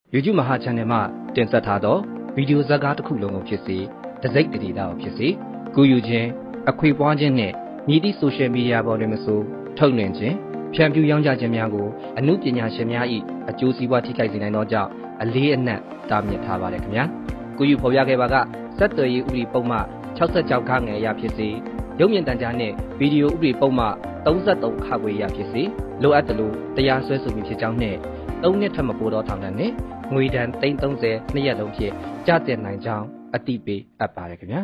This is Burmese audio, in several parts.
YouTube မဟာ channel မှာတင်ဆက်ထားသောဗီဒီယိုဇာတ်ကားတစ်ခုလုံးကိုဖြစ်စေတစိုက်တရေတာကိုဖြစ်စေကူယူခြင်းအခွေပွားခြင်းနှင့်ညီသည့် social media ပေါ်တွင်မဆိုထုတ်လွှင့်ခြင်းဖြန့်ဖြူးရောင်းချခြင်းများကိုအမှုပညာရှင်များ၏အကျိုးစီးပွားထိခိုက်စေနိုင်သောကြောင့်အလေးအနက်တားမြစ်ထားပါတယ်ခင်ဗျာကူယူဖော်ပြခဲ့ပါကဆက်သွယ်ရေးဥပဒေပုံမှ66ခငယ်အရဖြစ်စေရုပ်မြင်သံကြားနှင့်ဗီဒီယိုဥပဒေပုံမှ33ခခွေအရဖြစ်စေလိုအပ်သလိုတရားစွဲဆိုမှုဖြစ်ကြောင်းနှင့်3နှစ်ထက်မပိုသောထောင်ဒဏ်နှင့်ငွေဒဏ်330နှစ်ရက်လုံးဖြင့်ကျသင့်နိုင်ကြောင်းအသိပေးအပ်ပါတယ်ခင်ဗျာ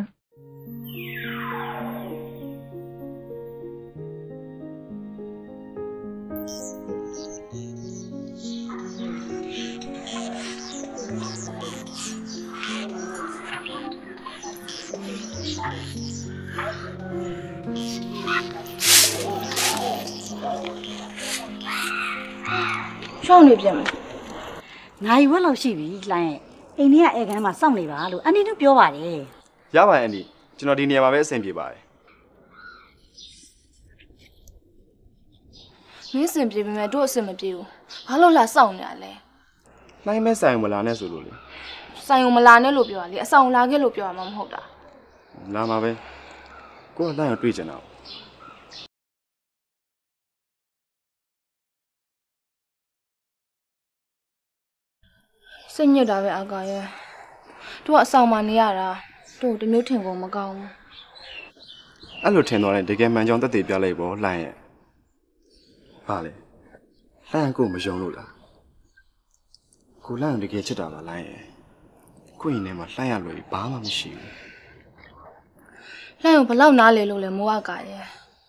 ရှောင်းနေပြန်မယ်နိုင်ဝက်လောက်ရှိပြီလှမ်းရဲ့အိမ်ကြီးကဧကန်မှာစောင့်နေပါလို့အန်တီတို့ပြောပါတယ်ရပါရဲ့အန်တီကျွန်တော်ဒီနေရာမှာပဲအဆင်ပြေပါတယ်မင်းအဆင်ပြေပေမဲ့တို့အဆင်မပြေဘူးဘာလို့လာစောင့်နေရလဲနိုင်မဲဆိုင်မလာနဲ့ဆိုလို့လေဆိုင်ုံမလာနဲ့လို့ပြောရလေအဆောင်လာခဲ့လို့ပြောရမှာမဟုတ်တာလာမှာပဲကိုကလှမ်းရတွေ့ချင်တာစိတ်ညစ်တာပဲအာကာရဲ့တို့ကအဆောင်မှာနေရတာတို့တမျိုးထင်ကုန်မကောင်းဘူးအဲ့လိုထင်တော့တယ်တကယ်မှန်ကြောင်တက်တည်ပြလိုက်ပေါ့လှမ်းရဲ့ဟာလေလှမ်းကိုမယုံလို့လားကိုလှမ်းတကယ်ချစ်တာပါလှမ်းရဲ့ကိုရင်ထဲမှာလှမ်းရလို့ဘာမှမရှိဘူးလှမ်းကိုဘလောက်နားလေလို့လဲမိုးအာကာရဲ့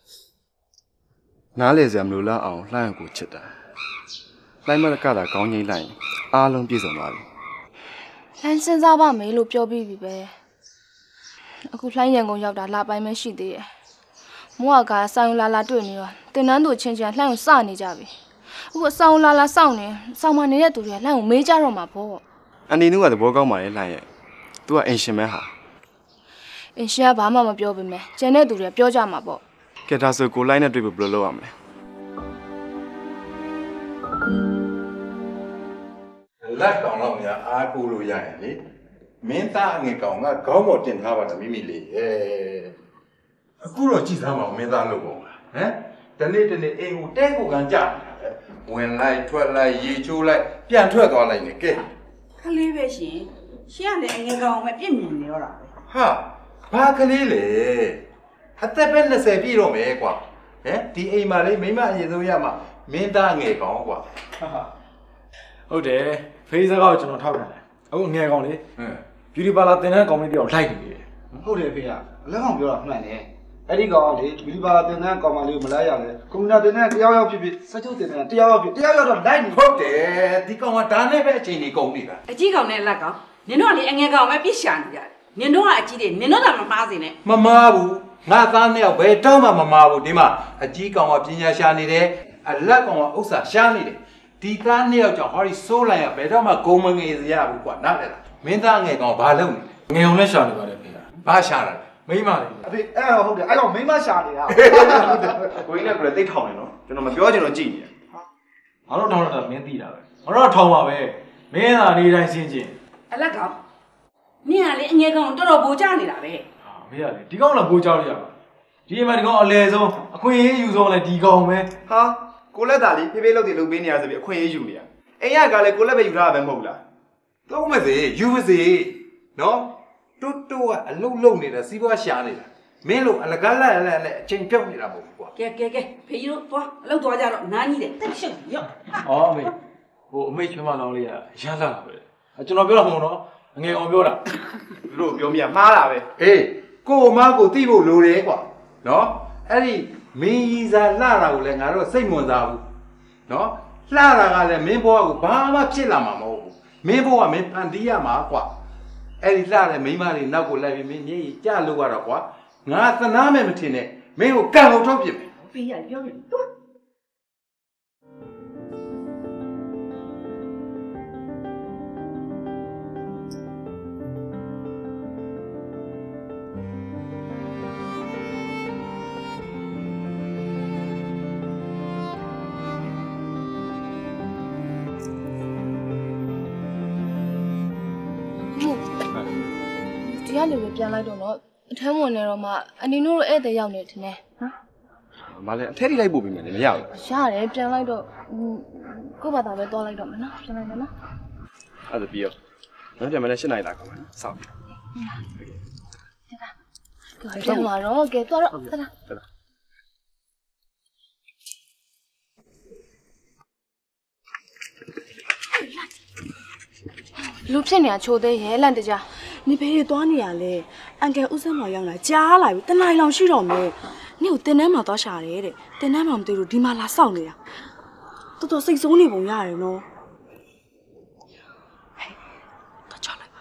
နားလေစရာမလိုလားအောင်လှမ်းကိုချစ်တာလှမ်းမကတာကောင်းကြီးလိုက်အားလုံးပြည့်စုံသွားပြီလှမ်းစဉ်းစားပါမယ်လို့ပြောပြီးပြီပဲအခုလှမ်းရန်ကုန်ရောက်တာလာပိုင်းပဲရှိသေးတယ်မိုးအာကာဆောင်းလာတွေ့နေတော့တင်နန်းတို့ချင်းချင်းလှမ်းကိုစနေကြပြီအခုအဆောင်လာစောင့်နေဆောင်းမနေတဲ့သူတွေကလှမ်းကိုမေးကြတော့မှာပေါ့အန်တီတို့ကသဘောကောင်းပါလေလှမ်းရဲ့သူကအင်ရှင်မဲဟာအင်ရှင်ကဘာမှမပြောပေမဲ့ကျန်တဲ့သူတွေကပြောကြမှာပေါ့ကဲဒါဆိုကိုလိုက်နဲ့တွေ့ဖို့ဘယ်လိုလုပ်ရမလဲလက်ကောင်တော့များအားကိုးလို့ရရင်လေမင်းသားအငယ်ကောင်ကခေါင်းပေါ်တင်ထားပါတော့မိမိလေးအခုတော့ကြည်စားမအောင်မင်းသားလုပ်ပုံလားဟမ်တနေ့အိမ်ကိုတဲကိုကန်ကြဝင်လိုက်ထွက်လိုက်ရေချိုးလိုက်ပြန်ထွက်သွားလိုက်နေကဲခလေးပဲရှင်ရှင်ကလည်းအငယ်ကောင်ပဲပြစ်မြင်နေတော့တာပဲဟာဘာကလေးလေအသက်ပဲ20ပြည့်တော့မယ်ကွာဟမ်ဒီအိမ်မှာလေမိမအရင်ဆုံးရမှာမင်းသားငယ်ကောင်ကွာဟုတ်တယ်ဖေးစကားကိုကျွန်တော်ထောက်တယ်အခုငယ်ကောင်လေဗျူတီပါလာတင်တဲ့ကောင်လေးတယောက်လိုက်နေတယ်ဟုတ်တယ်ဖေးကအလက်ကောင်ပြောတာမှန်တယ်အဲ့ဒီကောင်ကလေဗျူတီပါလာတင်တဲ့ကောင်မလေးကိုမလိုက်ရလဲကွန်ပျူတာတင်တဲ့တယောက်ဖြစ်ဖြစ်စက်ချုပ်တင်တဲ့တယောက်ဖြစ်တယောက်တော့လိုက်နေဟုတ်တယ်ဒီကောင်ကဒါနဲ့ပဲအချိန်ကြီးကုန်နေတာအကြီးကောင်နဲ့လက်ကောင်နင်တို့ကလေအငယ်ကောင်ပဲပြစ်ရှာနေကြတယ်နင်တို့ကအကြီးတွေနင်တို့ကမမားစေနဲ့မမားဘူးငါသားနှစ်ယောက်ဘယ်တော့မှမမားဘူးဒီမှာအကြီးကောင်ကပညာရှာနေတယ်အလက်ကောင်ကဥစ္စာရှာနေတယ်ဒီသားနှစ်ယောက်ကြောင့်ဟောဒီစိုးလိုက်ရဘယ်တော့မှဂုံမငယ်စရာဘူးကွာနားလည်လားမင်းသားငယ်ကောင်ဘာလုပ်နေငယ်အောင်လဲရှာနေပါတယ်ဖေးဘာရှာတာမိမလေးအဖေအဲ့ဟုတ်တယ်အဲ့ကောင်မိမရှာနေတာကိုင်းနဲ့ကိုလည်းတိတ်ထောင်နေနော်ကျွန်တော်မပြောချင်တော့ကြည့်နေတယ်ငါတို့ထောင်တော့မင်းသိတာပဲငါတို့ထောင်ပါပဲမင်းသာနေတိုင်းရှင်းချင်းအလက်ကောင်နင်ကလေအငယ်ကောင်တော်တော်ပိုကြနေတာပဲဟာမေးရလေဒီကောင်လည်းပိုကြောက်ရပါဒီအိမ်မှာဒီကောင်အလဲဆုံးအခွင့်အရေးယူဆုံးလဲဒီကောင်ပဲဟာကိုလက်သားလေးဖေးဖေးလုပ်တယ်လုပ်ပေးနေရဆိုပြီးအခွင့်အရေးယူနေရအိမ်ရကလည်းကိုလက်ပဲယူထားတာပဲမဟုတ်လားသုံးမစေယူပါစေနော်တိုးကအလုတ်လုံနေတာစီးပွားရှာနေတာမင်းတို့အလကားလက်လက်အချိန်ပြုတ်နေတာမဟုတ်ဘူးကွာကဲဖေးတို့သွားအလုပ်သွားကြတော့နားကြီးတယ်တက်ရှုပ်ရော့အော်အမေဟိုအမေချွေးမလောင်းလေးကရမ်းလာတာပဲကျွန်တော်ပြောတာမဟုတ်တော့ငယ်အောင်ပြောတာသူတို့ပြောမိရမှားတာပဲအေးကိုအမကိုသိဖို့လိုတယ်ကွာနော်အဲ့ဒီမင်းကြီးစားလှတာကိုလည်းငါတို့စိတ်ဝင်စားဘူးနော်လှတာကလည်းမင်းဘဝကိုဘာမှဖြစ်လာမှာမဟုတ်ဘူးမင်းဘဝမင်းဖန်တီးရမှာကွာအဲ့ဒီလှတဲ့မိန်းမတွေနောက်ကိုလိုက်ပြီးမင်းမျက်ရည်ကျလို့ရတော့ကွာငါသနာမဲ့မထင်နဲ့မင်းကိုကံကုန်ထုတ်ပြမယ်ဖေးရပြောနေတော့ကလူပဲပြန်လိုက်တော့တော့အထမ်းဝင်နေတော့မှအနီတို့ဧည့်သည်ရောက်နေတယ်နော်မလဲအထက်ထိလိုက်ပို့ပြီးမယ်လေမရဘူးရတယ်ပြန်လိုက်တော့ကို့ဘာသာပဲတွားလိုက်တော့မယ်နော်ပြန်လိုက်မယ်နော်အဲ့ဒါပြီးရောနောက်ပြန်မလဲ8နာရီလာခေါ်မယ်စောင့်ပြန်လာတော့ကဲတွားတော့တလားလူဖြစ်နေတာချိုသေးရဲလန့်တကြနေဖေးတွေသွားနေရလဲအန်ကယ်ဦးစမ်းမောင်ရောက်လာကြားလာပြီတနိုင်လောင်ရှိတော့မယ်နေကိုတင်တန်းမှာသွားရှာတယ်တဲ့တင်တန်းမှာမသိလို့ဒီမှာလာစောင့်နေတာတော်တော်စိတ်ဆိုးနေပုံရတယ်နော်ဟဲ့တော့ချလိုက်ပါ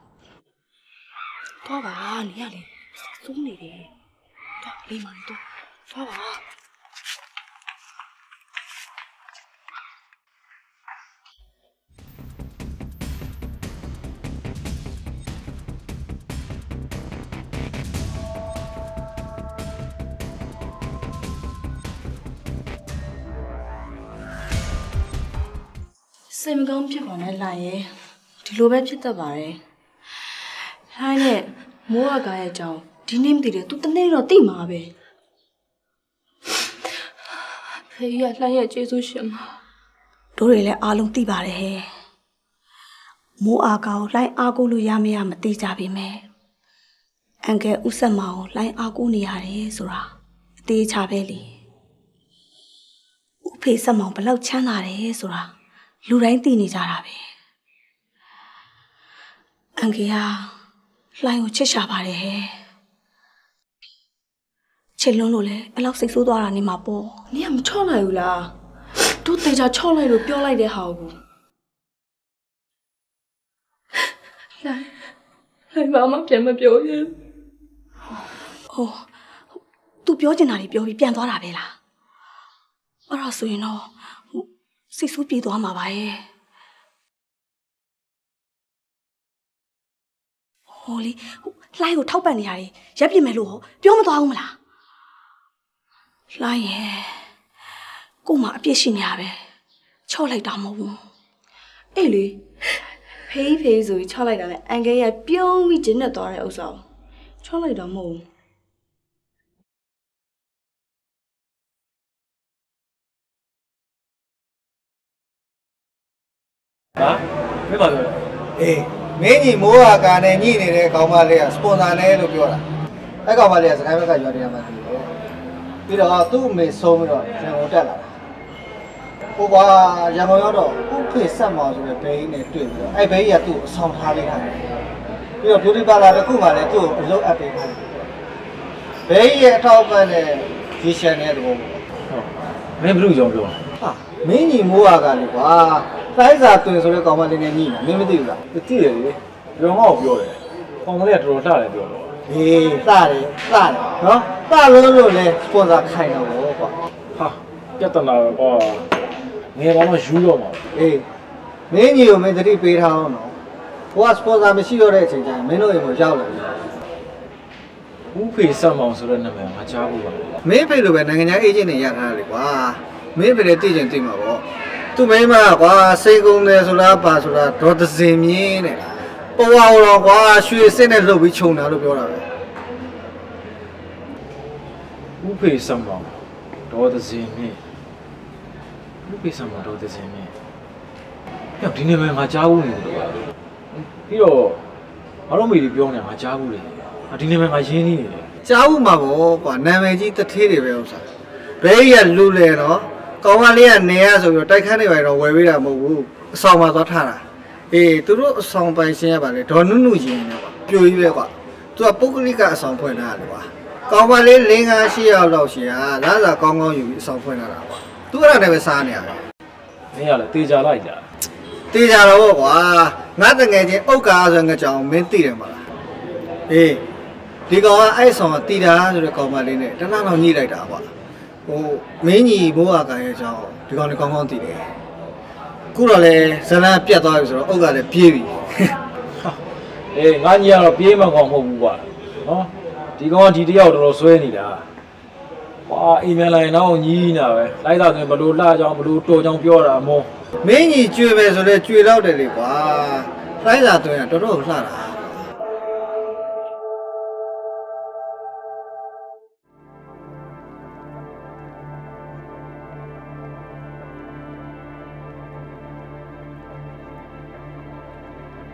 တော့ပါနေရလေစိုးနေတယ်တော့လေးမလေးတော့ပါစိတ်မကောင်းဖြစ်ပါနဲ့လှရဲ့ဒီလိုပဲဖြစ်တတ်ပါတယ်လှရဲ့မိုးရကားရဲ့အကြောင်းဒီနေ့မသိတယ်သူတနေ့တော့သိမှာပဲဖေးရလှရဲ့ကျေးဇူးရှင်ပါတို့တွေလည်းအားလုံးသိပါတယ်ဟဲ့မိုးအားကောင်းလှိုင်းအားကိုလို့ရမရမသိကြပါမယ်အန်ကယ်ဥဆက်မောင်လှိုင်းအားကိုနေရတယ်ဆိုတာအသေးချပဲလေဥဖေဆက်မောင်ဘလောက်ချမ်းသာတယ်ဆိုတာလူတိုင်းသိနေကြတာပဲအန်ကယ်ကလှိုင်းကိုချစ်ရှာပါတယ်ဟဲ့ချစ်လွန်းလို့လေအဲ့လောက်စိတ်ဆိုးသွားတာနေမှာပေါ့နင်ကမချော့နိုင်ဘူးလားတို့တေချာချော့လိုက်လို့ပြောလိုက်တဲ့ဟာကိုလှိုင်းဘာမှပြန်မပြောရင်ဟိုသူပြောချင်တာတွေပြောပြီးပြန်သွားတာပဲလားအဲ့ဒါဆိုရင်တော့စိတ်ဆိုးပြေးသွားမှာပါရဲ့ဟိုလေလှိုင်းကိုထောက်ပံ့နေရတယ်ရက်ပြစ်မယ်လို့ဟောပြောမသွားဘူးမလားလှိုင်းရဲ့ကို့မှာအပြစ်ရှိနေရပဲချော့လိုက်တာမဟုတ်ဘူးအေးလေဖေးဖေးဆိုပြီးချော့လိုက်တာနဲ့အန်ကယ်ရပြုံးပြီးကျင်းနဲ့သွားတဲ့ဥစ္စာကိုချော့လိုက်တာမဟုတ်ဘူးဟာမင်းပါလို့အေးမင်းကြီးမိုးဟာကာနဲ့ညှိနေတဲ့ကောင်မလေးကစပွန်ဆာနဲ့လို့ပြောတာအဲ့ကောင်မလေးကစကိုင်းဘက်ကရွာတရားမှတည်တယ်ပြီးတော့သူ့အမေဆုံးပြီးတော့ရန်ကုန်တက်လာတာဟိုကရန်ကုန်ရောက်တော့ဥဖေဆက်မောင်ဆိုတဲ့ဘိန်းနဲ့တွေ့ပြီးတော့အဲ့ဘိန်းကြီးကသူ့အဆောင်ထားလိုက်တာပြီးတော့ beauty parlor တစ်ခုမှလည်းသူ့ကိုအလုပ်အပ်ပေးထားတယ်ဘိန်းရဲ့အထောက်ပံ့နဲ့ဒီရှန်တဲ့သဘောပေါ့မင်းဘလို့ကြောင်ပြောဟာမင်းကြီးမိုးဟာကလေကွာတိုင်းစာတွင်ဆိုတဲ့ကောင်မလေးနဲ့ညှိနေမင်းမသိဘူးလားသိတယ်လေပြောငါ့ကိုပြောတယ်ကောင်ကလေးကတော်တော်လှတယ်ပြောတော့ဟေးလှတယ်နော်လှလို့လဲစပွန်ဆာခိုင်းတော့ကွာဟာပြဿနာပဲကွာငယ်ကောင်တော့ယူတော့မှာအေးမင်းကြီးကိုမင်းတတိပေးထားအောင်နော်ဟိုကစပွန်ဆာမရှိတော့တဲ့အချိန်ကျရင်မင်းတို့အိမ်ကိုရောက်လာပြီဥဖေဆက်မောင်ဆိုတဲ့နာမည်ငါကြားဘူးပါမင်းဖေလိုပဲနိုင်ငံခြားအေဂျင့်တွေရထားတယ်လေကွာမင်းဖေလည်းသိချင်သိမှာပေါ့သူ့မိမကွာစိတ်ကုန်တယ်ဆိုတာပါဆိုတာဒေါ်သစင်မြင်းတဲ့ပေါ်ဝါတော့ကွာရွှေစစ်နဲ့လှုပ်ပြီးခြုံတာလို့ပြောတာပဲဥဖေဆက်မောင်ဒေါ်သစင်မြင်းဥဖေဆက်မောင်ဒေါ်သစင်မြင်းညဒီနေ့မှငါကြားဘူးနေတယ်ပြီးတော့ဘာလို့မေဒီပြောနေတာငါကြားဘူးလေဒီနေ့မှငါရင်းနေတယ်ကြားဘူးမှာပေါ့ကွာနာမည်ကြီးတထေးတွေပဲဥစ္စာဘဲကြီးကလူလေနော်ကောင်မလေးကနေရဆိုပြီးတိုက်ခန်းတွေပါတော့ဝယ်ပေးတာမဟုတ်ဘူးအဆောင်မှာသွားထားတာအေးသူတို့အဆောင်ပိုင်ရှင်ရပါလေဒေါ်နုနုရင်းနေကွာပြိုကြီးပဲကွာသူကပုဂ္ဂလိကအဆောင်ဖွင့်ထားတယ်ကွာကောင်မလေး၄-၅-၈ယောက်လောက်ရှိတာလားစာကောင်းကောင်းယူပြီးအဆောင်ဖွင့်ထားတာကွာသူအဲ့ဒါနဲ့ပဲစားနေရတယ်မင်းကလည်းတေချာလိုက်ကြတေချာတော့ကွာငါတငယ်ချင်းဥက္ကာဆိုငါကြောင်မင်းသိတယ်မလားအေးဒီကောင်ကအဲ့ဆောင်ကတီတာဆိုတဲ့ကောင်မလေးနဲ့တလားတော့ညှိလိုက်တာကွာဟိုမင်းကြီးဘိုးဟာကရဲ့အကြောင်းဒီကောင်လေးကောင်းကောင်းသိတယ်ခုတော့လေဇလန်ပြတ်သွားပြီဆိုတော့အုတ်ကလည်းပြေးပြီအေးငါကြီးကတော့ပြေးမှကောင်းမဟုတ်ဘူးကွာနော်ဒီကောင်ကဒီတယောက်တော်တော်ဆွဲနေတာကွာအိမ်မြန်လိုက်တော့ညီးနေတာပဲလိုက်တာဆိုရင်ဘလို့လှကြောင်ဘလို့တော်ကြောင်ပြောတာမောမင်းကြီးကျွေပဲဆိုလဲကျွေတော့တယ်လေကွာလိုက်တာဆိုရင်တော်တော်လှတာ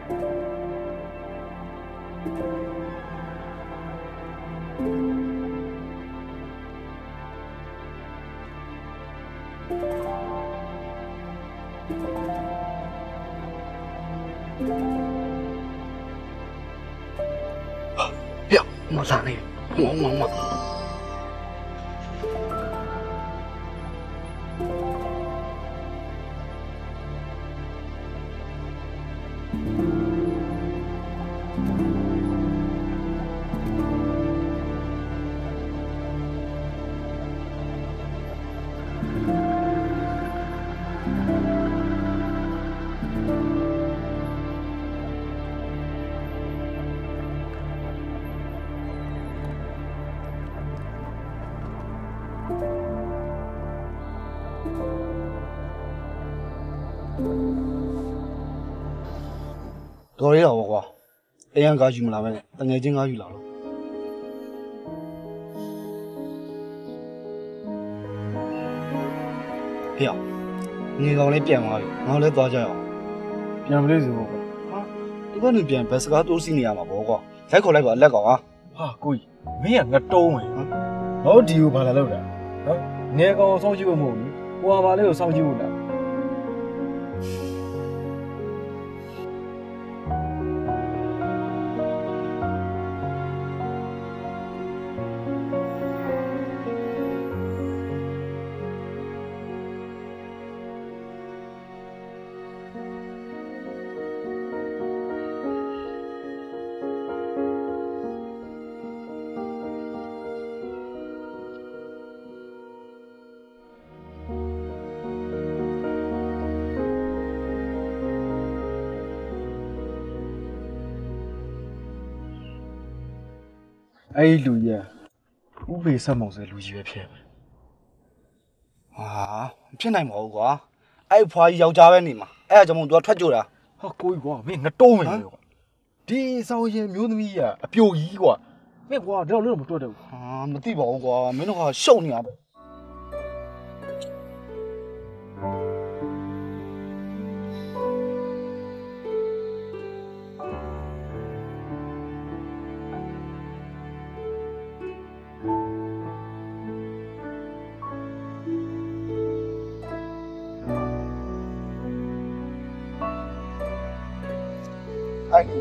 呀，我啥呢？我。တော်ရတော့ကွာအရင်ကားယူမလာပဲတငယ်ချင်းကားယူလာလို့ဟေ့ငေကောင်လေးပြန်သွားပြီငါလည်းသွားကြရအောင်ပြန်မလို့စီပေါ့ကွာဟာဒီဘက်နေပြန်ဘတ်စကားတိုးစီးနေရမှာပေါ့ကွာလိုက်ခေါ်လိုက်ပါလက်ကောင်ဟာကိုကြီးမင်းကငတုံးမယ်နော်ဒီကိုဘာလာလောက်တာနော်ငယ်ကောင်စောင့်ကြည့်ဖို့မဟုတ်ဘူးဟိုဟာပါလေးကိုစောင့်ကြည့်ဖို့လားအဲ့ဒီလူကြီးဥပေဆက်မောင်ဆိုလူကြီးပဲဖြစ်မယ်ဟာမဖြစ်နိုင်ပါဘူးကွာအဲ့ဖွာကြီးယောက်ျားပဲနေမှာအဲ့ဒါကြောင့်မို့သူကထွက်ကြတာဟာကိုကြီးကွာမင်းငတုံးမယ်ကွာဒီဆောင်ရင်မျိုးသမီးကအပြိုကြီးကွာမင်းကွာတော့လည်းမတွက်တော့ဘူးဟာမသိပါဘူးကွာမင်းတို့ကရှုပ်နေတာပဲအဲ့ဒီ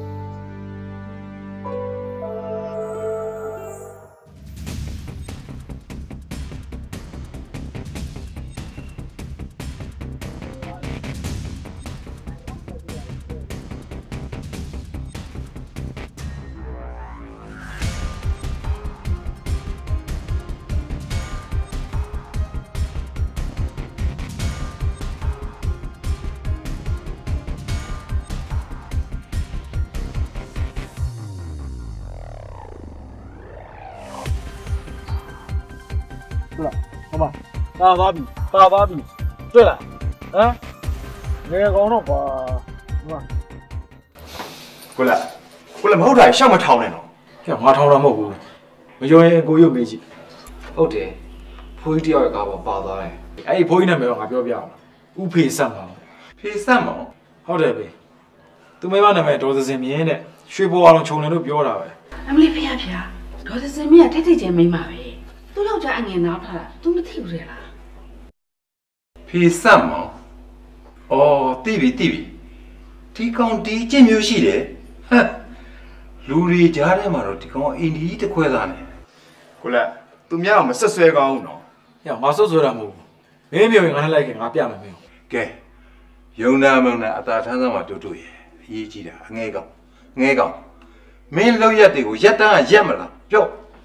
好吧，大把笔，对了，啊，那个高中吧，是吧？ 过来，冇睇，想乜抄呢？ 呀，我抄了冇股，我叫人我有没去。 ဟုတ်တယ်ဖိုးကြီးတယောက်ရဲ့ကားပေါ်ပါသွားတယ်အဲ့ဒီဖိုးကြီးနာမည်ကငါပြောပြအောင်ဥဖေဆက်မောင်ဖေဆက်မောင်ဟုတ်တယ်ပဲသူမိမနာမည်ဒေါ်စင်မြင်းတဲ့ရွှေဘိုအောင်ခြုံတယ်လို့ပြောတာပဲအမလေးဖေဒေါ်စင်မြင်းကထိတ်ချင်းမိန်းမပဲသူ့ယောက်ျားအငယ်နားထားတာသူမသိဘူးလေလားဖေဆက်မောင်အော်တိပြီဒီကောင်ဒီကျင့်မျိုးရှိတယ်ဟမ်လူတွေကြားထဲမှာတော့ဒီကောင်အင်ဒီတစ်ခွဲသားနေကိုလက်သူများကမဆက်ဆွဲကောင်းဘူးနော်ညငါဆွဆွဲတာမဟုတ်ဘူးမင်းမျိုးငါနဲ့လိုက်ခင်ငါပြမယ်မင်းကဲယုံနာမုံနဲ့အသာထမ်းသားမှာတူရဲ့အရေးကြီးတာအငဲကောင်မင်းလောက်ရက်တွေကိုရက်တန်းကရက်မလားပြော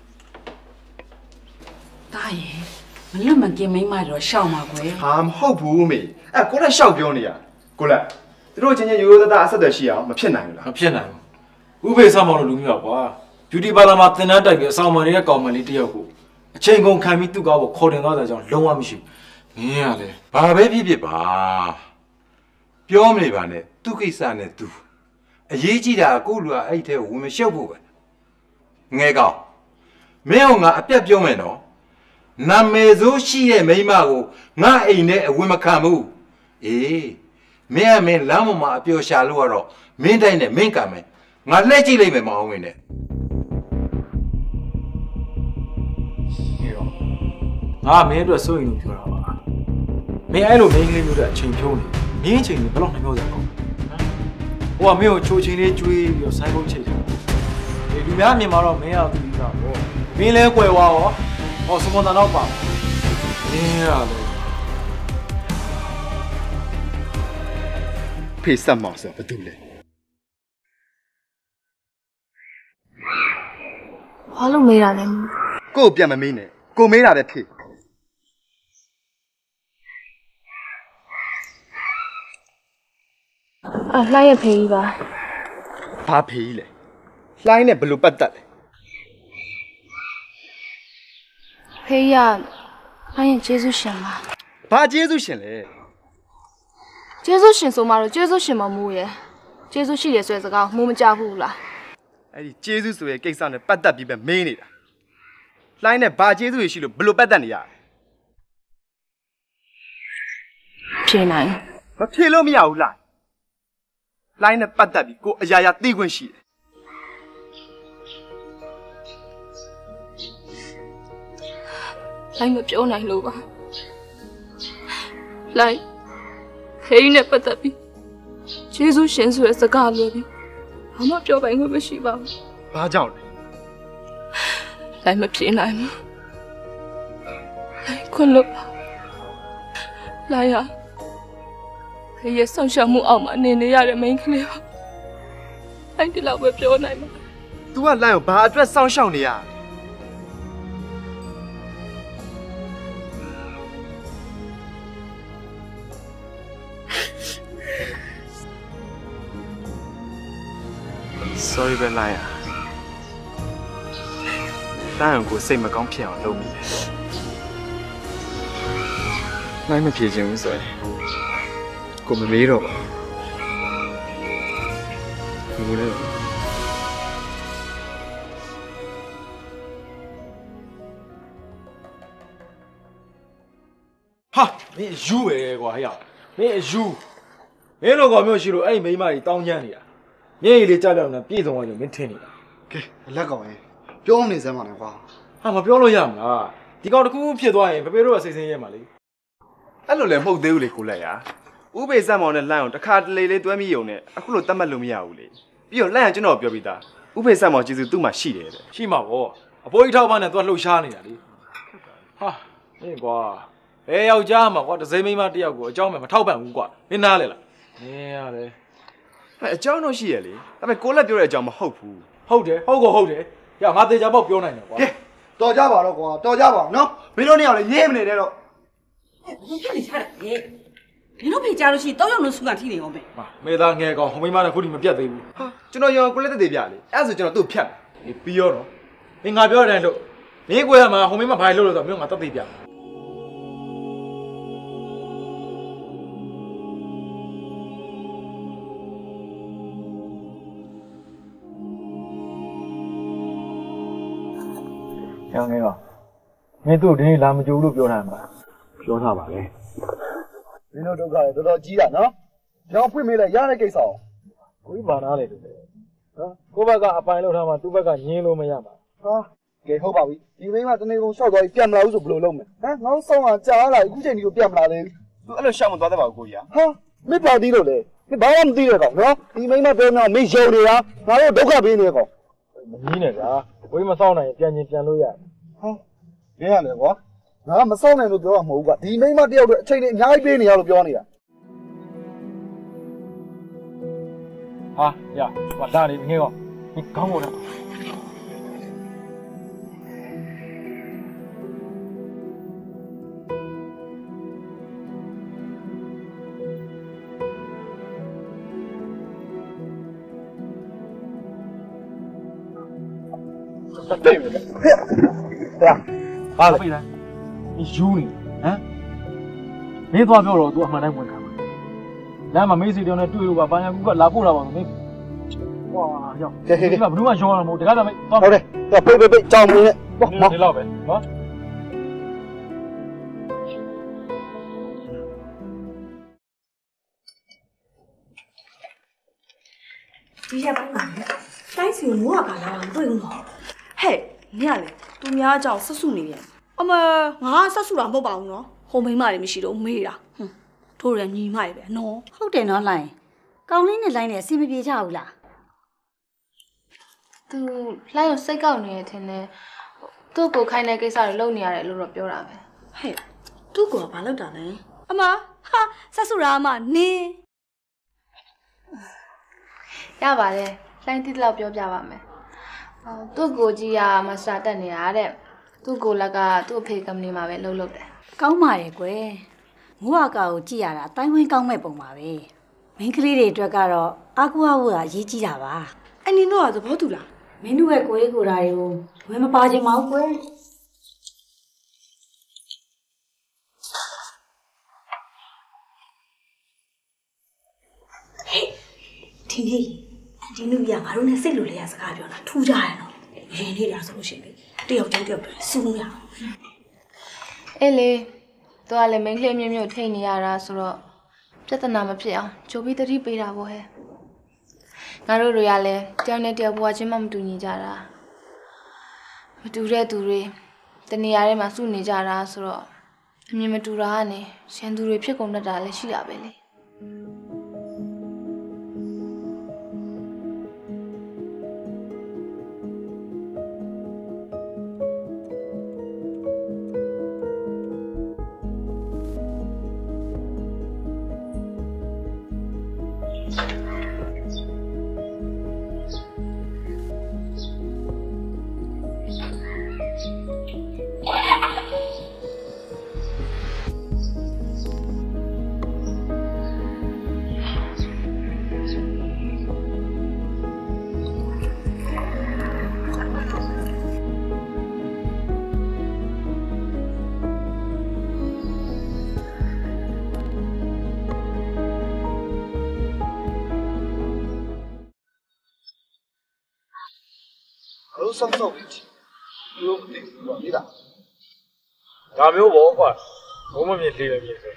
တားရဲ့မလွတ်မကင်းမိန်းမတော့ရှောက်မှာကွယ်ဟာမဟုတ်ဘူးမေအဲ့ကိုလက်ရှောက်ပြောနေရကိုလက်သူတို့ချင်းရိုးသားသားအဆက်အသွယ်ရှိအောင်မဖြစ်နိုင်ဘူးလားမဖြစ်နိုင်ဘူးဥပေဆောင်းမောင်တို့လူမျိုးကွာဗျူတီပါလာမှာသင်တန်းတိုက်ပြီးအဆောင်မတွေရဲ့ကောင်မလေးတယောက်ကိုအချိန်ကုန်ခံပြီးသူ့ကောက်ကိုခေါ်တင်သွားတဲ့ကြောင့်လုံးဝမရှိဘူးမင်းကလေဘာပဲဖြစ်ပါပြောမနေပါနဲ့သူ့ကိစ္စနဲ့သူအရေးကြီးတာကိုလူကအဲ့ထဲဝင်မရှုပ်ဖို့ပဲငဲကောင်မင်းကငါအပြတ်ပြောမယ်နော်နာမည်ဆိုးရှိတဲ့မိန်းမကိုငါအိမ်နဲ့အဝင်မခံဘူးအေးမင်းအမင်းလမ်းပေါ်မှာအပျော်ရှာလို့ကတော့မင်းတိုင်းနဲ့မင်းကမယ်ငါလှည့်ကြည့်လိုက်မယ်မအောင်ဝင်နဲ့ငါမင်းအတွက်စိုးရင်လို့ပြောတာပါမင်းအဲ့လိုမင်းကလေးမျိုးတဲ့အချိန်ဖြုံးနေမင်းအချိန်ကြီးဘယ်လောက်နှမျိုးစရာကောင်းဟိုကမင်းကိုချိုးချင်းလေးကျွေးပြီးတော့ဆိုင်းပုံးချိတ်တယ်ဒီလူများမြင်မှာတော့မင်းရောက်ပြီးသားပေါ့မင်းလဲကွယ်သွားရောဟောစမွန်တာတော့ပါမင်းရတယ်ဖေးဆက်မောင်ဆိုဘာတူလဲဘာလို့မေးတာလဲကို့ပြန်မမေးနဲ့ကိုမေးတာပဲဖေးလှိုင်းရဲ့ဖေးကြီးပါဘာဖေးကြီးလဲလှိုင်းနဲ့ဘယ်လိုပတ်သက်လဲဖေးရလှိုင်းရဲ့ကျေးဇူးရှင်ပါဘာကျေးဇူးရှင်လဲကျေးဇူးရှင်ဆိုမှတော့ကျေးဇူးရှင်မမိုးရဲ့ကျေးဇူးရှိရဆိုတဲ့စကားမိုးမကြဘူးလားအဲ့ဒီကျေးဇူးဆိုရဲ့ကိစ္စနဲ့ပတ်သက်ပြီးပဲမေးနေတာလှိုင်းနဲ့ဘာကျေးဇူးရှိလို့ဘယ်လိုပတ်သက်နေရလဲဖြေနိုင်မဖြေလို့မရဘူးလားလှိုင်းနဲ့ပတ်သက်ပြီးကိုအရာရာသိခွင့်ရှိတယ်လှိုင်းမပြောနိုင်လို့ပါလှိုင်းဖေးနဲ့ပတ်သက်ပြီးကျေးဇူးရှင်ဆိုတဲ့စကားလို့ပြီးဘာမှပြောပိုင်ခွင့်မရှိပါဘူးဘာကြောင့်လဲလှိုင်းမပြေနိုင်ဘူးလှိုင်းခွင့်လို့ပါလှိုင်းရဖေးရဲ့ဆောင်ရှောက်မှုအောက်မှာနေရတဲ့မိန်းကလေးပါလှိုင်းဒီလောက်ပဲပြောနိုင်မှာ तू ကလှိုင်းကိုဘာအတွက်စောင့်ရှောက်နေရလဲ sorry ပဲလှိုင်းอ่ะလှိုင်းကိုစိတ်မကောင်းဖြစ်အောင်လုပ်မိတယ်လှိုင်းမဖြေချင်ဘူးဆိုရင်ကိုမမေးတော့ဘူးဘူးလေဟာမင်းယူပဲကွာဟဲ့မင်းယူမင်းလိုကောင်မျိုးရှိလို့အဲ့ဒီမိန်းမကြီးတောင်းချမ်းနေတာမျက်ရည်လေးကြောက်ကြောက်နဲ့ပြေဆုံးသွားကြမင်းထင်နေတာကဲလက်ကောင်ရေပြောမနေစမ်းပါနဲ့ကွာဟာမပြောလို့ရမလားဒီကောင်တစ်ခုခုဖြစ်သွားရင်ဖေဖေတို့ကစိတ်ဆင်းရဲမှာလေအဲ့လိုလည်းမဟုတ်သေးဘူးလေကိုလက်ရဥပေစံမောင်နဲ့လှိုင်းအောင်တစ်ခါတလေလေးတွဲမိယုံနဲ့အခုလိုတတ်မှတ်လို့မရဘူးလေပြီးတော့လှိုင်းကကျွန်တော်ပြောပြီးသားဥပေစံမောင်ကျေးဇူးသူ့မှာရှိတယ်တဲ့ရှိမှာပေါ့အဖိုးကြီးထောက်ပံ့နဲ့သူကလှုပ်ရှားနေတာလေဟာမင်းကွာဘယ်ယောက်ျားမှာကွာတစိမ့်မိန်းမတစ်ယောက်ကိုအเจ้าမထောက်ပံ့ဘူးကွာမင်းနားလေလားမင်းရတယ်အเจ้าတော့ရှိရလေဒါပေမဲ့ကိုလက်ပြောတဲ့အကြောင်းမဟုတ်ဘူးဟုတ်တယ်ဟုတ်တယ်ရငါတေချာပေါက်ပြောနိုင်တယ်ကွာကဲတော်ကြပါတော့ကွာတော်ကြပါနော်မင်းတို့နှစ်ယောက်လည်းညင်းမနေနဲ့တော့你看你家的耶，你都陪家里去，都要能出干体力好没？ ဟာမေသားငယ်ကောင်ဟိုမိန်းမနဲ့ခုထိမပြတ်သေးဘူးဟာကျွန်တော်ရောကိုလက်တက်သေးပြလေအဲ့ဒါဆိုကျွန်တော်သူ့ဖြတ်တယ်ဒီပြီးရောနော်မင်းငါပြောတဲ့အတိုင်းလို့မင်းကိုရမှာဟိုမိန်းမဘာလို့လို့ဆိုတော့မင်းငါတတ်သေးပြရောင်းနေတော့မင်းတို့ဒီနေ့လာမကြိုးလို့ပြောတာမှာပြောထားပါလေမင်းတို့ဒုက္ခလည်းတော်တော်ကြီးတာနော်ရောင်းဖွင့်မေးလိုက်ရတဲ့ကိစ္စအောင်ကိုကြီးဘာနာလေလို့နော်ကိုဘက်ကအပိုင်လောက်ထားမှသူ့ဘက်ကညင်းလို့မရပါဟာကဲဟုတ်ပါပြီဒီမိန်းမတနေ့ကုန်ရှောက်သွားပြီးပြန်မလာဘူးဆိုဘယ်လိုလုပ်မလဲဟမ်ငေါ့ဆောင်ကကြားလာအခုချိန်ဒီကိုပြန်မလာသေးဘူးသူအဲ့လိုရှောက်မသွားတတ်ပါဘူးကိုကြီးဟာမင်းပါသေးလို့လေမင်းဘာမှမသိတဲ့ကောင်နော်ဒီမိန်းမပြောနေတော့မင်းယုံနေတာငါတို့ဒုက္ခပေးနေတဲ့ကောင်မကြီးနဲ့ကွာကိုကြီးမစောင့်နိုင်ရင်ပြန်ချင်းပြန်လို့ရတယ်ဟာမင်းရတယ်ကွာငါမဆောင်နိုင်လို့ပြောတာမဟုတ်ဘူးကွာဒီမိန်းမတယောက်တော့အချိန်နဲ့အများကြီးပေးနေရလို့ပြောနေတာဟာရဟိုလာနေငယ်ကောင်ဒီကောင်းကုန်လား对不对？对呀，好嘞。你ယူနေဟမ်မင်းသွားပြောတော့ तू အမှန်တိုင်းဝင်ခံမှာလမ်းမှာမေးစီတောင်နဲ့တွေ့လို့ပါဘာညာကူကလာပို့တာပါမင်းဟွာရောက်ဒီမှာဘယ်သူမှရောတာမဟုတ်တကားတော့မင်းသွားဟုတ်တယ်ပိတ်ကြောင်မင်းနဲ့ဒီလောက်ပဲနော်ဒီရက်ပိုင်းမှာတိုင်းစီကိုမိုးကလာမတွေ့ဘူးနော်ဟဲ့နင်ကလေသူများအကြောင်းဆက်စုနေပြန်အမငါဆက်စုတာမဟုတ်ပါဘူးနော်ဟိုမိမတွေမရှိတော့မေးတာတို့ရညီမတွေပဲနော်ဟုတ်တယ်နော်လိုင်းကောင်းလေးနဲ့လိုင်းနဲ့အစီမပြေကြဘူးလားသူလှိုင်းကိုစိတ်ကောက်နေရတဲ့နဲ့သူ့ကိုခိုင်းတဲ့ကိစ္စတွေလုပ်နေရတယ်လို့တော့ပြောတာပဲဟဲ့သူ့ကိုဘာလုပ်တာလဲအမဟာဆက်စုတာအမနင်းရပါတယ်လှိုင်းတိလောက်ပြောပြပါမယ်သူ့ကိုကြီးကမစတာတက်နေတာတဲ့သူ့ကိုလက်ကသူ့အဖေကမ္ပဏီမှာပဲလုပ်တယ်ကောင်းပါရဲ့ကွယ်မိုးအကာကိုကြည့်ရတာအတိုင်းဝင်းကောင်းမဲ့ပုံပါပဲမင်းကလေးတွေအတွက်ကတော့အာကူအဝကအရေးကြီးတာပါအနင်တို့ကသဘောတူလားမင်းတို့ရဲ့ကိုယ်ကိုယ်ဓာတ်တွေကိုဝင်မပါချင်ပါဘူးကွယ်ဟေးဒီနေ့ဒီလူရငါတို့နဲ့စိတ်လိုလေးရစကားပြောတာထူးကြရနော်ရင်နေတာဆိုလို့ရှိရင်တယောက်ချင်းတယောက်စူးရအောင်အေးလေသူကလည်းမိန်းကလေးမျိုးမျိုးထိတ်နေရတာဆိုတော့ပြဿနာမဖြစ်အောင်ကြိုပြီးတတိပေးတာပေါ့ဟဲ့ငါတို့တွေကလည်းတယောက်နဲ့တယောက်ဘဝချင်းမှမတူညီကြတာမတူတဲ့သူတွေတနေရာထဲမှာစုနေကြတာဆိုတော့အမြင်မတူတာကနေရန်သူတွေဖြစ်ကုန်တတ်တာလည်းရှိတာပဲလေဆောက်ပြီးလို့မသိဘူးပေါ့လေလားဒါမျိုးပေါ့ကွာဘုံမမြင်သေးတယ်မြင်ဆို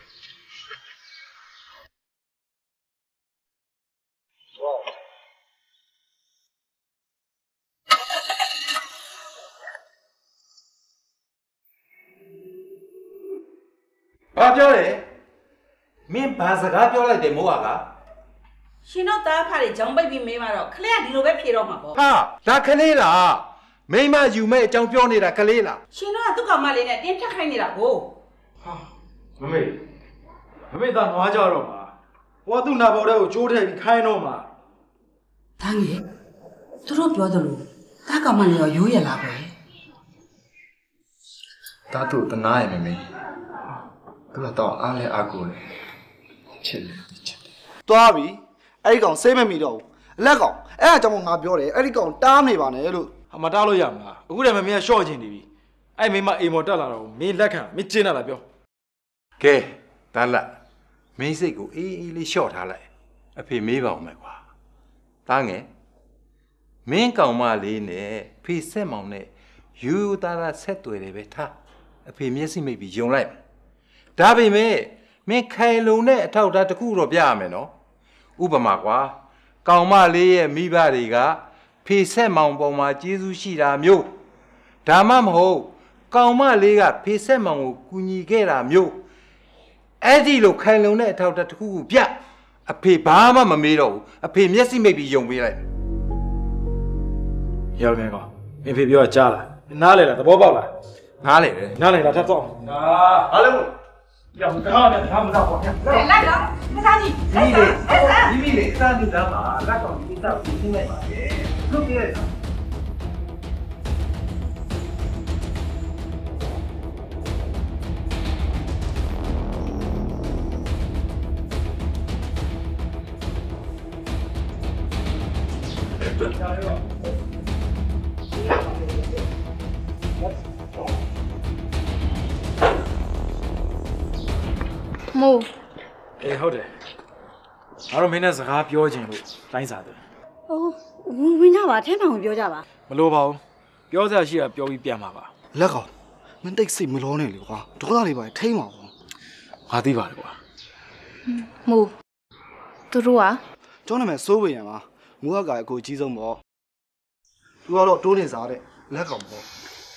ဘာပြောလဲမင်းဘာစကားပြောလိုက်တယ်မိုးကရှင်တို့သားဖားတွေကြောင်ပိတ်ပြီးမေးမှတော့ခလေးကဒီလိုပဲဖြေတော့မှာပေါ့ဟာဒါခလေးလားမိမယူမဲ့အကြောင်းပြောနေတာခလေးလားရှင်တို့ကသူ့ကောင်မလေးနဲ့တင်းဖြတ်ခိုင်းနေတာကိုဟာမမေသားနွားကြတော့မှာဟောသူ့နာဘော်တဲ့ကိုကြိုးထည့်ပြီးခိုင်းတော့မှာဒါငယ်သူတို့ပြောသလိုသားကောင်မလေးရောရိုးရလားပဲဒါတို့တနာရမမေသူကတော့အားလဲအားကိုလေချစ်လေချစ်သွားပြီအဲ့ဒီကောင်စိတ်မမီတော့ဘူးအလက်ကောင်အဲ့ဒါကြောင့်ငါပြောတယ်အဲ့ဒီကောင်တားနေပါနဲ့လို့မတားလို့ရမလားအခုတည်းမင်းကရှော့ချင်နေပြီအဲ့မင်းမအိမ်မော်တက်လာတော့မင်းလက်ခံမင်းကျင်းလာတာပြောကဲတန်းလက်မင်းစိတ်ကိုအေးအေးလေးရှော့ထားလိုက်အဖေမေးပါအောင်မယ်ကွာတားငယ်မင်းကောင်မလေးနဲ့ဖေဆက်မောင်နဲ့ယူသားသားဆက်တွေ့တယ်ပဲထားအဖေမျက်စိမိတ်ပြီးယုံလိုက်ဒါပေမဲ့မင်းခိုင်လုံတဲ့အထောက်အထားတစ်ခုတော့ပြရမယ်နော်ဥပမာကွာကောင်မလေးရဲ့မိဘတွေကဖေဆက်မောင်ပေါ်မှာကျေးဇူးရှိတာမျိုးဒါမှမဟုတ်ကောင်မလေးကဖေဆက်မောင်ကိုကူညီခဲ့တာမျိုးအဲ့ဒီလိုခိုင်လုံတဲ့အထောက်အထားတစ်ခုခုပြအဖေဘာမှမမေးတော့ဘူးအဖေမျက်စိမိတ်ပြီးယုံပေးလိုက်ရောက်နေကောင်မင်းဖေပြောကြားလားနားလေလားသဘောပေါက်လားနားလေတယ်နားလေလားထပ်တော့ဟာလဲမို့要不刚才他们那伙人， 来了，没啥的， 你嘞，啥你干嘛？那搞你到底是干嘛的？弄别的。 မို့အေးဟုတ်တယ်ငါတို့မင်းနဲ့စကားပြောချင်လို့တိုင်းစားတယ်အိုးဝင်ကြပါထဲမှာဝင်ပြောကြပါမလိုပါဘူးပြောစရာရှိတာပြောပြီးပြန်ပါပါလက်ကောင်မင်းတိတ်စိတ်မလောနဲ့လေကွာဒေါသလေးပါထိမ့်ပါဘူးငါသိပါတယ်ကွာမို့သူတို့ကကျောင်းနာမည်စိုးဝေရံပါမိုးကကိုကြီးဆုံးပေါ့သူကတော့တိုးနေစားတဲ့လက်ကောင်ပေါ့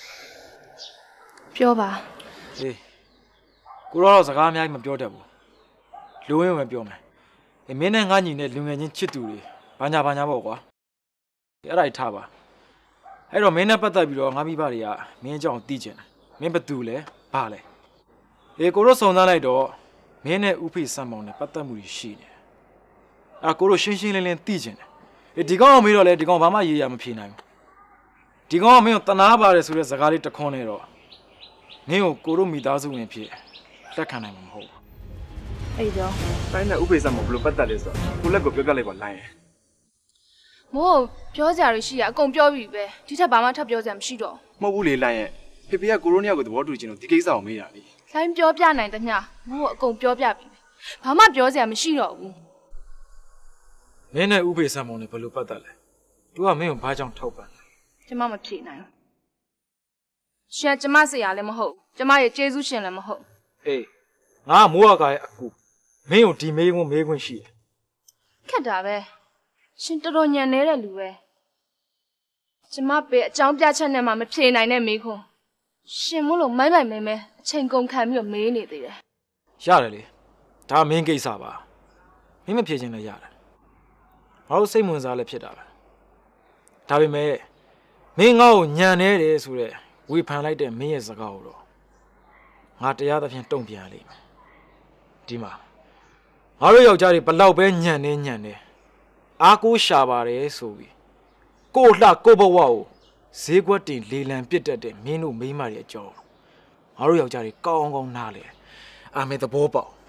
ပြောပါအေးကိုတော့စကားအများကြီးမပြောတတ်ဘူးလူဝင်းဝင်ပြောမယ်မင်းနဲ့ငါညီနဲ့လူငယ်ချင်းချစ်သူတွေဘာညာပေါ့ကွာအဲ့ဒါထားပါအဲ့တော့မင်းနဲ့ပတ်သက်ပြီးတော့ငါမိဘတွေကမင်းအကြောင်းသိချင်တယ်မင်းဘသူလဲဘာလဲကိုတို့စုံစမ်းလိုက်တော့မင်းနဲ့ဥဖိစံမောင်နဲ့ပတ်သက်မှုရှိနေတယ်ကိုတို့ရှင်းရှင်းလင်းလင်းသိချင်တယ်ဒီကောင်ကမေးတော့လေဒီကောင်ဘာမှရေးရမဖြေနိုင်ဘူးဒီကောင်ကမင်းကိုတနာပါတယ်ဆိုတဲ့စကားလေးတခွန်းနေတော့မင်းကိုတို့မိသားစုဝင်ဖြစ်လက်ခံနိုင်မှာမဟုတ်ဘူးအဲ့တော့တိုင်းနဲ့ဥပိ္ပစမောဘလို့ပတ်သက်လဲဆိုတော့ကိုလက်ကိုပြောပြလိုက်ပါလိုင်းရယ်မို့ပြောကြရရှိရအကုန်ပြောပြီပဲဒီထက်ဘာမှထပ်ပြောစရာမရှိတော့မဟုတ်ဘူးလေလိုင်းရယ်ဖေဖေကကိုရိုးနှစ်ယောက်ကိုသဘောတူချင်လို့ဒီကိစ္စကိုမေးတာလေလိုင်းပြောပြနိုင်တဲ့ညမို့အကုန်ပြောပြပြီဘာမှပြောစရာမရှိတော့ဘူးမင်းနဲ့ဥပိ္ပစမောနဲ့ဘလို့ပတ်သက်လဲသူကမင်းကိုဘာကြောင့်ထောက်ပံ့လဲကျမမဖြေနိုင်ဘူးရှင်ကျမဆရာလည်းမဟုတ်ကျမရဲ့ကျေးဇူးရှင်လည်းမဟုတ်အေးငါမိုးရကာရဲ့အကူမင်းကိုဒီမေးခွန်းရှိတယ်ခက်တာပဲရှင်တော်တော်ညံနေတဲ့လူပဲကျမပဲအကြောင်းပြချက်နဲ့မှမဖြေနိုင်တဲ့မေးခွန်းရှင်မို့လို့မိုင်းမဲအချိန်ကုန်ခံပြီးတော့မေးနေသေးတယ်ရတယ်လေဒါမင်းကိစ္စပါမင်းမဖြေချင်လည်းရတယ်ငါတို့စိတ်ဝင်စားလည်းဖြစ်တာပဲဒါပေမဲ့မင်းငါ့ကိုညံနေတယ်ဆိုတော့ဝေဖန်လိုက်တဲ့မင်းရဲ့စကားကိုတော့ငါတရားသဖြင့်တုံ့ပြန်လိမ့်မယ်ဒီမှာငါတို့ယောက်ျားတွေဘလောက်ပဲညံနေအားကိုးရှာပါတယ်ဆိုပြီးကိုလှကိုဘဝကိုဈေးကွက်တင်လေလံပစ်တတ်တဲ့မင်းတို့မိန်းမတွေအကြောင်းငါတို့ယောက်ျားတွေကောင်းကောင်းနားလေအာမေသဘောပေါက်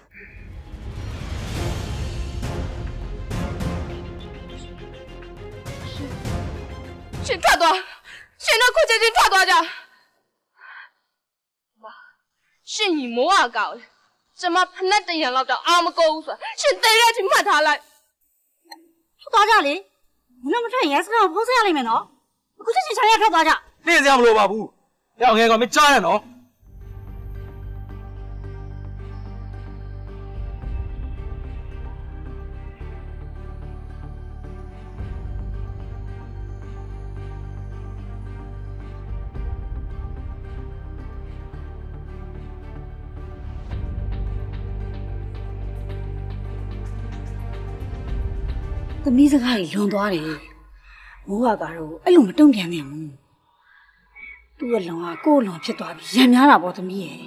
ရှင်ထွက်သွားရှင်တို့ခုချင်းထွက်သွားကြရှင်ညီမိုးအကောင်ကျမဖက်တရံလောက်တော့အာမကိုဘူးဆိုတာရှင်သေးတဲ့အချိန်မှတ်ထားလိုက်ထွက်သွားကြလေမင်းမထွက်ရင်စကားဖိုးစရလိမ့်မယ်နော်အခုချက်ချင်းချာရထွက်သွားကြနေစရာမလိုပါဘူးရောက်ငယ်ကောင်မကြားရနော်သမီးစကားကြီးလွန်သွားတယ်မိုးကတော့အဲ့လိုမတုံ့ပြန်နိုင်ဘူးသူ့အလွန်ကကိုယ်လွန်ဖြစ်သွားပြီရံများတာပေါ့သမီးရဲ့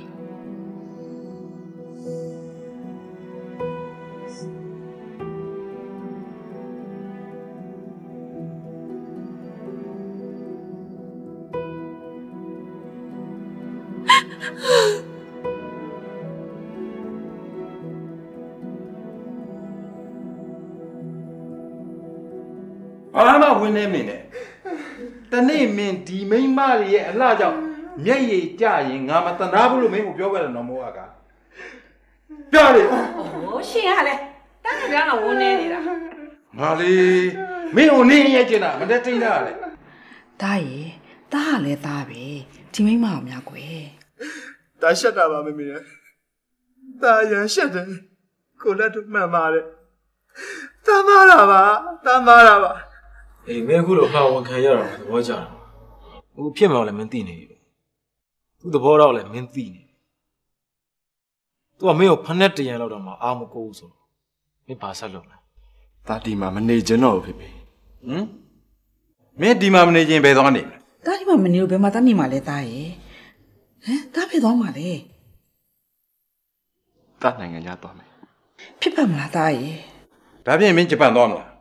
ဘာမှဝင်နေမင်းနဲ့တနေ့မင်းဒီမိန်းမတွေရဲ့အလှကြောင့်မျက်ရည်ကျရင်ငါမတနာဘူးလို့မင်းကိုပြောခဲ့တယ်နော်မိုးကပြောလေအိုးရှင်ကလည်းတန်းကြတော့ဝင်နေနေတာငါလေမင်းကိုနေရဲ့ကျင်တာမတက်တိတ်တာလေတားရီတားကလည်းတားပဲဒီမိန်းမအောင်များကွယ်တားရှက်တာပါမမေနဲ့တားရန်ရှက်တယ်ကိုလက်တို့မှန်ပါတယ်တမ်းမာတာပါအေးမင်းခုလိုအမှားဝန်ခံရတာသဘောကျတယ်ဟိုဖြစ်မှလည်းမင်းသိနေပြီသူ့သဘောတော့လည်းမင်းသိနေသူကမင်းကိုဖက်တရံလောက်တော့မှအာမကိုဘူးဆိုမင်းဘာဆက်လုပ်လဲတာဒီမှာမနေချင်တော့ဘူးဖေဖေမင်းဒီမှာမနေချင်ဘယ်သွားနေလဲတာဒီမှာမနေလို့ဘယ်မှာတန်းနေမှာလဲတားရဲ့တားဖေသွားမှာလဲတာနိုင်ငံခြားသွားမယ်ဖြစ်ပါမလားတားရဲ့ဒါဖြင့်မင်းဂျပန်သွားမလား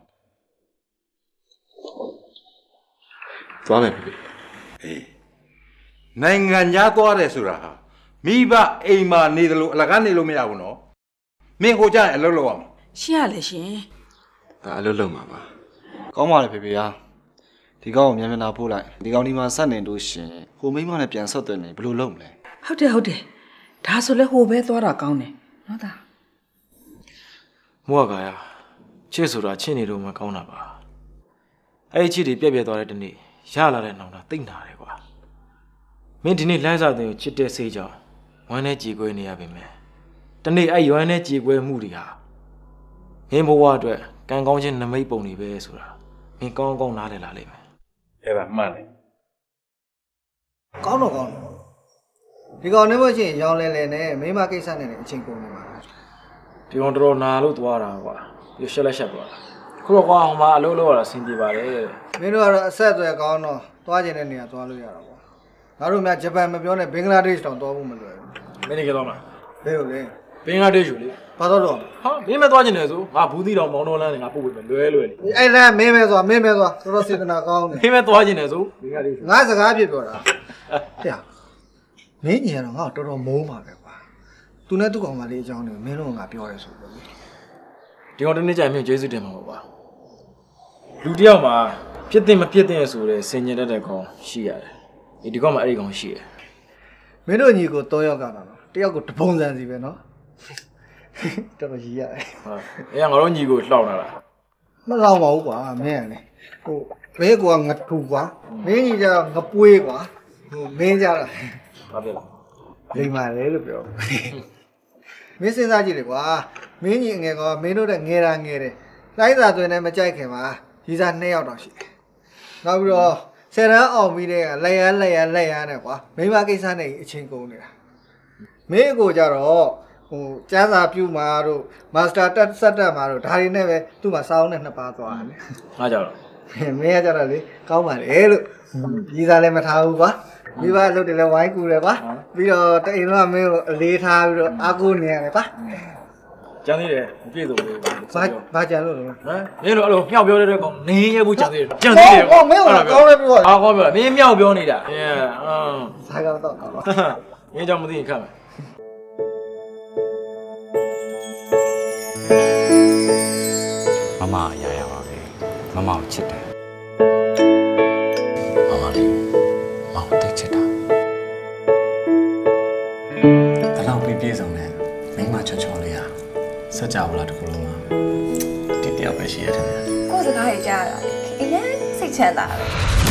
သွားမယ်ဖေအေးနိုင်ငံခြားသွားတယ်ဆိုတာဟာမိဘအိမ်မှာနေတယ်လို့အလကားနေလို့မရဘူးနော်မင်းဟိုကြရင်အလုပ်လုပ်ရမှာရှင်းရလေရှင်ဒါအလုပ်လုပ်မှာပါကောင်းပါလေဖေဟာဒီကောင်ကိုမြန်မြန်လာပို့လိုက်ဒီကောင်ဒီမှာဆက်နေလို့ရှင်ဟိုမိမနဲ့ပြန်ဆက်သွင်းနေဘယ်လိုလုပ်မလဲဟုတ်တယ်ဒါဆိုလဲဟိုပဲသွားတာကောင်းတယ်နော်သားမိုးကရချစ်ဆိုတာချစ်နေလို့မကောင်းတာပါအဲ့ချစ်တွေပြက်သွားတဲ့တနေ့ရလာတဲ့နောင်တာတိတ်နာတယ်ကွာမင်းဒီနေ့လမ်းစာတင်ကိုချစ်တဲ့စိတ်ကြောင့်ဝမ်းနဲ့ကြေကွဲနေရပါမယ်တနေ့အဲ့ဝမ်းနဲ့ကြေကွဲမှုတွေဟာမင်းဘဝအတွက်ကံကောင်းခြင်းနမိတ်ပုံတွေပဲဆိုတာမင်းကောင်းကောင်းနားလည်လာလိမ့်မယ်အဲ့ပါမှန်တယ်ကောင်းတော့ကောင်းတယ်ဒီကောင်နေလို့ရှိရင်ရောင်းလဲလဲနဲ့မိမကိစ္စနဲ့လည်းအချင်းကုန်နေမှာဒီကောင်တော်နာလို့သွားတာကွာပြီးရှက်လက်ရှက်သွားတာခုတော့ကွာဟိုမှာအလုပ်လုပ်ရတာဆင်ပြေပါတယ်မင်းတို့ကတော့အဆက်အသွယ်ကောင်းတော့သွားကျင်တဲ့နေရာသွားလို့ရတာပေါ့ငါတို့များဂျပန်မပြောနဲ့ဘင်္ဂလားဒေ့ရှ်တောင်သွားဖို့မလွယ်ဘူးမင်းနေကြတော့မလားဘယ်လိုလဲဘင်္ဂလားဒေ့ရှ်လေဘာတော့တော့ဟာမင်းမသွားကျင်တယ်ဆိုငါဘူးသီးတော်မောင်တော်လန်းနဲ့ငါပို့ပေးမယ်လွယ်လေအဲ့လမ်းမင်းပဲသွားတော်တော်စေတနာကောင်းတယ်မင်းမသွားကျင်တယ်ဆိုဘင်္ဂလားဒေ့ရှ်ငါစကားဖြစ်ပြောတာဟဲ့မင်းညီကတော့ငါ့ကိုတော်တော်မိုးမှာပဲကွာသူနဲ့သူ့ကောင်မလေးအကြောင်းတွေမင်းတို့ကငါပြောရဲဆိုလို့ဒီကောင်တနေ့ကျရင်မြို့ကျေးဇူးတင်မှာပါလူတယောက်မှာပြစ်တင်မပြစ်တင်ဆိုတဲ့စင်ញင်တတ်တဲ့ကောင်ရှိရတယ်ဒီကောင်မှာအဲ့ဒီကောင်ရှိတယ်မင်းတို့ညီကို3ယောက်ကတော့တယောက်ကိုတပုံစံစီပဲနော်တော်တော်ကြီးရတယ်ဟာအဲ့ငါတို့ညီကိုလှောက်လာတာမလောက်ပါဘူးကွာမင်းကလေဟိုဘဲကွာငထူကွာမင်းညီကျငပွေးကွာဟိုမင်းကြတော့ဘာဖြစ်လဲလိမ္မာလေလို့ပြောမင်းစဉ်းစားကြည့်လေကွာမင်းညီငယ်ကမင်းတို့တဲ့ငယ်တာငယ်တယ်လိုက်သာသွင်းနဲ့မကြိုက်ခင်မှာရီစား2ယောက်တောင်ရှိတယ်နောက်ပြီးတော့ဆယ်တန်းအောင်ပြီးတဲ့ကလက်ရနဲ့ကွာမိမကိစ္စနဲ့အချင်းကုန်နေတာမင်းအကိုကြတော့ဟိုကျန်းစာပြူမာတို့မာစတာတက်ဆက်တက်မာတို့ဒါတွေနဲ့ပဲသူ့မှာစာအုပ်နဲ့2ပါးသွားတယ်ငါကြောက်တော့မင်းကကြတော့လေကောင်းပါလေလို့ရီစားလည်းမထားဘူးကွာမိဘအလုပ်တွေလည်းဝိုင်းကူတယ်ကွာပြီးတော့တအိမ်တော့မင်းကိုအလေးထားပြီးတော့အားကိုးနေရတယ်ကွာကျန်သေးတယ်မပြည့်စုံဘူးဘာကြံလို့လဲဟမ်မင်းတို့အဲ့လိုမြောက်ပြောတဲ့ကောင်နင်းရဲဘူးကျန်သေးတယ်ကျန်သေးတယ်ဟောမင်းကကောင်းလဲပြောအားကောင်းပြောမင်းမြောက်ပြောနေတာအင်းစားကောင်းတော့ကောင်းပါမင်းကြောင့်မသိရင်ခတ်မယ်မမရရပါပဲမမကိုချစ်တယ်မမလေးမောင်တိတ်ချစ်တာတလောက်ပြေးစုံနဲ့မိမချောချောလေးဟာစကြဝဠာတစ်ခုလုံးမှာဒီတယောက်ပဲရှိရတယ်ကိုယ်စကားကြီးကြားရတာအရင်စိတ်ချမ်းသာတယ်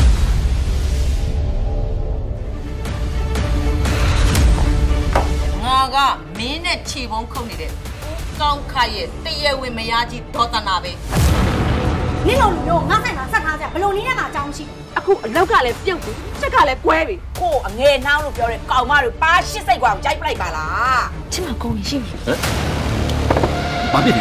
ငါကမင်းနဲ့ခြေပုံးခုတ်နေတဲ့ကောင်းခါရဲ့တရဝင်မရကြီးဒေါသနာပဲနင့်လိုလူမျိုးငါဆိုင်မှာဆက်ထားကြဘလို့နည်းနဲ့မှအကြောင်းရှိအခုအလောက်ကလည်းပြုတ်ပြီချက်ကလည်းကွဲပြီကိုအငယ်နှောင်းလို့ပြောတဲ့ကောင်မတို့ပါရှစ်စိတ်ကွာကိုကြိုက်ပလိုက်ပါလားချစ်မကုန်းရင်ရှိပြီဘာဖြစ်လဲ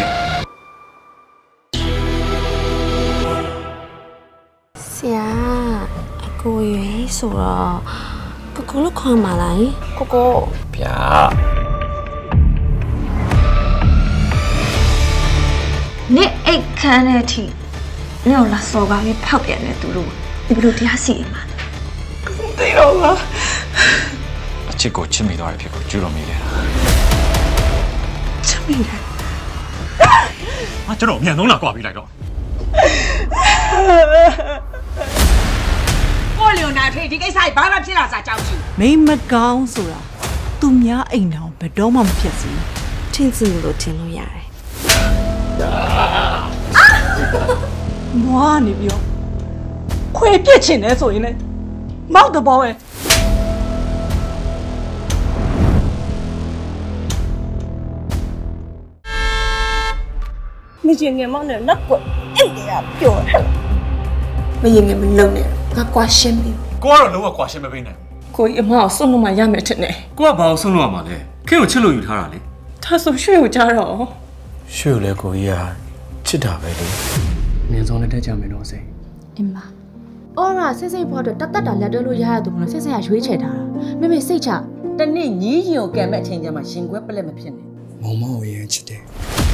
ဆရာအကိုရွေးဆိုတော့ကိုကိုလို့ခေါ်မှာလားကိုကိုဗျာနေအိတ်ခမ်းတဲ့အထိနေကိုလာစော်ကားပြီးဖောက်ပြန်နေသူတို့ဒီဘလို့တရားစီရင်မှာသိတော့လားအချစ်ကိုချစ်မိသွားတဲ့ဖြစ်ကိုကျူးတော်မိတယ်ချစ်မိတယ်ကျွန်တော်အမြန်ဆုံးလာကြွားပြီးလိုက်တော့ကိုလီယိုနာထေးဒီကိစ္စကြီးဘာမှဖြစ်လာစားကြောက်ရှိမိမကောင်းဆိုတာသူများအိမ်တော်ဘယ်တော့မှမဖြစ်စီထင်စီလို့ထင်လို့ရတယ်မွားနေပြောခွေပြစ်ချင်တယ်ဆိုရင်လည်းမောက်တဘောပဲမင်းငယ်မောင်နဲ့နောက်ကွအဲ့ဒီကပြောတယ်မရင်ငယ်မလုံနဲ့ငါကွာရှင်းပြီကိုကတော့လုံးဝကွာရှင်းမပေးနဲ့ကိုကြီးအမအောင်ဆုံးလို့မှရမယ်ထင်တယ်ကိုကဘာလို့ဆုံးလို့ရမှာလဲခင်ကိုချစ်လို့ယူထားတာလေဒါဆိုရွှေကိုကြားတော့ရွှေကိုလည်းကိုကြီးကချစ်တာပဲလေအမြန်ဆုံးလက်ထက်ကြမယ်တော့စိတ်အင်းမအော်ရာစိတ်ဖို့အတွက်တတ်တာလက်တွဲလို့ရရသူမလို့စိတ်ရရွေးချယ်ထားတာမေစိတ်ချတနေ့ညီးရင်ကိုကံမဲ့အချိန်ကျမှရှင်ခွဲပလက်မဖြစ်နဲ့မောင်မောင်ရဲ့ချစ်တယ်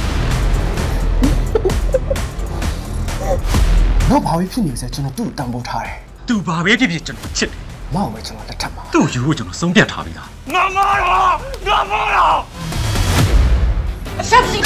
တော့ဘာဖြစ်နေလဲကျွန်တော်သူ့ကိုတန်ဖိုးထားတယ်သူဘာပဲဖြစ်ဖြစ်ကျွန်တော်ချစ်တယ်မောင်ပဲကျွန်တော်လက်ထပ်မှာသူ့ယူဖို့ကျွန်တော်ဆုံးဖြတ်ထားပြီလားငါမတော့ဆက်စီ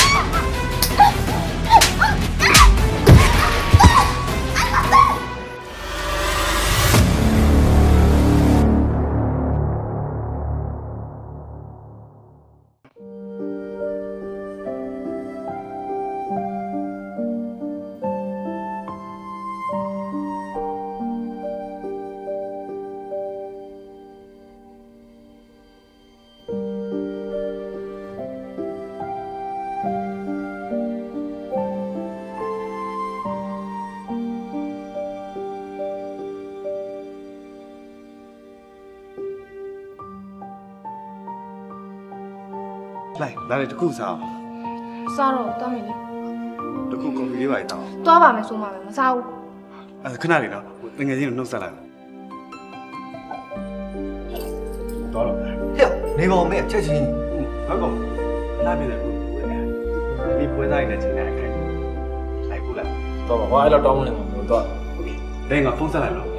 လိုက်ဒါလည်းတစ်ခုစားစားတော့တောင်းမယ်လေတစ်ခုကော်ဖီလေးပါတောင်းသွားပါမယ်ဆိုမှပဲမစားဘူးခဏလေးတော့တကယ်ချင်းနှုတ်ဆက်လိုက်တော့တော့ဟဲ့နေပါဦးမေချက်ချင်းဟုတ်ကောလာပြည့်တယ်ကိုဒီပွဲစားရတဲ့ချိန်တိုင်းခိုင်းလိုက်ဘူးလားတော့ဘာအဲ့လောက်တောင်းမနေမှာမတော့ဒဲငါဖုန်းဆက်လိုက်တော့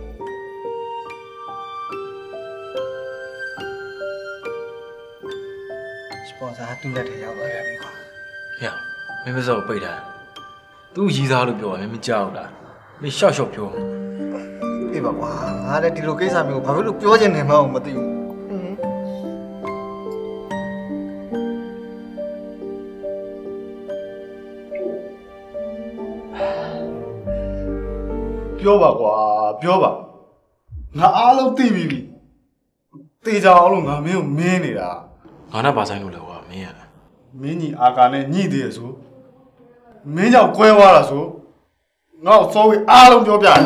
စပွန်ဆာတူလက်ထဲရောက်သွားတယ်ကွာဟဲ့မင်းမစောပိတ်တာသူရီးသားလို့ပြောတယ်မကြောက်လားမင်းရှော့ရှော့ပြောအေးပါကွာငါလည်းဒီလိုကိစ္စမျိုးဘာဖြစ်လို့ပြောချင်နေမှမသိဘူးပြောပါကွာပြောပါငါအားလုံးသိပြီတေချာအောင်လို့ငါမင်းကိုမင်းနေတာငါနဲ့ပါဆိုင်လို့လဲကွာမင်းရတာမင်းကြီးအာကာနဲ့ညှိသေးရဆိုမင်းကြောင့်ကွဲသွားတာဆိုငါ့ကိုစောဝေးအားလုံးပြောပြတယ်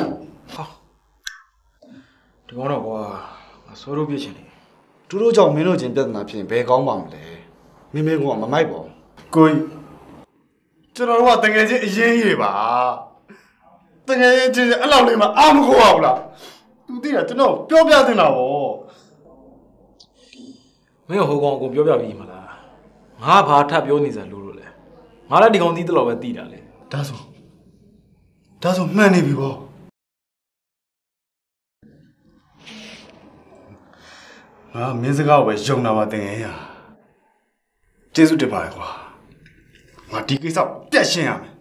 ဒီကောင်တော့ကွာငါစိုးလို့ပြစ်ချင်တယ်သူတို့ကြောင့်မင်းတို့ချင်းပြဿနာဖြစ်ရင်ဘယ်ကောင်းပါမလဲမင်းကမမိုက်ပါဘူးကိုကြီးကျွန်တော်တို့ကတကယ်ချင်းအရင်ကြီးပါတကယ်ချင်းအဲ့လောက်လေးမှအားမခေါ်အောင်လားသူသိတာကျွန်တော်ပြောပြတင်တာဗောမင်းဟိုကောင်ကိုပြောပြပြီးမလားငါဘာထပ်ပြောနေစလို့လဲငါလည်းဒီကောင်သိတော့ပဲသိတာလေဒါဆိုမှန်နေပြီဗောငါမင်းစကားကိုပဲယုံတာပါတင်ရကျေးဇူးတင်ပါတယ်ကွာငါဒီကိစ္စပြတ်ရှင်းရမယ်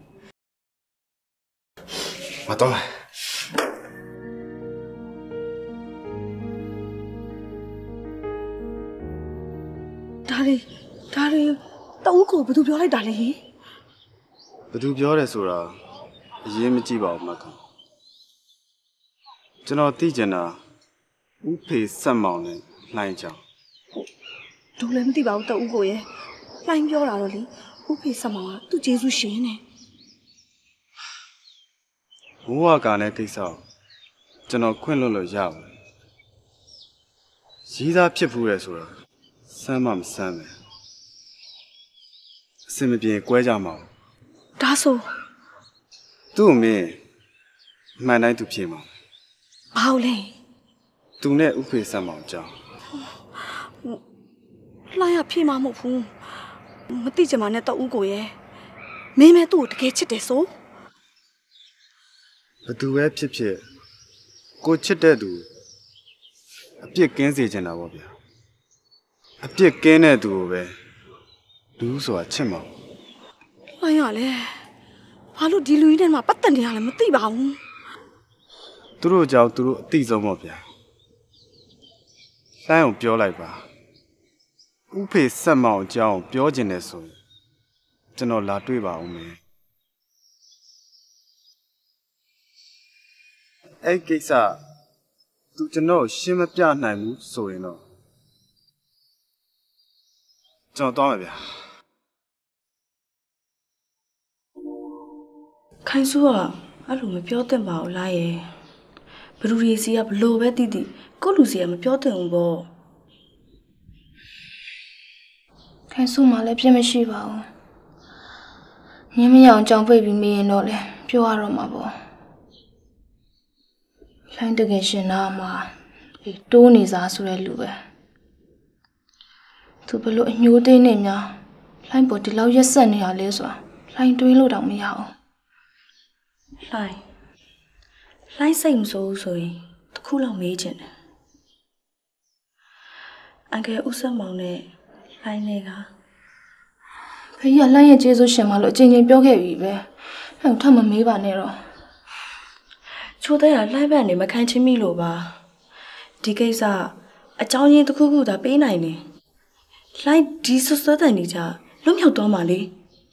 မတော်လားဒါတွေတအုပ်ကိုဘယ်သူပြောလိုက်တာလဲဘသူပြောတယ်ဆိုတာအရင်မကြည့်ပါဘူးမခန့်ကျွန်တော်သိကျင်တာဥဖေဆက်မောင်နဲ့လှိုင်းချောင်းတို့လည်းမသိပါဘူးတအုပ်ကိုရဲ့လှိုင်းပြောတာတော့လေဥဖေဆက်မောင်ကသူ့ကျေးဇူးရှင်နဲ့ဘိုးဝါကလည်းကိစ္စကိုကျွန်တော်ခွင့်လွှတ်လို့ရပါတယ်ရည်သားဖြစ်ဖူးတယ်ဆိုတာစမ်းမမစမ်းပဲအစင်မပြေကွဲကြမှာဒါဆိုသူ့အမေမှန်တိုင်းသူပြေမှာဘာလို့လဲသူနဲ့ဥဖေဆက်မောင်ကြောင်းလှိုင်းကဖြေမှာမဟုတ်ဘူးမသိချင်မှနဲ့တအုပ်ကိုရဲ့မင်းမဲသူ့ကိုတကယ်ချစ်တယ်ဆိုဘသူပဲဖြစ်ဖြစ်ကိုချစ်တဲ့သူအပြစ်ကင်းစေချင်တာပေါ့ဗျာအပြစ်ကင်းတဲ့သူကိုပဲလူဆိုတာချစ်မှာလှိုင်းရလဲဘာလို့ဒီလူကြီးနဲ့မှပတ်သက်နေရလဲမသိပါဘူးသူတို့ကြောင့်သူတို့အသိဆုံးပေါ့ဗျာလှမ်းအောင်ပြောလိုက်ပါဥဖေဆက်မောင်အကြောင်းပြောချင်တယ်ဆိုရင်ကျွန်တော်လာတွေ့ပါဦးမယ်အဲ့ကိစ္စသူကျွန်တော်ရှင်းမပြနိုင်ဘူးဆိုရင်တော့ကျွန်တော်တောင်းမယ်ဗျာခိုင်စုကအဲ့လိုမပြောသင့်ပါဘူးလားရဲ့ဘလူရီစီကဘလို့ပဲတိတိကိုလူစီကမပြောသင့်ဘူးပေါ့ခိုင်စုမှလည်းပြည့်မရှိပါဘူးညင်းမရအောင်ကြောင်ပိတ်ပြီးမေးရင်တော့လေပြောရတော့မှာပေါ့လှိုင်းတကယ်ရှင်နာမှာတိုးနေစားဆိုတဲ့လူပဲသူဘလို့အညိုးသိမ်းနေများလှိုင်းပေါ်ဒီလောက်ရက်ဆက်နေရလဲဆိုတာလှိုင်းတွေးလို့တော့မရအောင်လှိုင်းစိတ်မဆိုးဘူးဆိုရင်တစ်ခုလောက်မေးချင်တယ်အန်ကယ်ဦးဆက်မောင်နဲ့လှိုင်းနဲ့ကဖေးကလှိုင်းရဲ့ကျေးဇူးရှင်မလို့အချိန်ချင်းပြောခဲ့ပြီပဲအဲ့ထပ်မမေးပါနဲ့တော့ချိုးတဲ့ကလှိုင်းဘက်နေမခံချင်းမိလို့ပါဒီကိစ္စအကြောင်းရင်းတစ်ခုခုသာပေးနိုင်တယ်လှိုင်းဒီဆွဆွတဲ့နေကြလွတ်မြောက်သွားမှလေ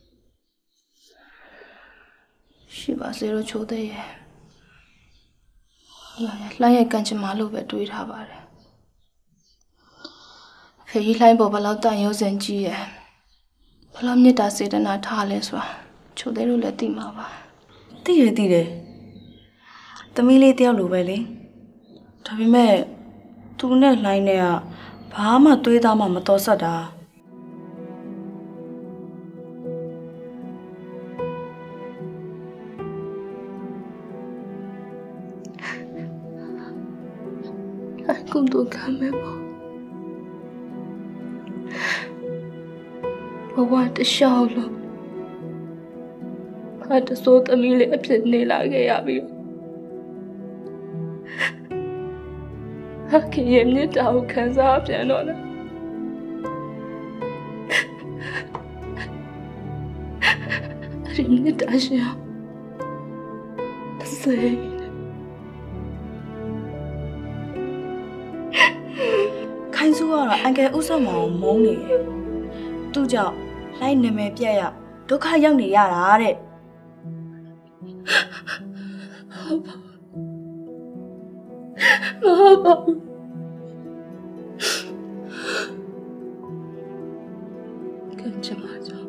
ရှိပါစေတော့ချိုးတဲ့ရဲ့လှိုင်းရဲ့ကန်ချင်မလို့ပဲတွေးထားပါတယ်ဖေးလှိုင်းပေါ်ဘလောက်တန်ရုံးစင်ကြီးရဲ့ဘလောက်မေတ္တာစေတနာထားလဲဆိုတာချိုးတဲ့လို့လည်းသိမှာပါသိတယ်သမီးလေးတယောက်လိုပဲလေဒါပေမဲ့သူနဲ့လှိုင်းနဲ့ကဘာမှတွေးသားမှမတော်ဆက်တာကုသိုလ်ခံမယ်ပေါ့ဘဝတလျှောက်လို့ဘာတစိုးသမီးလေးအဖြစ်နေလာခဲ့ရပြီဟာခင်ရဲ့မြတ်တာကိုခံစားပြန်တော့လားအဲ့ဒီမြတ်တာရှင်စေခိုင်စုကတော့အန်ကယ်ဥစ္စာမောင်မုန်းနေတယ်သူ့ကြောင့်လိုက်နာမည်ပြတ်ရဒုက္ခရောက်နေရတာတဲ့မဟုတ်ပါဘူးကံကြမ္မာကြောင့်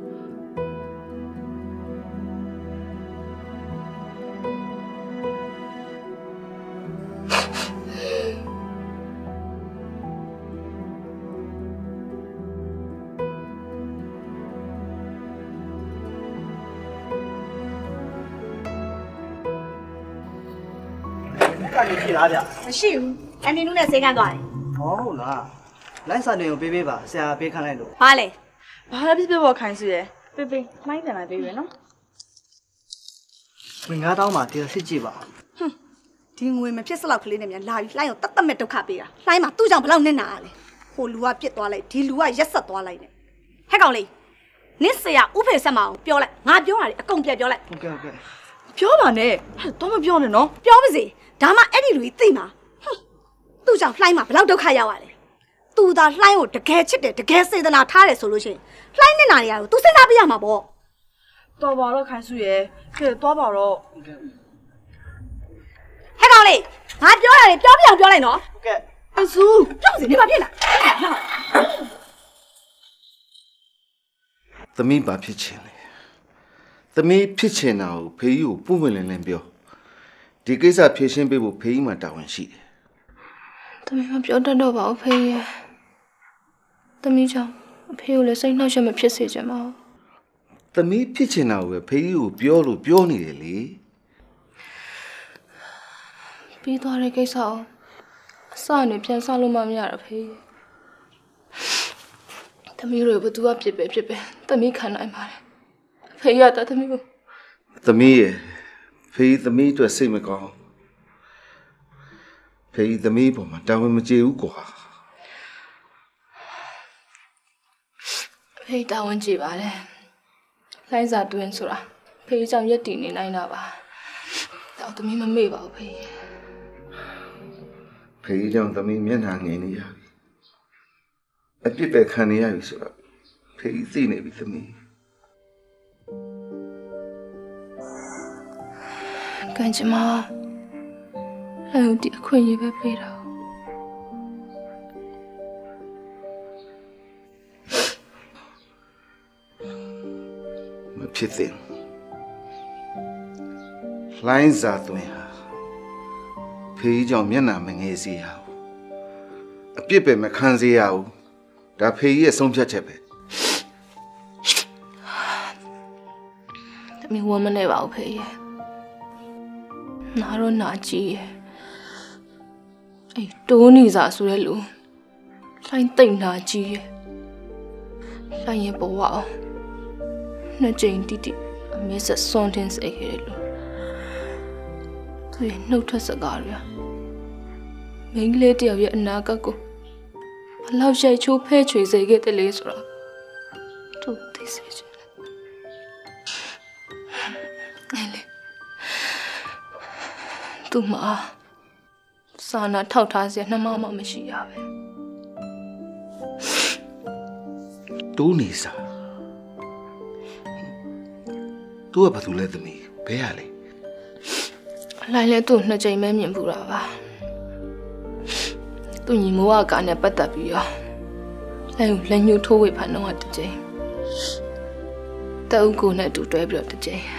ကနေဖြေလားဗျမရှိဘူးအန်တီနုနဲ့ဆေးခန်းသွားတယ်ဟောဟုတ်လားလိုင်းစာတွေကိုပေးပေးပါဆရာပေးခန့်လိုက်လို့ဘာလဲဘာလဲပြပြပေါ်ခိုင်းစုရဲပေးပေးမိုင်းတယ်လိုက်ပေးရနော်ငွေ9000မှာတရားစစ်ကြည့်ပါဒီငွေမဖြစ်စလောက်ကလေးနဲ့မြန်လာပြီးလှိုင်းကိုတတ်တတ်မဲ့ဒုက္ခပေးတာလှိုင်းမှာသူ့ကြောင့်ဘလောက်နစ်နာရလဲဟိုလူကပြစ်သွားလိုက်ဒီလူကရက်ဆက်သွားလိုက်နဲ့ဟဲ့ကောင်လေးနစ်ဆရာဥဖေဆက်မအောင်ပြောလိုက်ငါပြောတာလေအကုန်ပြတ်ပြောလိုက်ဟုတ်ကဲ့ပြောပါနဲ့တော့မပြောနဲ့နော်ပြောပါစေဒါမှအဲ့ဒီလူကြီးသိမှာသူ့ကြောင့်လှိုင်းမှာဘလောက်ဒုက္ခရောက်ရလဲသူသာလှိုင်းကိုတကယ်ချစ်တယ်တကယ်စေတနာထားတယ်ဆိုလို့ရှိရင်လှိုင်းနဲ့နာရီကိုသူစဉ်းစားပြရမှာပေါ့တော်ပါတော့ခိုင်းစုရဲကဲတော့ပါတော့ဟဲ့ကောင်လေးငါပြောရတယ်ပြောပြအောင်ပြောလိုက်နော်ဟုတ်ကဲ့အဆူပြောစီနေပါပြည့်လားသမီးဘာဖြစ်ချင်လဲသမီးဖြစ်ချင်တာကိုဖေးကြီးကိုပုံမှန်လင်းလင်းပြောဒီကိစ္စဖြေရှင်းပေးဖို့ဖေးကြီးမှာတာဝန်ရှိတယ်သမီးမပြောတတ်တော့ပါဘူးဖေးရဲ့သမီးကြောင့်အဖေကိုလည်းစိတ်နှောက်ယှက်မဖြစ်စေချင်ပါဘူးသမီးဖြစ်ချင်တာကိုပဲဖေးကြီးကိုပြောလို့ပြောနေတယ်လေပြီးသွားတဲ့ကိစ္စကိုအစနဲ့ပြန်ဆလို့မှမရတော့ဖေးသမီးတို့ဘသူကဖြစ်ပဲသမီးခံနိုင်ပါတယ်ဖေးရတာသမီးကိုသမီးရဲ့ဖေးသမီးအတွက်စိတ်မကောင်းဖေးသမီးပေါ်မှာတာဝန်မကျေဘူးကွာဖေးတာဝန်ကျေပါတယ်လိုင်းစာတွင်ဆိုတာဖေးကြောင့်ရက်တည်နေနိုင်တာပါတော့သမီးမမေ့ပါဘူးဖေးကြောင့်သမီးမျက်နှာငယ်နေရပြီအပြစ်ပဲခံနေရပြီဆိုတော့ဖေးသိနေပြီသမီးကံကြမ္မာလည်းဒီအခွင့်အရေးပဲပေးတာမဖြစ်သင့်လိုင်းစာသွင်းဟာဖေးကြောင့်မျက်နှာမငယ်စေရဘူးအပြစ်ပဲမခံစေရဘူးဒါဖေးရဲ့ဆုံးဖြတ်ချက်ပဲသမီးဝမ်းမနေပါဘူးဖေးရဲ့နာတော့နာကြည့်ရဲ့အေးတိုးနေစားဆိုတဲ့လူလှိုင်းတိတ်နာကြည့်ရဲ့လှိုင်းရဲ့ဘဝအောင်နှစ်ကြိမ်တိတိအမေဆက်စွန်တင်စေခဲ့တယ်လို့သူရဲ့နှုတ်ထွက်စကားတွေမိန်းကလေးတယောက်ရဲ့အနာဂတ်ကိုဘလောက်ရိုက်ချိုးဖဲချွေစေခဲ့တယ်လေဆိုတော့သူသိစေချင်တယ်အဲ့လေသူမစာနာထောက်ထားစရာနှမမမရှိရပဲတူးနေစားသူကဘာသူလဲသမီးဘဲရလေလိုင်းလဲသူ့နှစ်ကြိမ်ပဲမြင်ဘူးတာပါသူညီမိုးကနဲ့ပတ်သက်ပြီးတော့လိုင်းကိုလက်ညှိုးထိုးဝေဖန်တော့တစ်ကြိမ်တူကိုနဲ့တူတွဲပြီးတော့တစ်ကြိမ်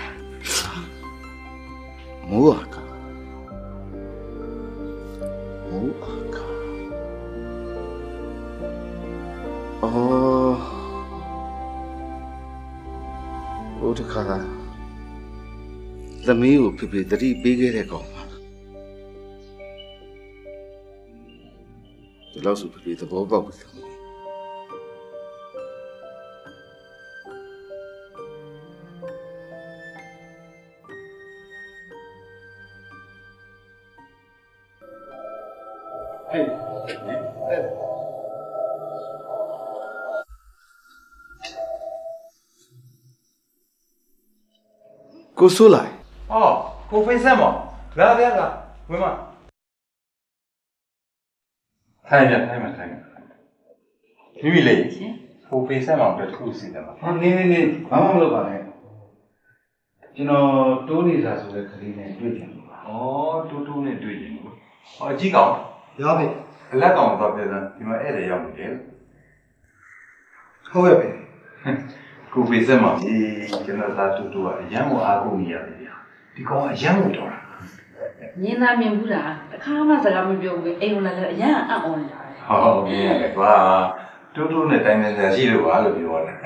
မိုးကဘိုးတခါသမီးကိုဖေဖေတတိပေးခဲ့တဲ့ကောင်ပါဒီလောက်ဆိုဖေသဘောပေါက်ပြီကိုဆိုးလိုက်အော်ကိုဖေးဆက်မောင်လာဗျာလာဝင်မထိုင်ပြန်မိမိလေးကိုဖေးဆက်မောင်တို့တစ်ခုစီတယ်မှာဟာနေဘာမှမလုပ်ပါနဲ့ကျွန်တော်တိုးနေစာဆိုတဲ့ကလေးနဲ့တွေ့ကြလို့ပါဩတိုးနဲ့တွေ့ရင်ဟောအကြီးကောင်ရောပြီအလက်ကောင်တော့ပြန်ဒီမှာဧည့်သည်ရောက်နေတယ်ဟုတ်ရဲ့ပဲကိုဖေးဆက်မောင်ဒီကျွန်တော်သားတိုးကအရန်ကိုအားကိုးနေရတယ်ဗျာဒီကောင်ကအရန်ကိုတော်တာမြင်သားမြင်ဘူးလားအခါမှစကားမပြောဘူးအိမ်ဝင်လာလည်းအရန်အံ့ဩနေတာဟုတ်မြင်ရတယ်ကွာတိုးနဲ့တိုင်းနေရှိလို့ပါလို့ပြောတယ်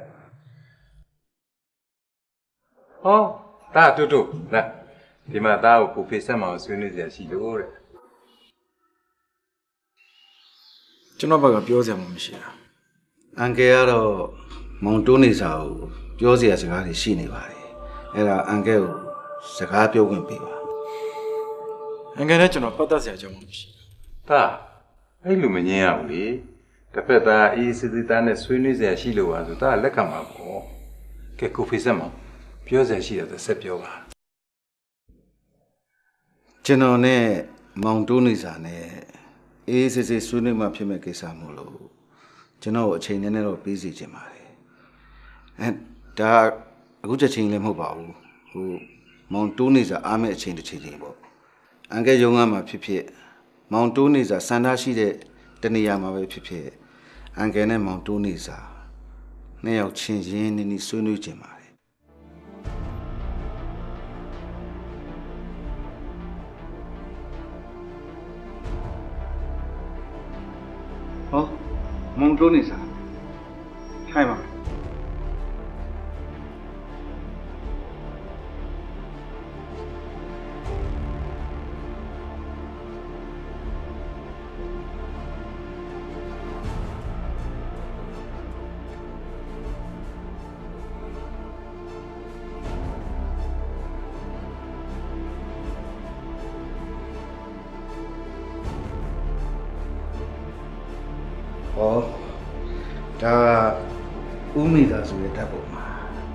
ဟောတာတိုးလာဒီမှာသားကိုကိုဖေးဆက်မောင်ဆွေးနွေးစရာရှိလို့တဲ့ကျွန်တော်ဘက်ကပြောစရာမရှိတာအန်ကယ်ကတော့မောင်တိုးနေစာကိုပြောစရာစကားတွေရှိနေပါတယ်အဲ့ဒါအန်ကယ်ကိုစကားပြောခွင့်ပေးပါအန်ကယ်နဲ့ကျွန်တော်ပတ်သက်စရာကြောင်းမရှိဘူးဒါအဲ့လိုမငြင်းရဘူးလေတစ်ဖက်သားအေးစစ်စစ်သားနဲ့ဆွေးနွေးစရာရှိလို့ပါဆိုဒါလက်ခံပါပေါ့ကဲကိုဖေးဆက်မောင်ပြောစရာရှိတယ်ဆက်ပြောပါကျွန်တော်နဲ့မောင်တိုးနေစာနဲ့အေးစစ်စစ်ဆွေးနွေးမှဖြစ်မဲ့ကိစ္စမို့လို့ကျွန်တော်အချိန်နည်းနည်းတော့ပေးစီခြင်းပါတယ်ဒါအခုချက်ချင်းလည်းမဟုတ်ပါဘူးဟိုမောင်တိုးနေစာအားမဲ့အချိန်တစ်ချိန်ချင်းပေါ့အန်ကဲရုံးကမှာဖြစ်မောင်တိုးနေစာစန္ဒရှိတဲ့တနေရာမှာပဲဖြစ်အန်ကဲနဲ့မောင်တိုးနေစာနှစ်ယောက်ချင်းရင်းနေဆွေးနွေးခြင်းပါတယ်ဟောမောင်တိုးနေစာထိုင်ပါဟောဒါဦးမိသားဆိုတဲ့ဓာတ်ပုံမှာ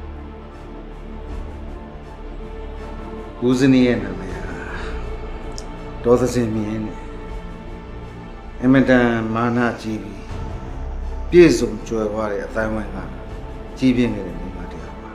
ဦးဇနီးရဲ့နာမည်ဒေါ်သစင်မြင့်အမတန်မာနကြီးပြီးပြည့်စုံကြွယ်ဝတဲ့အတိုင်းဝိုင်းကကြီးပြင်းနေတဲ့မိန်းမတရားပါ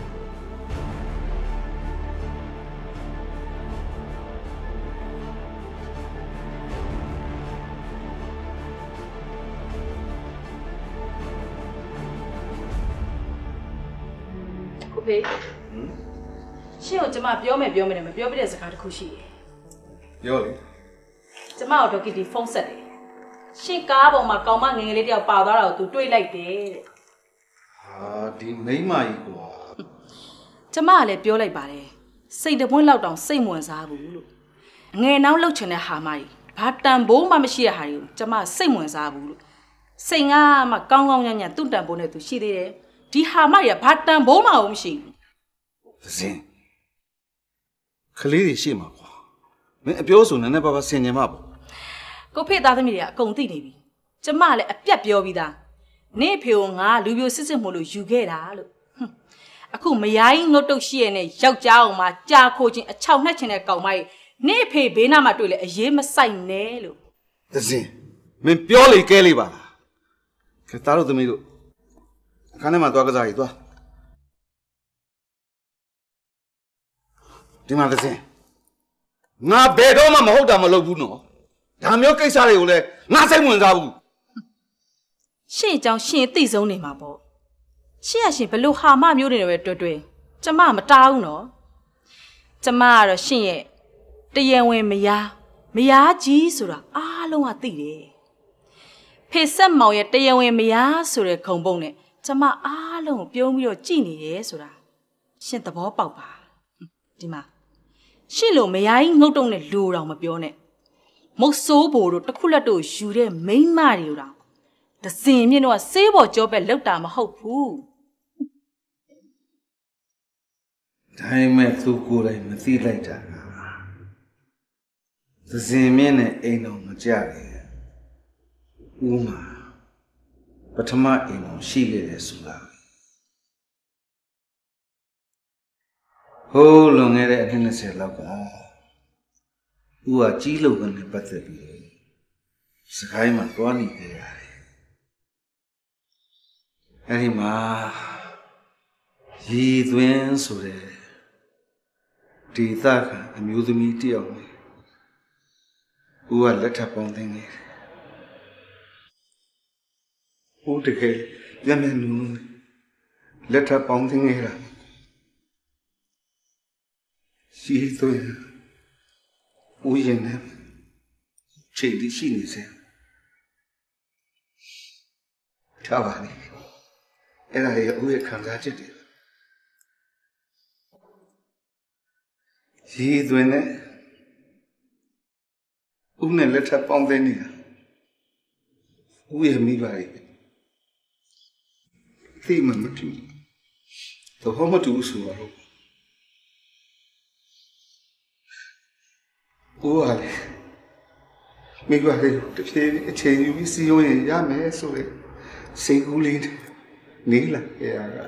ကိုဖေးရှင့်ကိုကျမပြောမယ်နဲ့မပြောပြတဲ့စကားတစ်ခုရှိတယ်ပြောလေကျမတို့ဒေါက်ကီတီဖုန်းဆက်တယ်ရှင့်ကားပေါ်မှာကောင်မငယ်ငယ်လေးတယောက်ပါသွားတာကိုသူတွေးလိုက်တယ်တဲ့ဟာဒီမိန်းမကြီးကွာကျမကလည်းပြောလိုက်ပါတယ်စိတ်တပွင့်လောက်တောင်စိတ်မဝင်စားဘူးလို့ငယ်နှောင်းလှုပ်ချင်တဲ့ဟာမကြီးဘာတန်ဖိုးမှမရှိတဲ့ဟာတွေကိုကျမစိတ်မဝင်စားဘူးလို့စိတ်ငါမှကောင်းကောင်းညံ့ညံ့သူ့တန်ဖိုးနဲ့သူရှိသေးတယ်ဒီဟာမကြီးကဘာတန်ဖိုးမှမရှိဘူးဇင်ကလေးတွေရှိမှာကွာမင်းအပြောဆိုနည်းနည်းပါးပါဆင်ញင်မှာပေါ့ကိုဖေသားသမီးတွေကအကုန်သိနေပြီကျမလည်းအပြတ်ပြောပြီးသားနေဖေကိုငါလူပြိုစစ်စစ်မို့လို့ယူခဲ့တာလို့အခုမယားကြီးငုတ်တုတ်ရှိရနဲ့ယောက်ျားအောင်မှကြာခိုးချင်းအချောက်နှက်ချင်တဲ့ကောင်မကြီးနေဖေဘေးနားမှာတွေ့လေအရေးမဆိုင်နဲ့လို့ဇင်မင်းပြောလေကဲလေပါလားကဲသားတို့သမီးတို့အခန်းထဲမှာသွားကစားရီသွားဒီမှာဇင်ငါဘယ်တော့မှမဟုတ်တာမလုပ်ဘူးနော်ဒါမျိုးကိစ္စတွေကိုလည်းငါစိတ်ဝင်စားဘူးရှင့်အကြောင်းရှင်သိဆုံးနေမှာပေါ့ရှင့်ကရှင်ဘလို့ဟာမမျိုးတွေနဲ့ပဲတွေ့ကျမမတားဘူးနော်ကျမကတော့ရှင့်ရဲ့တရားဝင်မယားကြီးဆိုတာအားလုံးကသိတယ်ဖေဆက်မောင်ရဲ့တရားဝင်မယားဆိုတဲ့ခုံပုံနဲ့ကျမအားလုံးကိုပြုံးပြီးတော့ကြည်နေတယ်ဆိုတာရှင်သဘောပေါက်ပါဒီမှာရှင့်လိုမယားကြီးငုတ်တုံနဲ့လူတော်မပြောနဲ့မုတ်ဆိုးဘိုတို့တစ်ခုလက်တို့ယူတဲ့မိန်းမတွေတော့ဒဇင်မြင့်တော့ဆေးပေါ်ကြောပဲလောက်တာမဟုတ်ဘူးဒါပေမဲ့သူကိုယ်တိုင်မသိလိုက်တာသဇင်မြင့်နဲ့အိမ်တော်မကြခဲ့ဦးမှာပထမအိမ်တော်ရှိခဲ့တယ်ဆိုတာဟိုးလွန်ခဲ့တဲ့အနှစ်20လောက်ကဦးကကြီးလုံကနေပတ်သက်ပြီးစကိုင်းမှာတွားနေခဲ့ရတယ်အဲဒီမှာရည်သွင်းဆိုတဲ့ဒေသခံအမျိုးသမီးတယောက်နဲ့ဦးကလက်ထပ်ပေါင်းသိနေတယ်ဦးတကယ်ညနေနူးလက်ထပ်ပေါင်းသိနေတာရှိသွင်းဦးရင်နဲ့ချိန်တိရှိနေစေထားပါနဲ့အဲ့ဒါရဲ့ဦးရဲ့ခံစားချက်တွေရည်သွင်းနဲ့ဦးနဲ့လက်ထပ်ပေါင်းသိနေတာဦးရဲ့မိဘတွေသိမှမတူတော့မတူဆိုတော့ဦးကလေမိဘတွေတဖြည်းဖြည်းအချိန်ယူပြီးစီးရုံးရင်ရမယ်ဆိုရင်စိတ်ကူးလေးနေလာခဲ့ရတာ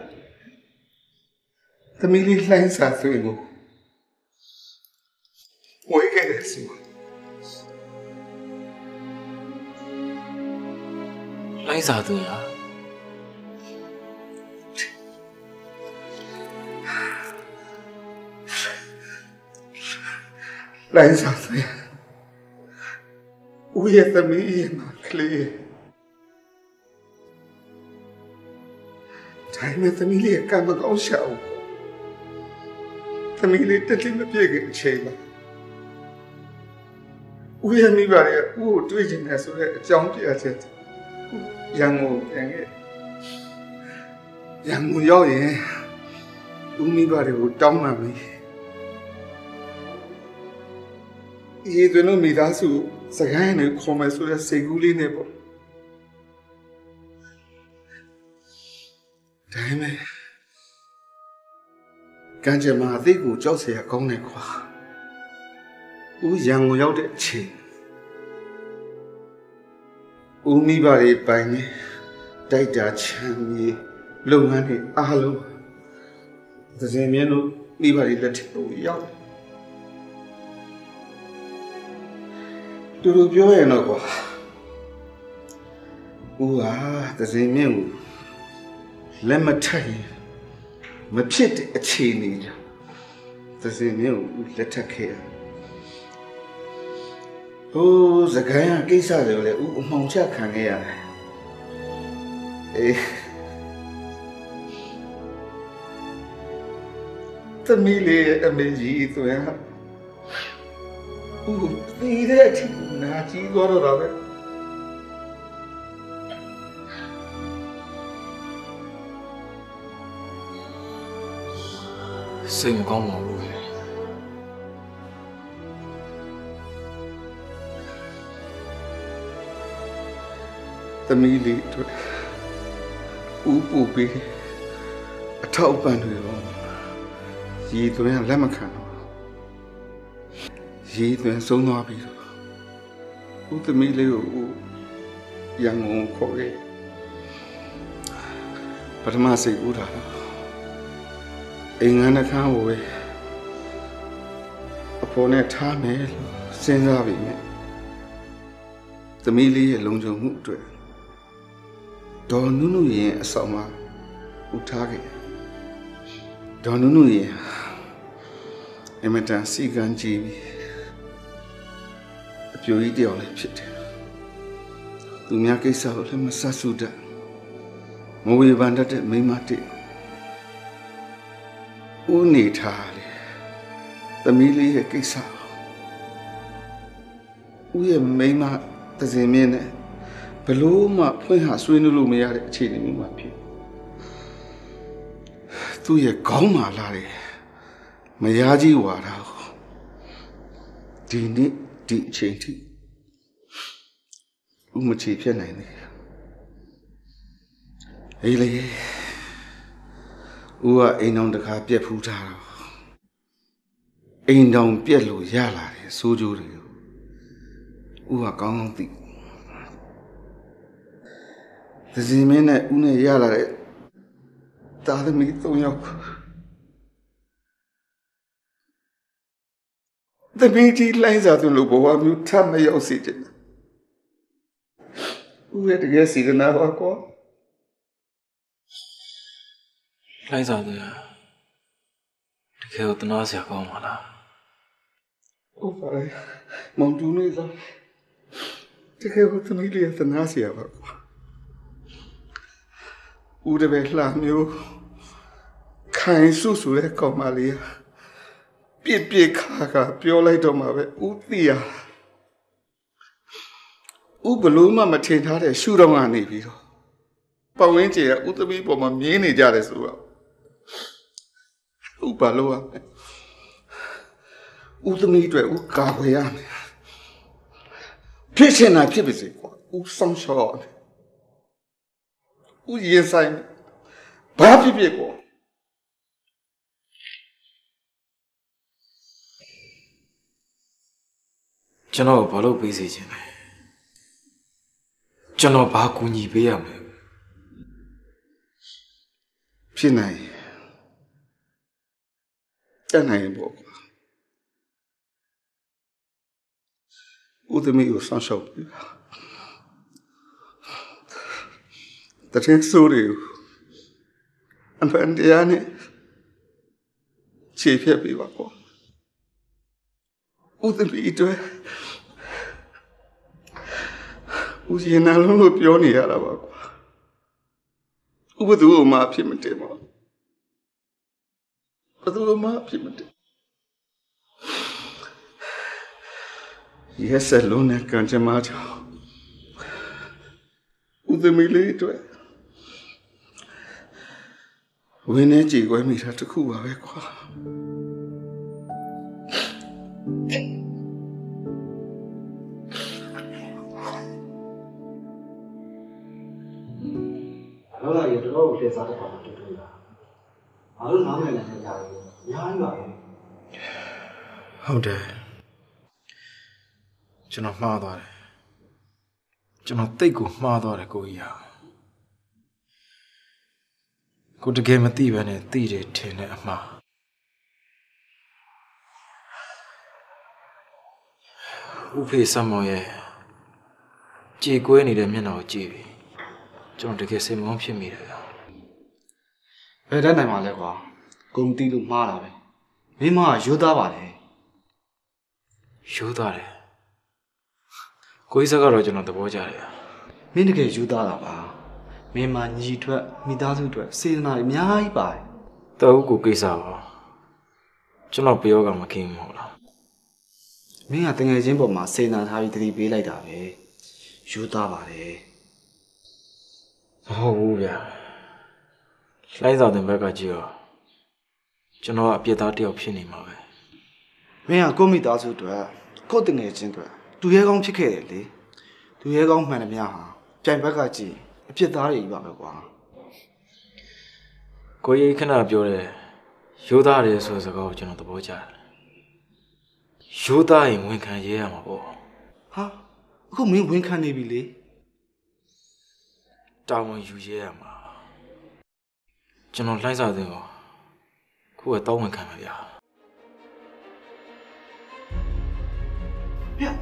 သမီးလေးလှိုင်းစားဆွေကိုဝေးခဲ့တယ်စီလိုင်းစာသူရလိုင်းစားဆွေဦးရဲ့သမီးရဲ့မကလေးတိုင်းမဲ့သမီးလေးကမကောင်းရှာဘူးသမီးလေးတက်တိမပြည့်ခင်အချိန်မှာဦးရဲ့မိဘတွေကဦးကိုတွေ့ချင်တယ်ဆိုတဲ့အကြောင်းပြချက်ရန်ကုန်ပြန်ခဲ့ရန်ကုန်ရောက်ရင်ဦးမိဘတွေကိုတောင်းပန်ပြီဒီသွင်းလို့မိသားစုစကိုင်းနဲ့ခေါ်မယ်ဆိုတဲ့စိတ်ကူးလေးနဲ့ပေါ့ဒါပေမဲ့ကံကြမ္မာအသိကိုကြောက်เสียကောင်းတယ်ခွာဦးရန်ကုန်ရောက်တဲ့အချိန်ဦးမိဘတွေပိုင်နေတိုက်တာချမ်းမြေလုပ်ငန်းတွေအားလုံးသဇင်မြင့်တို့မိဘတွေလက်ထက်ကိုရောက်တူတူပြောရင်တော့ကွာဦးဟာသဇင်မြင့်ကိုလက်မထက်ရင်မဖြစ်တဲ့အခြေအနေကြသဇင်မြင့်ကိုလက်ထက်ခဲ့ရဟိုးစကိုင်းကကိစ္စတွေလည်းဦးအမှောင်ချခံခဲ့ရတယ်အေးသမီးလေးအမေကြီးဆိုရင်ဦးသိတဲ့အထိနာကြည့်သွားတော့တာပဲစိတ်မကောင်းပါဘူးသမီးလေးတို့ဦးပူပြီးအထောက်ပံ့တွေတော့ရည်သွင်းလက်မခံတော့ရည်သွင်းဆုံးသွားပြီဦးသမီးလေးကိုရန်ကုန်ခေါ်ခဲ့ပထမစိတ်ဦးတာအိမ်ငန်းနှခမ်းကိုပဲအဖေနဲ့ထားမယ်လို့စဉ်းစားပြီးမြဲသမီးလေးရဲ့လုံခြုံမှုအတွက်ဒေါ်နုနုရင်အဆောင်မှာဦးထားခဲ့ဒေါ်နုနုရင်အမတန်စီကံကြည့်ပြီးအပြိုကြီးတယောက်လည်းဖြစ်တယ်သူများကိစ္စကိုလည်းမဆတ်ဆုတတ်မဝေဖန်တတ်တဲ့မိန်းမတစ်ဦးနေထားလေသမီးလေးရဲ့ကိစ္စဦးရဲ့မိန်းမသဇင်မြင့်နဲ့ဘလို့မှဖွင့်ဟာဆွေးနွေးလို့မရတဲ့အခြေအနေမျိုးမှာဖြစ်သူ့ရဲ့ခေါင်းမာလာတယ်မယားကြီးဝါတာဒီနေ့ဒီအချိန်ထိဦးမချေဖြစ်နိုင်သေးအေးလေဦးကအိမ်တော်တစ်ခါပြက်ဖူးထားတော့အိမ်တော်ပြက်လို့ရလာတယ်စိုးကြိုးတွေကိုဦးကကောင်းကောင်းသိသစီမင်းနဲ့ဦးနဲ့ရလာတဲ့သားသမီး3 ယောက်သမီးကြီးလိုင်းစားသူလိုဘဝမျိုးထပ်မရောက်စေချင်ဦးရဲ့တကယ်စီကနာပါကွာလိုင်းစားသူတကယ်ကိုတနာစရာကောင်းပါလားဟုတ်ပါရဲ့မောင်တူနေစားတကယ်ကိုသမီးလေးတနာစရာပါကွာဦးတပည့်လှမျိုးခိုင်စုဆိုတဲ့ကောင်မလေးပြစ်ခါပြောလိုက်တော့မှာပဲဦးသိရဦးဘလို့မှမထင်ထားတဲ့ရှုတော့ကနေပြီးတော့ပတ်ဝန်းကျင်ကဦးသမီးပေါ်မှာမြင်းနေကြတယ်ဆိုတော့ဦးဘာလို့อ่ะဦးသမီးအတွက်ဦးကာကွယ်ရမယ်ဖြစ်ရှင်တာဖြစ်ပါစေကွာဦးဆောင်ရှော့ဦးရင်ဆိုင်ဘာဖြစ်ကွာကျွန်တော်ဘာလို့ပေးစီခြင်းလဲကျွန်တော်ဘာကူညီပေးရမလဲဖြစ်နိုင်တတ်နိုင်ပေါ့ဦးသမီးကိုဆောင်းရှောက်ပြီတကယ်ဆိုးတယ်အမှန်တရားနဲ့ခြေဖြတ်ပြီးပါကွာဦးသမီးတွေဦးရင်နာလုံးလို့ပြောနေရတာပါကွာဦးဘသူ့မှာဖြစ်မတယ်ပါဘသူ့မှာဖြစ်မတယ်ရက်ဆက်လုံးနဲ့ကန်ချင်မှကြောင့်ဦးသမီးလေးတွေဝင်းနေကြည်ခွဲမိတာတခုပါပဲကွာလောလာရတော့လက်စားတဲ့ပါတူတူလာအားလုံးနားမလည်နိုင်ကြဘူးအများကြီးပါပဲဟုတ်တယ်ကျွန်တော်မှားသွားတယ်ကျွန်တော်တိတ်ကိုမှားသွားတယ်ကိုကြီးဟာကိုတကယ်မသိဘဲနဲ့သိတယ်ထင်တဲ့အမှားဥဖေးစမောင်ရဲ့ကြေကွဲနေတဲ့မျက်နှာကိုကြည့်ပြီးကျွန်တော်တကယ်စိတ်မကောင်းဖြစ်မိတယ်ဗျာဘယ်တတ်နိုင်မှာလဲကွာဂုံတီးလို့မှားတာပဲမင်းမကရိုးသားပါလေရိုးသားတယ်ကိုကြီးစကတော့ကျွန်တော်သဘောကျတယ်ဗျာမင်းတကယ်ရိုးသားတာပါမင်းမညီထွက်မိသားစုအတွက်စေတနာအများကြီးပါတယ်တောက်ကိုကိစ္စပါကျွန်တော်ပြောကမကင်းမဟုတ်လားမင်းကတငယ်ချင်းပေါ်မှာစေတနာထားပြီးတတိပေးလိုက်တာပဲရိုးသားပါတယ်မဟုတ်ဘူးဗျာလိုင်းစားတဲ့ဘက်ကကြည့်တော့ကျွန်တော်ကအပြစ်သားတယောက်ဖြစ်နေမှာပဲမင်းကကိုမိသားစုအတွက်ကိုတငယ်ချင်းအတွက်သူရဲကောင်းဖြစ်ခဲ့တယ်လေသူရဲကောင်းမှန်တယ်များဟာပြိုင်ဘက်ကကြည့်အပြစ်သားတွေကြီးပါပဲကွာကိုကြီးခဏပြောတယ်ရိုးသားတယ်ဆိုစကားကိုကျွန်တော်သဘောကျတယ်ရိုးသားရင်ဝန်ခံရဲရမှာပေါ့ဟာအခုမင်းဝန်ခံနေပြီလေတာဝန်ယူရဲရမှာကျွန်တော်လှိုင်းစားတဲ့ကိုခုကတောင်းဝန်ခံပါဗျာဟဲ့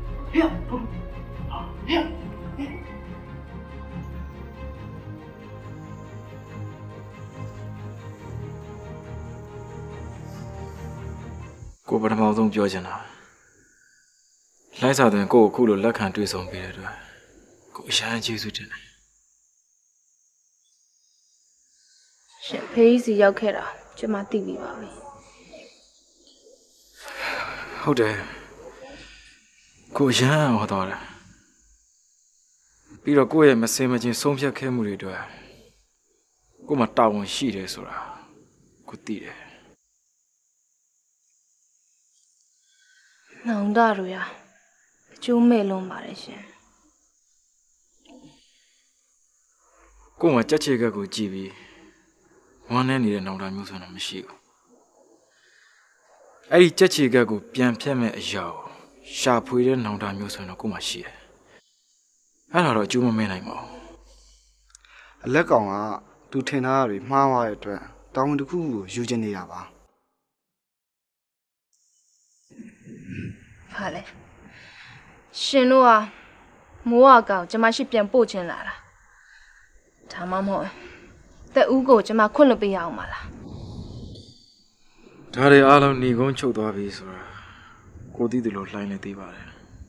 ကိုပထမဆုံးပြောချင်တာလိုင်းစားတဲ့ကိုအခုလိုလက်ခံတွေ့ဆုံပေးတဲ့အတွက်ကိုအရန်ကျေးဇူးတင်တယ်ရှင်ဖေးစီရောက်ခဲ့တာကျွန်မသိပြီပါပဲဟုတ်တယ်ကိုရန်ဟောတော့တယ်ပြီးတော့ကိုရဲ့မစင်မချင်းဆုံးဖြတ်ခဲ့မှုတွေအတွက်ကိုမှတာဝန်ရှိတယ်ဆိုတာကိုသိတယ်နောင်တတို့ရအကျိုးမဲ့လွန်ပါတယ်ရှင်ကို့မှာကြက်ချေကက်ကိုကြည့်ပြီးဝမ်းနဲ့နေတဲ့နောင်တမျိုးဆိုတော့မရှိဘူးအဲ့ဒီကြက်ချေကက်ကိုပြန်ဖြတ်မဲ့အရာကိုရှာဖွေတဲ့နောင်တမျိုးဆိုတော့ကို့မှာရှိတယ်အဲ့ဒါတော့အကျိုးမမဲနိုင်ပါဘူးအလက်ကောင်ကသူထင်ထားတာတွေမှားသွားတဲ့အတွက်တောင်းဝန်တစ်ခုကိုယူချင်နေတာပါဟာလေရှင်တို့ကမိုးအကောင်ကျမရှိပြန်ပို့ချင်လာတာဒါမှမဟုတ်တဲ့ဦးကိုကျမခွင့်လွှတ်ပေးရအောင်ပါလားဒါတွေအားလုံးหนีကုန်းချုပ်သွားပြီဆိုတာကိုသိတယ်လို့လှိုင်းနေသေးပါတယ်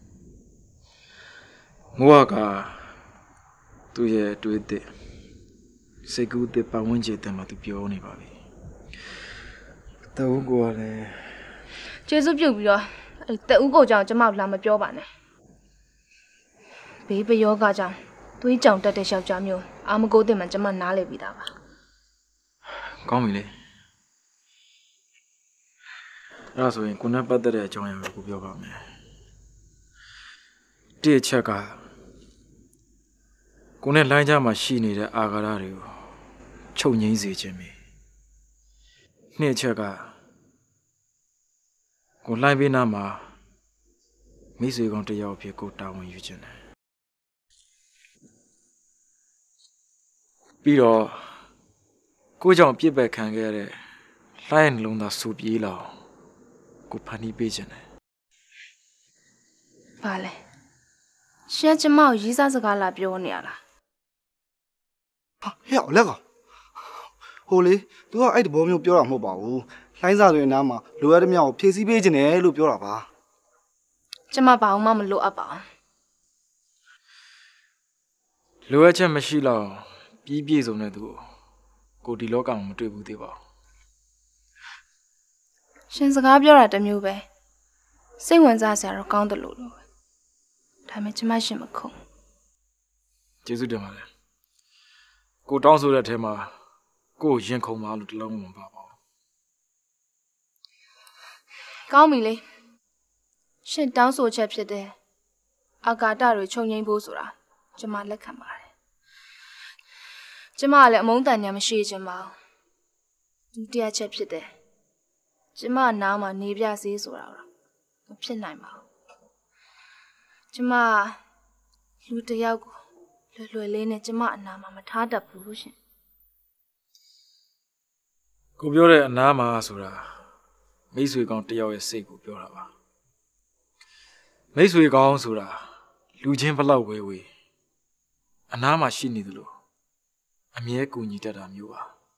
မိုးကသူ့ရဲ့တွေးတဲ့စိတ်ကူးတဲ့ပတ်ဝန်းကျင်တည်းမှာသူပြောနေပါပြီတဲ့ဦးကိုလည်းကျေးဇူးပြုပြီးတော့တဲ့ဦးကိုကြောင့်ကျမလာမပြောပါနဲ့ဘေးပယောဂကြောင့်သွေးကြောင်တက်တဲ့ယောက်ျားမျိုးအာမကိုတဲ့မှကျမနားလေပြီးသားပါကောင်းပြီလေအဲ့ဒါဆိုရင်ကိုနဲ့ပတ်သက်တဲ့အကြောင်းအရာကိုပြောပါမယ်ဒီအချက်ကကိုနဲ့လိုင်းကြမှာရှိနေတဲ့အာဃာတတွေကိုချုပ်ငိမ့်စေခြင်းပဲနှစ်အချက်ကကိုလိုင်းပေးနာမှာမိတ်ဆွေကောင်တယောက်ဖြစ်ကိုတာဝန်ယူခြင်းတယ်ပြီးတော့ကိုကြောင့်ပြစ်ပယ်ခံခဲ့ရတဲ့လိုင်းလုံးသားစူပြေးလာအောင်ကိုဖန်တီးပေးခြင်းတယ်ဘာလဲရှင်းကျမကိုရေးစားစကားလာပြောနေရလားဟာဟဲ့လက်ကဟိုလေ तू ကအဲ့ဒီဘောမျိုးပြောတာမဟုတ်ပါဘူးလိုင်းစားတွေနားမှာလိုရတဲ့မြောက်ကိုဖြည့်ဆည်းပေးခြင်းတယ်လို့ပြောတာပါကျမဘာမှမလိုအပ်ပါဘူးလိုအပ်ချက်မရှိတော့ပြီးပြည့်စုံတဲ့သူကိုဒီလောကမှာမတွေ့ဘူးသေးပါဘူးရှင်စကားပြောတာတမျိုးပဲစိတ်ဝင်စားစရာတော့ကောင်းတယ်လို့ပဲဒါပေမဲ့ကျမရှင်မခုံကျေးဇူးတင်ပါတယ်ကိုတောင်းဆိုတဲ့အထက်မှာကိုရင်ခုန်ပါလို့တလုံးမပါပါဘူးကောင်းပြီလေရှင်တောင်းဆိုချက်ဖြစ်တဲ့အာဃာတတွေခြုံငိမ့်ဖို့ဆိုတာကျမလက်ခံပါတယ်ကျမကလည်းအမုန်းတန်ညာမရှိချင်ပါဘူးဒုတိယချက်ဖြစ်တယ်ကျမနားမှာနေပြစေးဆိုတာတော့မဖြစ်နိုင်ပါဘူးကျမလူတစ်ယောက်ကိုလွယ်လွယ်လေးနဲ့ကျမအနာမှာမထားတတ်ဘူးရှင်ကိုပြောတဲ့အနာမှာဆိုတာမိတ်ဆွေကောင်တယောက်ရဲ့စိတ်ကိုပြောတာပါမိတ်ဆွေကောင်ဆိုတာလူချင်းဘလောက်ဝေးဝေးအနာမှာရှိနေသလိုအမြဲကူညီတတ်တာမျိုးပါ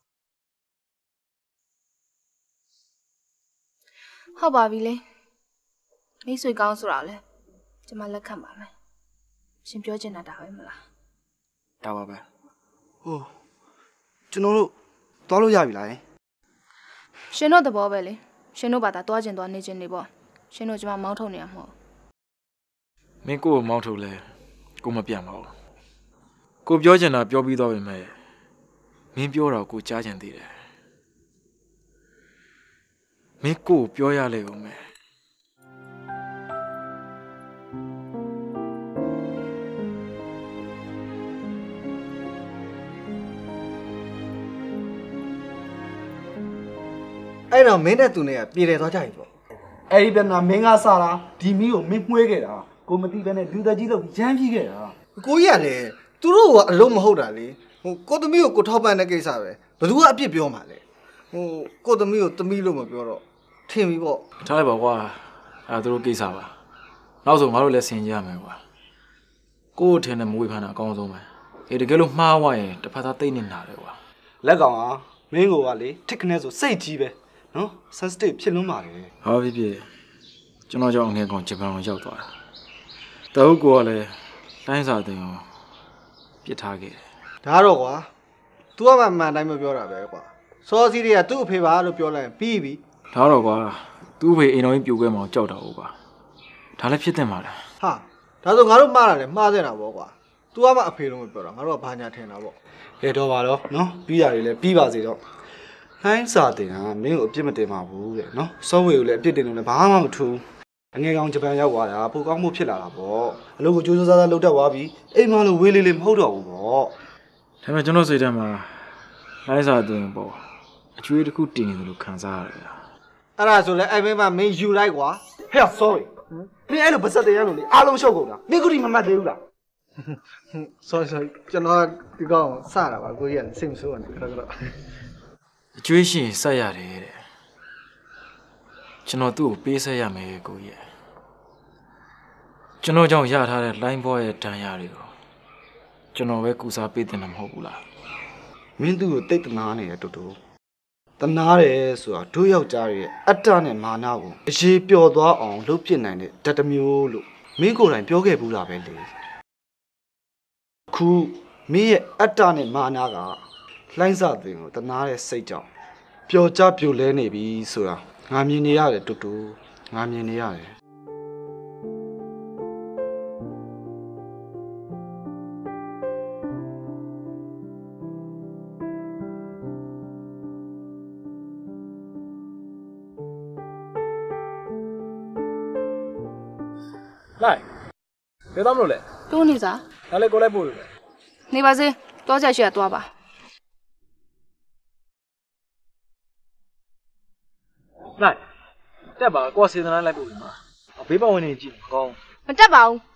ဟုတ်ပါပြီလေမိတ်ဆွေကောင်းဆိုတာလေကျမလက်ခံပါမယ်ရှင်ပြောချင်တာဒါပဲမလားဒါပါပဲဟိုကျွန်တော်တို့သွားလို့ရပြီလားရှင်တို့သဘောပဲလေရှင်တို့ဘာသာသွားခြင်းသွားနေခြင်းနေပေါ့ရှင်တို့ကျမမောင်းထုတ်နေရမှာမင်းကိုမောင်းထုတ်လဲကိုမပြန်ပါဘူးကိုပြောချင်တာပြောပြီးတော့ပဲမဲ့မင်းပြောတော့ကိုကြားချင်သေးတယ်မင်းကိုပြောရလေဦးမယ်အဲ့တော့မင်းနဲ့သူနဲ့ကပြေတယ်သွားကြပြီပေါ့အဲ့ဒီပြန်ကမင်းကစားတာဒီမီးကိုမင်းမှွေးခဲ့တာကိုမသိဘဲနဲ့လူသက်ကြီးလို့ရမ်းပြီးခဲ့တာကိုကြီးကလည်းသူတို့ကအလုံးမဟုတ်တာလေဟိုကိုသမီးကိုကိုထောက်ပံ့တဲ့ကိစ္စပဲဘယ်သူကအပြစ်ပြောမှာလဲဟိုကိုသမီးကိုသမီးလို့မပြောတော့ထင်ပြီပေါ့ထားလိုက်ပါကွာအဲ့သူတို့ကိစ္စပါနောက်ဆုံးငါတို့လည်းဆင်ကြရမယ်ကွာကို့ထင်တဲ့မဝေဖန်တာအကောင်းဆုံးပဲတကယ်လို့မှားသွားရင်တစ်ဖက်သားသိနေနာတယ်ကွာလက်ကောင်ကမင်းကိုကလေထစ်ခနဲ့ဆိုစိတ်ကြီးပဲနော် sensitive ဖြစ်လွန်းပါလေဟောဖြစ်ကျွန်တော်ကြောင့်အငယ်ကောင်ဂျပန်ကိုရောက်သွားတာတအုပ်ကလည်းတိုင်းစာတင်အောင်ပြစ်ထားခဲ့တယ်ဒါတော့ကွာ तू ကမှအမှန်တိုင်းမပြောတာပဲကွာစောစီးတွေကသူ့အဖေပါလို့ပြောလိုက်ပြီးပြီဒါတော့ကွာသူ့အဖေအိမ်တော်ကြီးပြိုကွဲမှကြောက်တာဟုတ်ကွာဒါလည်းဖြစ်တင်ပါလားဟာဒါဆိုငါတို့မှားတာလေမှားစင်တာပေါ့ကွာ तू ကမှအဖေလို့မပြောတာငါတို့ကဘာညာထင်တာပေါ့ကဲတော့ပါတော့နော်ပြီးရတယ်လေပြီးပါစေတော့ဟိုင်းစာတင်တာမင်းကိုအပြစ်မတင်ပါဘူးတဲ့နော်စောဝေကိုလည်းအပြစ်တင်လို့လည်းဘာမှမထူးအငယ်ကောင်ဂျပန်ရောက်သွားတာပိုကောင်းမှုဖြစ်လာတာပေါ့အလုပ်ကိုကြိုးစားစားလုပ်တတ်သွားပြီအိမ်မလို့ဝေးလေးလေးမဟုတ်တော့ဘူးပေါ့ဒဒါပေမဲ့ကျွန်တော်စိတ်ထဲမှာလိုင်းစာသွင်းပေါ့အကျွေးတစ်ခုတင်နေတယ်လို့ခံစားရတယ်ဗျာအဲ့ဒါဆိုလဲအဲ့မင်းမင်းယူလိုက်ကွာဟဲ့ sorry မင်းအဲ့လိုပါစက်တရားလို့လေအားလုံးရှုပ်ကုန်တာမင်းခုထိမမှတ်သေးဘူးလား sorry ကျွန်တော်ဒီကောင်စတာပါကိုကြီးကစိတ်မဆိုးနဲ့ကတော့အကျွေးရှင်ဆက်ရတယ်တဲ့ကျွန်တော်သူ့ကိုပေးဆက်ရမယ်ကိုကြီးကျွန်တော်ကြောင့်ရထားတဲ့လိုင်းဘောရဲ့တန်ရာတွေကိုကျွန်တော်ပဲကူစားပေးတင်တာမဟုတ်ဘူးလားမင်းသူ့ကိုတိတ်တနာနေတယ်တူတူတနာတယ်ဆိုတာတို့ယောက်ျားရဲ့အတ္တနဲ့မာနကိုအရေးပျော်သွားအောင်လုပ်ပြနိုင်တဲ့ဓာတ်တစ်မျိုးလို့မင်းကိုယ်တိုင်ပြောခဲ့ဘူးလားပဲလေခုမင်းရဲ့အတ္တနဲ့မာနကလှိုင်းစားသွင်းကိုတနာတဲ့စိတ်ကြောင့်ပျော်ကြပျော်လဲနေပြီဆိုတာငါမြင်နေရတယ်တူတူငါမြင်နေရတယ်လိုက်ဘယ်တော့မလို့လဲတိုးနေစားဒါလည်းကိုလိုက်ပို့လို့လေနေပါစေတော့ကြရှိရသွားပါလိုက်တက်ပါကိုစေတနာလိုက်ပို့ပြီမှာဘေးပတ်ဝန်းနေကြည့်ကောင်းမတက်ပါဘူး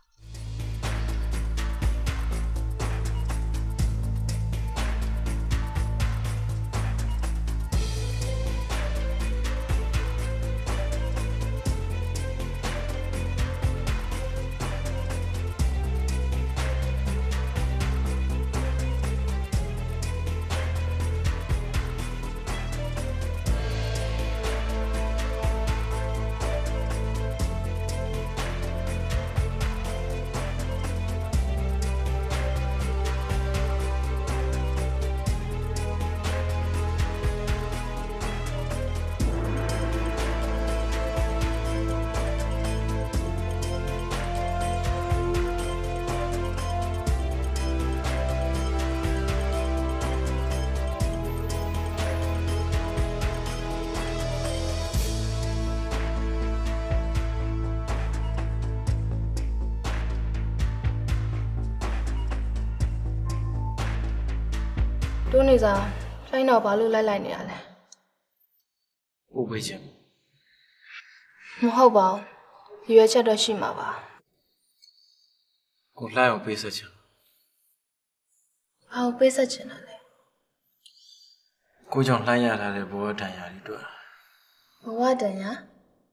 တိုးနေစားဆိုင်တော့ဘာလို့လိုက်နေရလဲပို့ပေးခြင်းမဟုတ်ပါဘူးရွေးချက်တော့ရှိမှာပါကိုလိုက်အောင်ပေးဆက်ခြင်းဘာကိုပေးဆက်ခြင်းလဲကိုကြောင့်လှမ်းရလာတဲ့ဘဝတန်ရာတွေတွေ့ဘဝတန်ရာ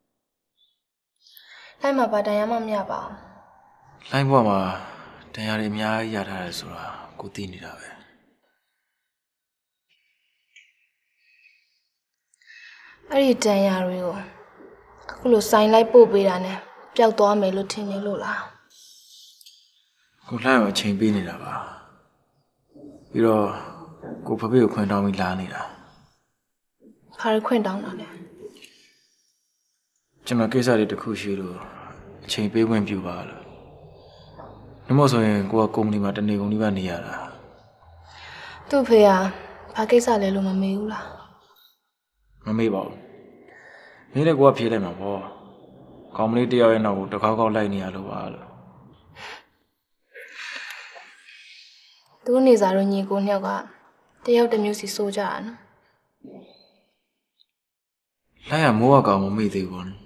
လိုက်မှာပါတန်ရာမှမရပါဘူးလိုင်းဘဝမှာတန်ရာတွေအများကြီးရထားတယ်ဆိုတာကိုသိနေတာပဲအဲ့ဒီတန်ရာတွေကိုအခုလိုဆိုင်လိုက်ပို့ပေးတာနဲ့ပျောက်သွားမယ်လို့ထင်နေလို့လားကိုလှမ်းအောင်အချိန်ပေးနေတာပါပြီးတော့ကိုဖဖေကိုခွင့်တောင်းပြီးလာနေတာဘာလို့ခွင့်တောင်းတာလဲကျွန်တော်ကိစ္စတွေတစ်ခုရှိလို့အချိန်ပေးခွင့်ပြုပါလို့နှမို့ဆိုရင်ကိုကကုမ္ပဏီမှာတနေကုန်ဒီဘက်နေရတာသူ့ဖေကဘာကိစ္စလဲလို့မမေးဘူးလားမမေ့ပါဘူးမင်းလည်းကိုကဖြေလိုက်မှာပေါ့ကောင်းမလေးတယောက်ရဲ့နောက်ကိုတကောက်ကောက်လိုက်နေရလို့ပါလို့သူနေစားတော့ညီကိုနှစ်ယောက်ကတယောက်တစ်မျိုးစီစိုးကြတာနော်လိုက်ရမိုးကကောင်မမေ့သေးဘူးနော်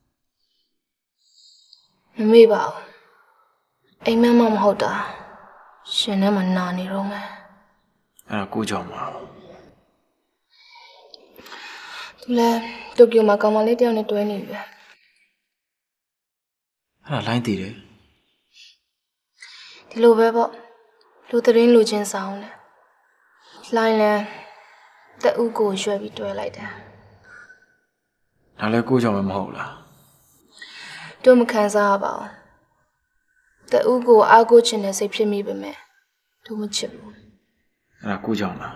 မမေ့ပါဘူးအိမ်မက်မဟုတ်တာရှင်ထဲမှာနာနေတော့မယ်အဲ့ဒါကိုကြောင့်ပါသူလည်းတိုကျိုမှာကောင်မလေးတယောက်နဲ့တွဲနေပြီအဲ့ဒါလိုင်းတည်တယ်ဒီလိုပဲပေါ့လူသတင်းလူချင်းဆောင်တယ်လိုင်းလဲတအုပ်ကိုရွှဲပြီးတွဲလိုက်တယ်ဒါလည်းကိုကြောင့်မဟုတ်လားတို့မခံစားရပါဘူးတအုပ်ကိုအားကိုးချင်တဲ့စိတ်ဖြစ်မိပေမဲ့တို့မချစ်ဘူးအဲ့ဒါကိုကြောင့်လား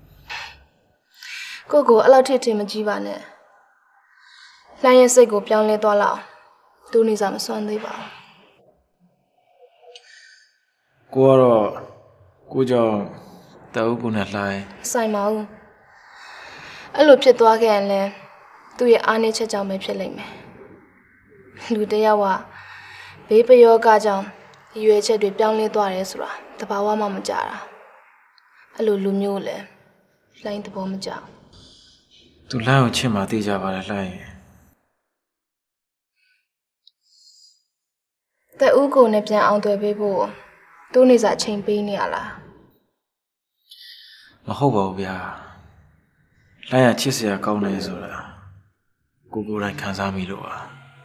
ကိုအဲ့လောက်ထင်မကြည့်ပါနဲ့လှမ်းရဲ့စိတ်ကိုပြောင်းလဲသွားလောက်သူနေစားမစွမ်းသေးပါဘူးကိုကတော့ကိုကြောင့်တအုပ်ကိုနဲ့လှိုင်းဆိုင်ပါဘူးအဲ့လိုဖြစ်သွားခဲ့ရင်လည်းသူ့ရဲ့အားနည်းချက်ကြောင့်ပဲဖြစ်လိမ့်မယ်လူတယောက်ကဘေးပယောဂကြောင့်ရွယ်ချက်တွေပြောင်းလဲသွားတယ်ဆိုတာတဘာဝမှမကြတာအဲ့လိုလူမျိုးလဲလှိုင်းသဘောမကျဘူးသူလှမ်းကိုချစ်မှသိကြပါလေလှမ်းရင်တဲ့ဦးကိုနဲ့ပြန်အောင်တွေ့ပေးဖို့သူ့နေစာချိန်ပေးနေရလားမဟုတ်ပါဘူးဗျာလှမ်းရချစ်စရာကောင်းနေဆိုတာကိုယ်တိုင်ခံစားမိလို့ပါ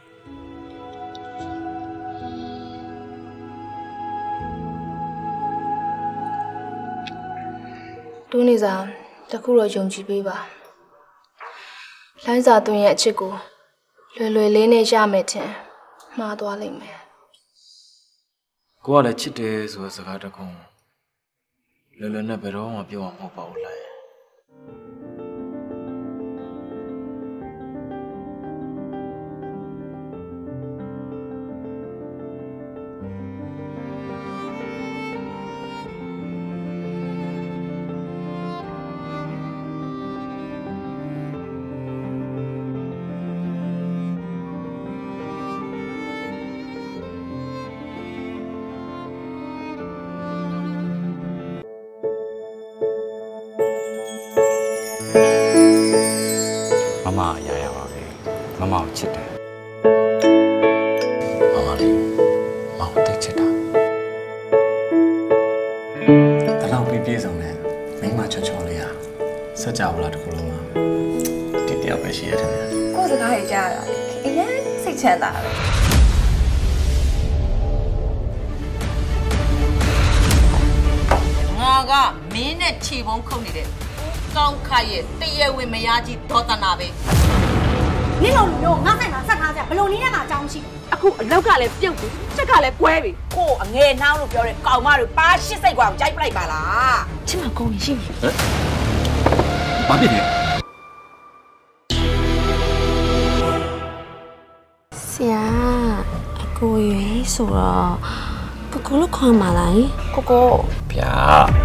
သူ့နေစာတခုတော့ယုံကြည်ပေးပါလှိုင်းစာသွင်းရဲ့အချစ်ကိုလွယ်လွယ်လေးနဲ့ရမယ်ထင်မှားသွားလိမ့်မယ်ကိုကလည်းချစ်တယ်ဆိုတဲ့စကားတစ်ခုလွယ်လွယ်နဲ့ဘယ်တော့မှပြောမှာမဟုတ်ပါဘူးလှမ်းမမရရပါပဲမမကိုချစ်တယ်မမလေးမောင်တိတ်ချစ်တာတလောက်ပြေဆုံးတယ်မိမချောချောလေးဟာစကြဝဠာတစ်ခုလုံးမှာဒီတယောက်ပဲရှိရတယ်ကိုယ်စကားရကြတာအရင်စိတ်ချမ်းသာတယ်ငါကမင်းနဲ့ခြေပုံးခုတ်နေတဲ့ကောင်းခါရဲ့တရဝင်းမယားကြီးဒေါသနာပဲနင့်လိုလူမျိုးငါဆိုင်မှာဆက်ထားကြဘယ်လိုနည်းနဲ့မှအကြောင်းရှိအခုအလောက်ကလည်းပြုတ်ပြီချက်ကလည်းကွဲပြီကို့အငယ်နှောင်းလို့ပြောတဲ့ကောင်မတို့ပါရှစ်စိတ်ကွာကိုကြိုက်ပလိုက်ပါလားချစ်မကုန်းရင်ရှိနေဟမ်ဘာဖြစ်လဲဆရာအကိုရွေးဆိုတော့ကိုကိုလို့ခေါ်မှာလားကိုကိုဗျာ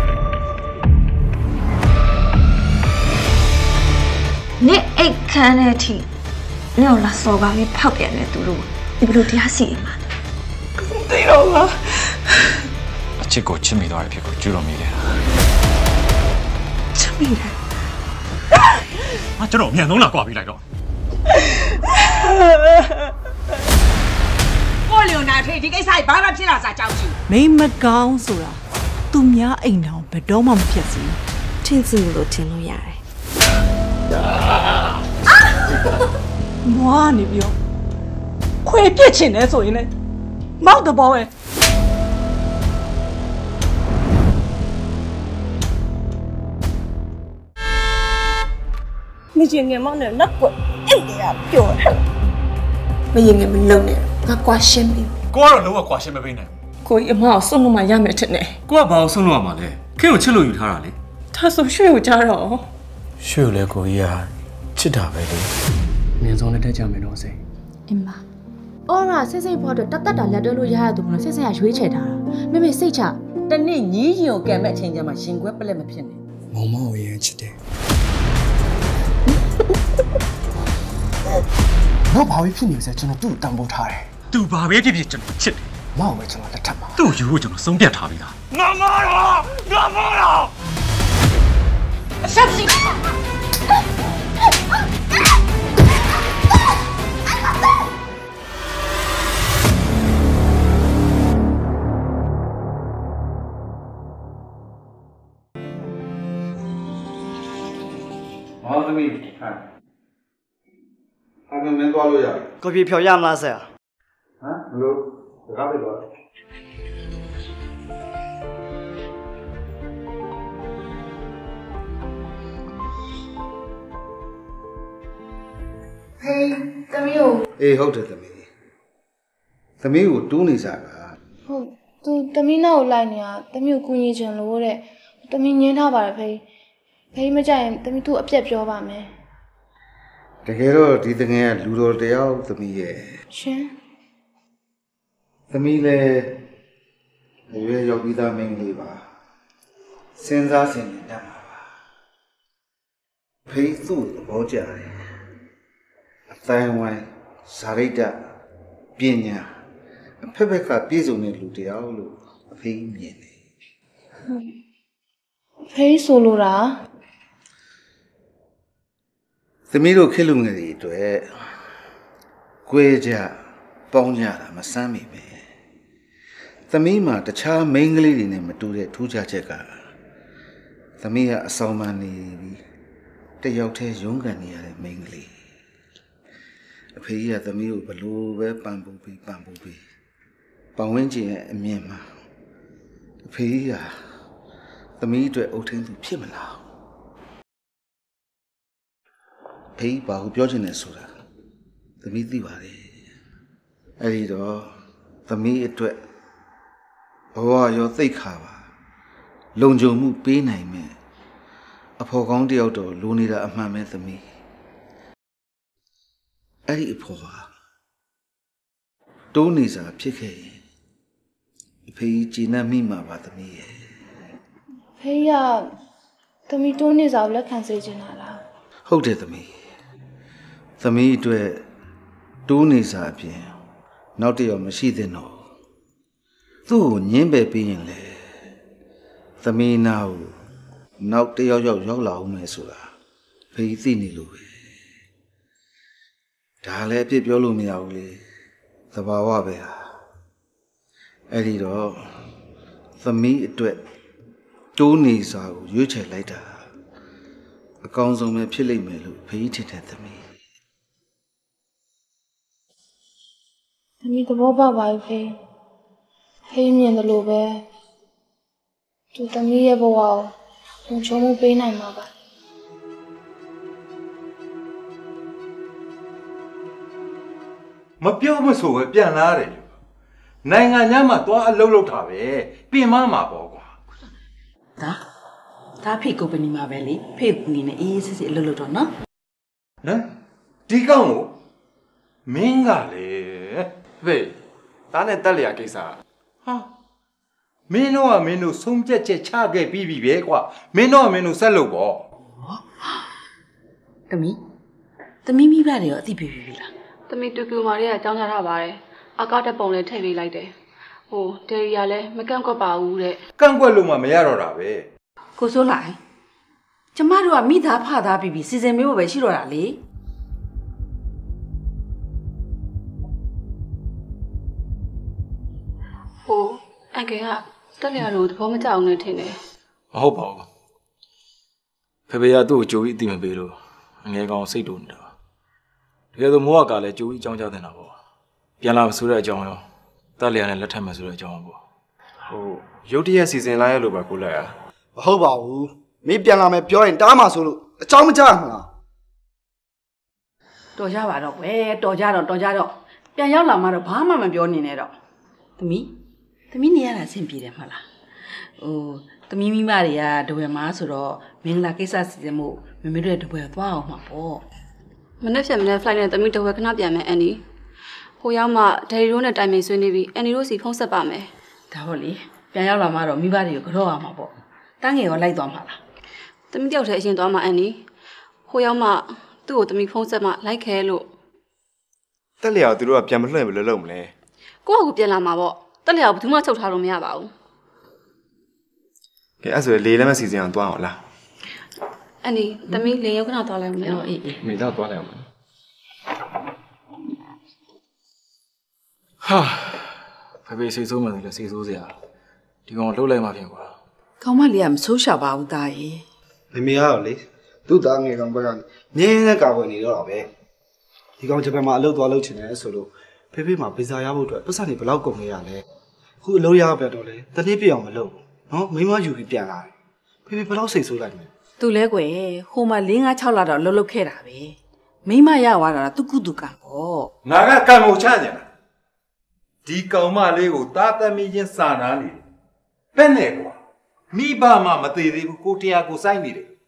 နေ့အိတ်ခမ်းတဲ့အထိနေ့ကိုလာစော်ကားပြီးဖောက်ပြန်နေသူတို့ဒီဘလို့တရားစီမှာသိတော့လားအချစ်ကိုချစ်မိသွားတဲ့ဖြစ်ကိုကျူးတော်မိတယ်ချစ်မိတယ်ကျွန်တော်အမြန်ဆုံးလာကြွားပြီးလိုက်တော့ကိုလျော်နာထွေးဒီကိစ္စဘာမှဖြစ်လာစားကြောက်ရှိမိမကောင်းဆိုတာသူများအိမ်တော်ဘယ်တော့မှမဖြစ်စီထင်စီလို့ထင်လို့ရတယ်မွားနေပြောခွေပြစ်ချင်တယ်ဆိုရင်လေမောက်တဘောပဲမရင်ငယ်မောင်းနဲ့လက်ကွအိတ်တွေကပျော်တယ်မရင်ငယ်မလုံနဲ့ငါကွာရှင်းပြီကိုကတော့လုံးဝကွာရှင်းမပေးနိုင်ဘူးကိုကြီးအမအောင်ဆုံးလို့မှရမယ်ထင်တယ်ကိုကဘာလို့ဆုံးလို့ရမှာလဲခင်ကိုချစ်လို့ယူထားတာလေဒါဆိုရွှေကိုကြားတော့ရွှေကိုလည်းကိုကြီးကချစ်တာပဲလေအမြင်ဆုံးလက်ထက်ကြမယ်တော့စိအင်းမအော်ရာစိတ်စိတ်ဖို့အတွက်တတ်တတ်တာလက်တွဲလို့ရရသူမလို့စိတ်စိတ်ကရွေးချယ်ထားတာမေစိတ်ချတနေ့ညီးရင်ကိုကံမဲ့အချိန်ကျမှရှင်ခွဲပလက်မဖြစ်နဲ့မောင်မောင်ရဲ့ချစ်တယ်တော့ဘာဖြစ်နေလဲကျွန်တော်သူ့ကိုတန်ဖိုးထားတယ်သူဘာပဲဖြစ်ဖြစ်ကျွန်တော်ချစ်တယ်မောင်ပဲကျွန်တော်လက်ထပ်မှာသူ့ယူဖို့ကျွန်တော်ဆုံးဖြတ်ထားပြီးသားငါမာတော့အဆက်စီမောင်သမီးဟမ်အမင်းသွားလို့ရတယ်ကိုပြေဖြော်ရမလားဆရာဟမ်ဘလို့စကားပြောတော့ဟေးသမီးကိုအေးဟုတ်တယ်သမီးကိုတူးနေစားကဟုတ်သူသမီးနောက်ကိုလိုက်နေတာသမီးကိုကူညီချင်လို့တဲ့သမီးညင်းထားပါတယ်ဖေးမကြရင်သမီးသူ့အပြက်ပြောပါမယ်တကယ်တော့ဒီတငယ်ကလူတော်တယောက်သမီးရဲ့ရှင်သမီးလည်းအရွယ်ရောက်ပြီးသားမင်းလေးပါစဉ်းစားဆင်ခြင်တတ်မှာပါဖေးသူ့သဘောကျတယ်အတိုင်းဝိုင်းဇာရိတပညာအဖက်ဖက်ကပြည့်စုံတဲ့လူတယောက်လို့အဖေမြင်တယ်ဖေးဆိုလိုတာသမီးတို့ခေတ်လူငယ်တွေအတွက်ကွဲကြပေါင်းကြတာမဆမ်းမိပဲသမီးမှာတခြားမိန်းကလေးတွေနဲ့မတူတဲ့ထူးခြားချက်ကသမီးကအဆောင်မှနေပြီးတယောက်တည်းရုန်းကန်နေရတဲ့မိန်းကလေးအဖေကြီးကသမီးကိုဘလို့ပဲပံ့ပိုးပြီးပတ်ဝန်းကျင်ရဲ့အမြင်မှာအဖေကြီးကသမီးအတွက်အုပ်ထင်းသူဖြစ်မလားဖေးဘာကိုပြောချင်လဲဆိုတာသမီးသိပါတယ်အဲ့ဒီတော့သမီးအတွက်ဘဝရောသိခါပါလုံခြုံမှုပေးနိုင်မယ်အဖော်ကောင်းတယောက်တော့လိုနေတာအမှန်ပဲသမီးအဲ့ဒီအဖော်ဟာတိုးနေစာဖြစ်ခဲ့ရင်အဖေကြီးကြည်နပ်မိမှာပါသမီးရဲ့ဖေးကသမီးတိုးနေစာကိုလက်ခံစေချင်တာလားဟုတ်တယ်သမီးအတွက်တိုးနေစာအပြင်နောက်တယောက်မရှိသင့်တော့သူ့ကိုညင်းပယ်ပြီးရင်လေသမီးနာကိုနောက်တယောက်ရောက်လာအောင်မယ်ဆိုတာဖေးသိနေလို့ပဲဒါလည်းအပြစ်ပြောလို့မရဘူးလေသဘာဝပဲဟာအဲ့ဒီတော့သမီးအတွက်တိုးနေစာကိုရွေးချယ်လိုက်တာအကောင်းဆုံးပဲဖြစ်လိမ့်မယ်လို့ဖေးထင်တဲ့သမီးသဘောပေါက်ပါပြီဖေးမြင်တယ်လို့ပဲသူသမီးရဲ့ဘဝကိုလုံခြုံမှုပေးနိုင်မှာပါမပြောမဆိုပဲပြန်လာတယ်နိုင်ငံခြားမှာသွားအလုပ်လုပ်တာပဲပြင်မမှာပေါ့ကွာဒါဖေကုမ္ပဏီမှာပဲလေဖေကနေနဲ့အေးစစ်စစ်အလုပ်လုပ်တော့နော်ဟမ်ဒီကောင်ကိုမင်းကလေဖေဒါနဲ့တက်လျာကိစ္စဟာမင်းတို့ဆုံးဖြတ်ချက်ချခဲ့ပြီးပြီပဲကွာမင်းတို့ဆက်လုပ်ပေါ့သမီးမိဘတွေရောအသိပေးပြီလားသမီးတူကူမာတွေကအကြောင်းကြားထားပါတယ်အကားတက်ပုံလည်းထည့်ပေးလိုက်တယ်ဟိုဒေရီကလည်းမကန့်ကွက်ပါဘူးတဲ့ကန့်ကွက်လို့မှမရတော့တာပဲကိုစိုးလိုက်ကျမတို့ကမိသားဖသားပြီးစီစဉ်မျိုးပဲရှိတော့တာလေဟိုအန်ကယ်ကတက်လျာတို့သဘောမကျအောင်နဲ့ထင်တယ်မဟုတ်ပါဘူးဖေကသူ့ကိုကြိုပြီးအတိမပေးလို့အငယ်ကောင်စိတ်တူနေတာပါတကယ်ဆိုမိုးကလည်းကြိုပြီးအကြောင်းကြားတင်တာပေါ့ပြန်လာဆိုတဲ့အကြောင်းရောတက်လျာနဲ့လက်ထပ်မယ်ဆိုတဲ့အကြောင်းပေါ့ရုတ်တရက်စီစဉ်လိုက်ရလို့ပါကိုလိုက်ရမဟုတ်ပါဘူးမင်းပြန်လာမယ်ပြောရင်တားမှာဆိုလို့အကြောင်းမကြားမှာလားတော်ကြပါတော့ကွယ်တော်ကြတော့ပြန်ရောက်လာမှတော့ဘာမှမပြောနေနဲ့တော့သမီးနေရတာအဆင်ပြေတယ်မဟုတ်လားသမီးမိမတွေကဒဝဲမားဆိုတော့မင်္ဂလာကိစ္စစီစဉ်မှုမမေတို့ရဲ့ဒဝဲသွားအောင်မှာပေါ့မနေ့ဖလိုက်နဲ့သမီးဒဝဲခဏပြန်မယ်အန်နီဟိုရောက်မှဒယ်ရီတို့နဲ့တိုင်ပင်ဆွေးနွေးပြီးအန်နီတို့စီဖုန်းဆက်ပါမယ်ဒါဟုတ်လေပြန်ရောက်လာမှတော့မိဘတွေကိုကြောက်အောင်မှာပေါ့တန်းငယ်ရောလိုက်သွားမှာလားသမီးတယောက်တည်းအရင်သွားမှာအန်နီဟိုရောက်မှသူ့ကိုသမီးဖုန်းဆက်မှလိုက်ခဲလို့တက်လျာသူတို့ကပြန်မလွှဲဘယ်လိုလုပ်မလဲကိုယ့်အကူပြန်လာမှာပေါ့တက်လျာကိုဘယ်သူမှချုပ်ထားလို့မရပါဘူးကဲအဲ့ဆိုလေလည်းမစီစဉ်အောင်သွားအောင်လားအန်နီသမီးလေရုပ်ခဏသွားလိုက်အောင်နော်အေးမိတော့သွားလိုက်အောင်ဟာဖေစိတ်ဆိုးမှလည်းစိတ်ဆိုးစရာဒီကောင်လှုပ်လိုက်မှဖြစ်ကွာခေါင်းမလေးကမဆိုးရှာပါဘူးသားရေမမေကတော့လေသူ့သားငယ်ကောင်ဘက်ကနေနင်းနဲ့ကာကွယ်နေတော့တာပဲဒီကောင်ဂျပန်မှာအလုပ်သွားလုပ်ချင်တယ်ဆိုလို့ဖေမှာဗီဇာရဖို့အတွက်ပတ်စံတွေဘယ်လောက်ကုန်နေရလဲအခုအလုပ်ရပြတော့လေတနေ့ပြအောင်မလုပ်ဘူးနော်မိမယူပြီးပြန်လာတယ်ဖေဘယ်လောက်စိတ်ဆိုးလိုက်မလဲသူလဲကွယ်ဟိုမှာ4-5-6လတော့လှုပ်လှုပ်ခဲ့တာပဲမိမရသွားတာသူကုသူကံပေါ့ငါကကံကိုချကြတယ်ဒီကောင်မလေးကိုသားသမီးချင်းစာနာနေတယ်ပဲ့နဲ့ကွာမိဘမှမသေးသေးဘူးကိုတရားကိုစိုက်နေတယ်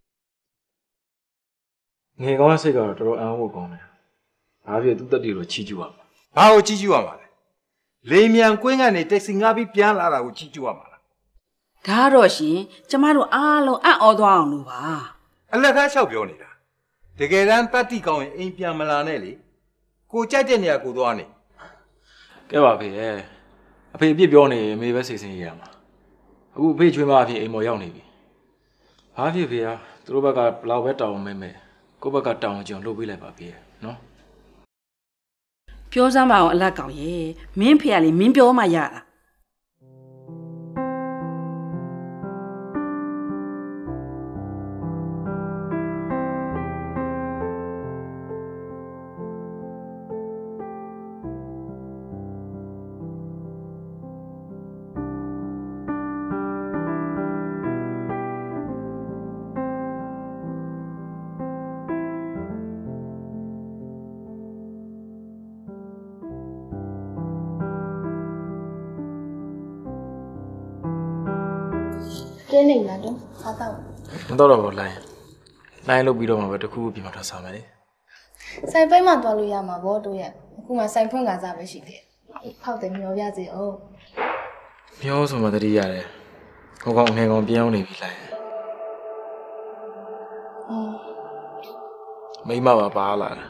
ငယ်ကောင်ရဲ့စိတ်ကတော့တော်တော်အံ့ဩဖို့ကောင်းတယ်။ဘာဖြစ်သူ့တက်တီကိုချီးကျူးရမှာ။ဘာကိုချီးကျူးရမှာလဲ။လေမြန်ကွင်းကနေတက်စီငါပြီးပြန်လာတာကိုချီးကျူးရမှာလား။ဒါတော့ရှင်ကျမတို့အားလုံးအံ့ဩသွားအောင်လို့ပါ။အလကားလျှောက်ပြောနေတာ။တကယ်တမ်းတက်တီကောင်ရင်အိမ်ပြန်မလာနဲ့လေ။ကိုကြိုက်တဲ့နေရာကိုသွားနေ။ကဲပါဖေရဲ့။အဖေအပြစ်ပြောနေမေပဲစိတ်ဆင်းရရမှာ။အခုဖေချွေးမအဖေအိမ်မော်ရောက်နေပြီ။ဘာဖြစ်ဖေသူတို့ဘက်ကဘလောက်ပဲတောင်းမဲမဲကိုယ့်ဘက်ကတောင်းကြုံလုပ်ပေးလိုက်ပါဖေနော်ပြောစမ်းပါအောင်အလက်ကောင်ရေမင်းဖေကလေမင်းပြောမှရတာကျင်းနေလားတော့စားတော့မတော့တော့လိုင်းလုပ်ပြီးတော့မှပဲတခုခုပြင်မှာတော့စားမယ်လေဆိုင်ပိတ်မှသွားလို့ရမှာဗောတို့ရဲ့အခုမှဆိုင်ဖွင့်ကစားပဲရှိသေးတယ်ဖောက်တယ်မျောပြစေအောင်မျောဆိုမှတတိရတယ်ဟိုကောင်ငယ်ကောင်ပြောင်းနေပြီလိုင်းမိမပါလာတာ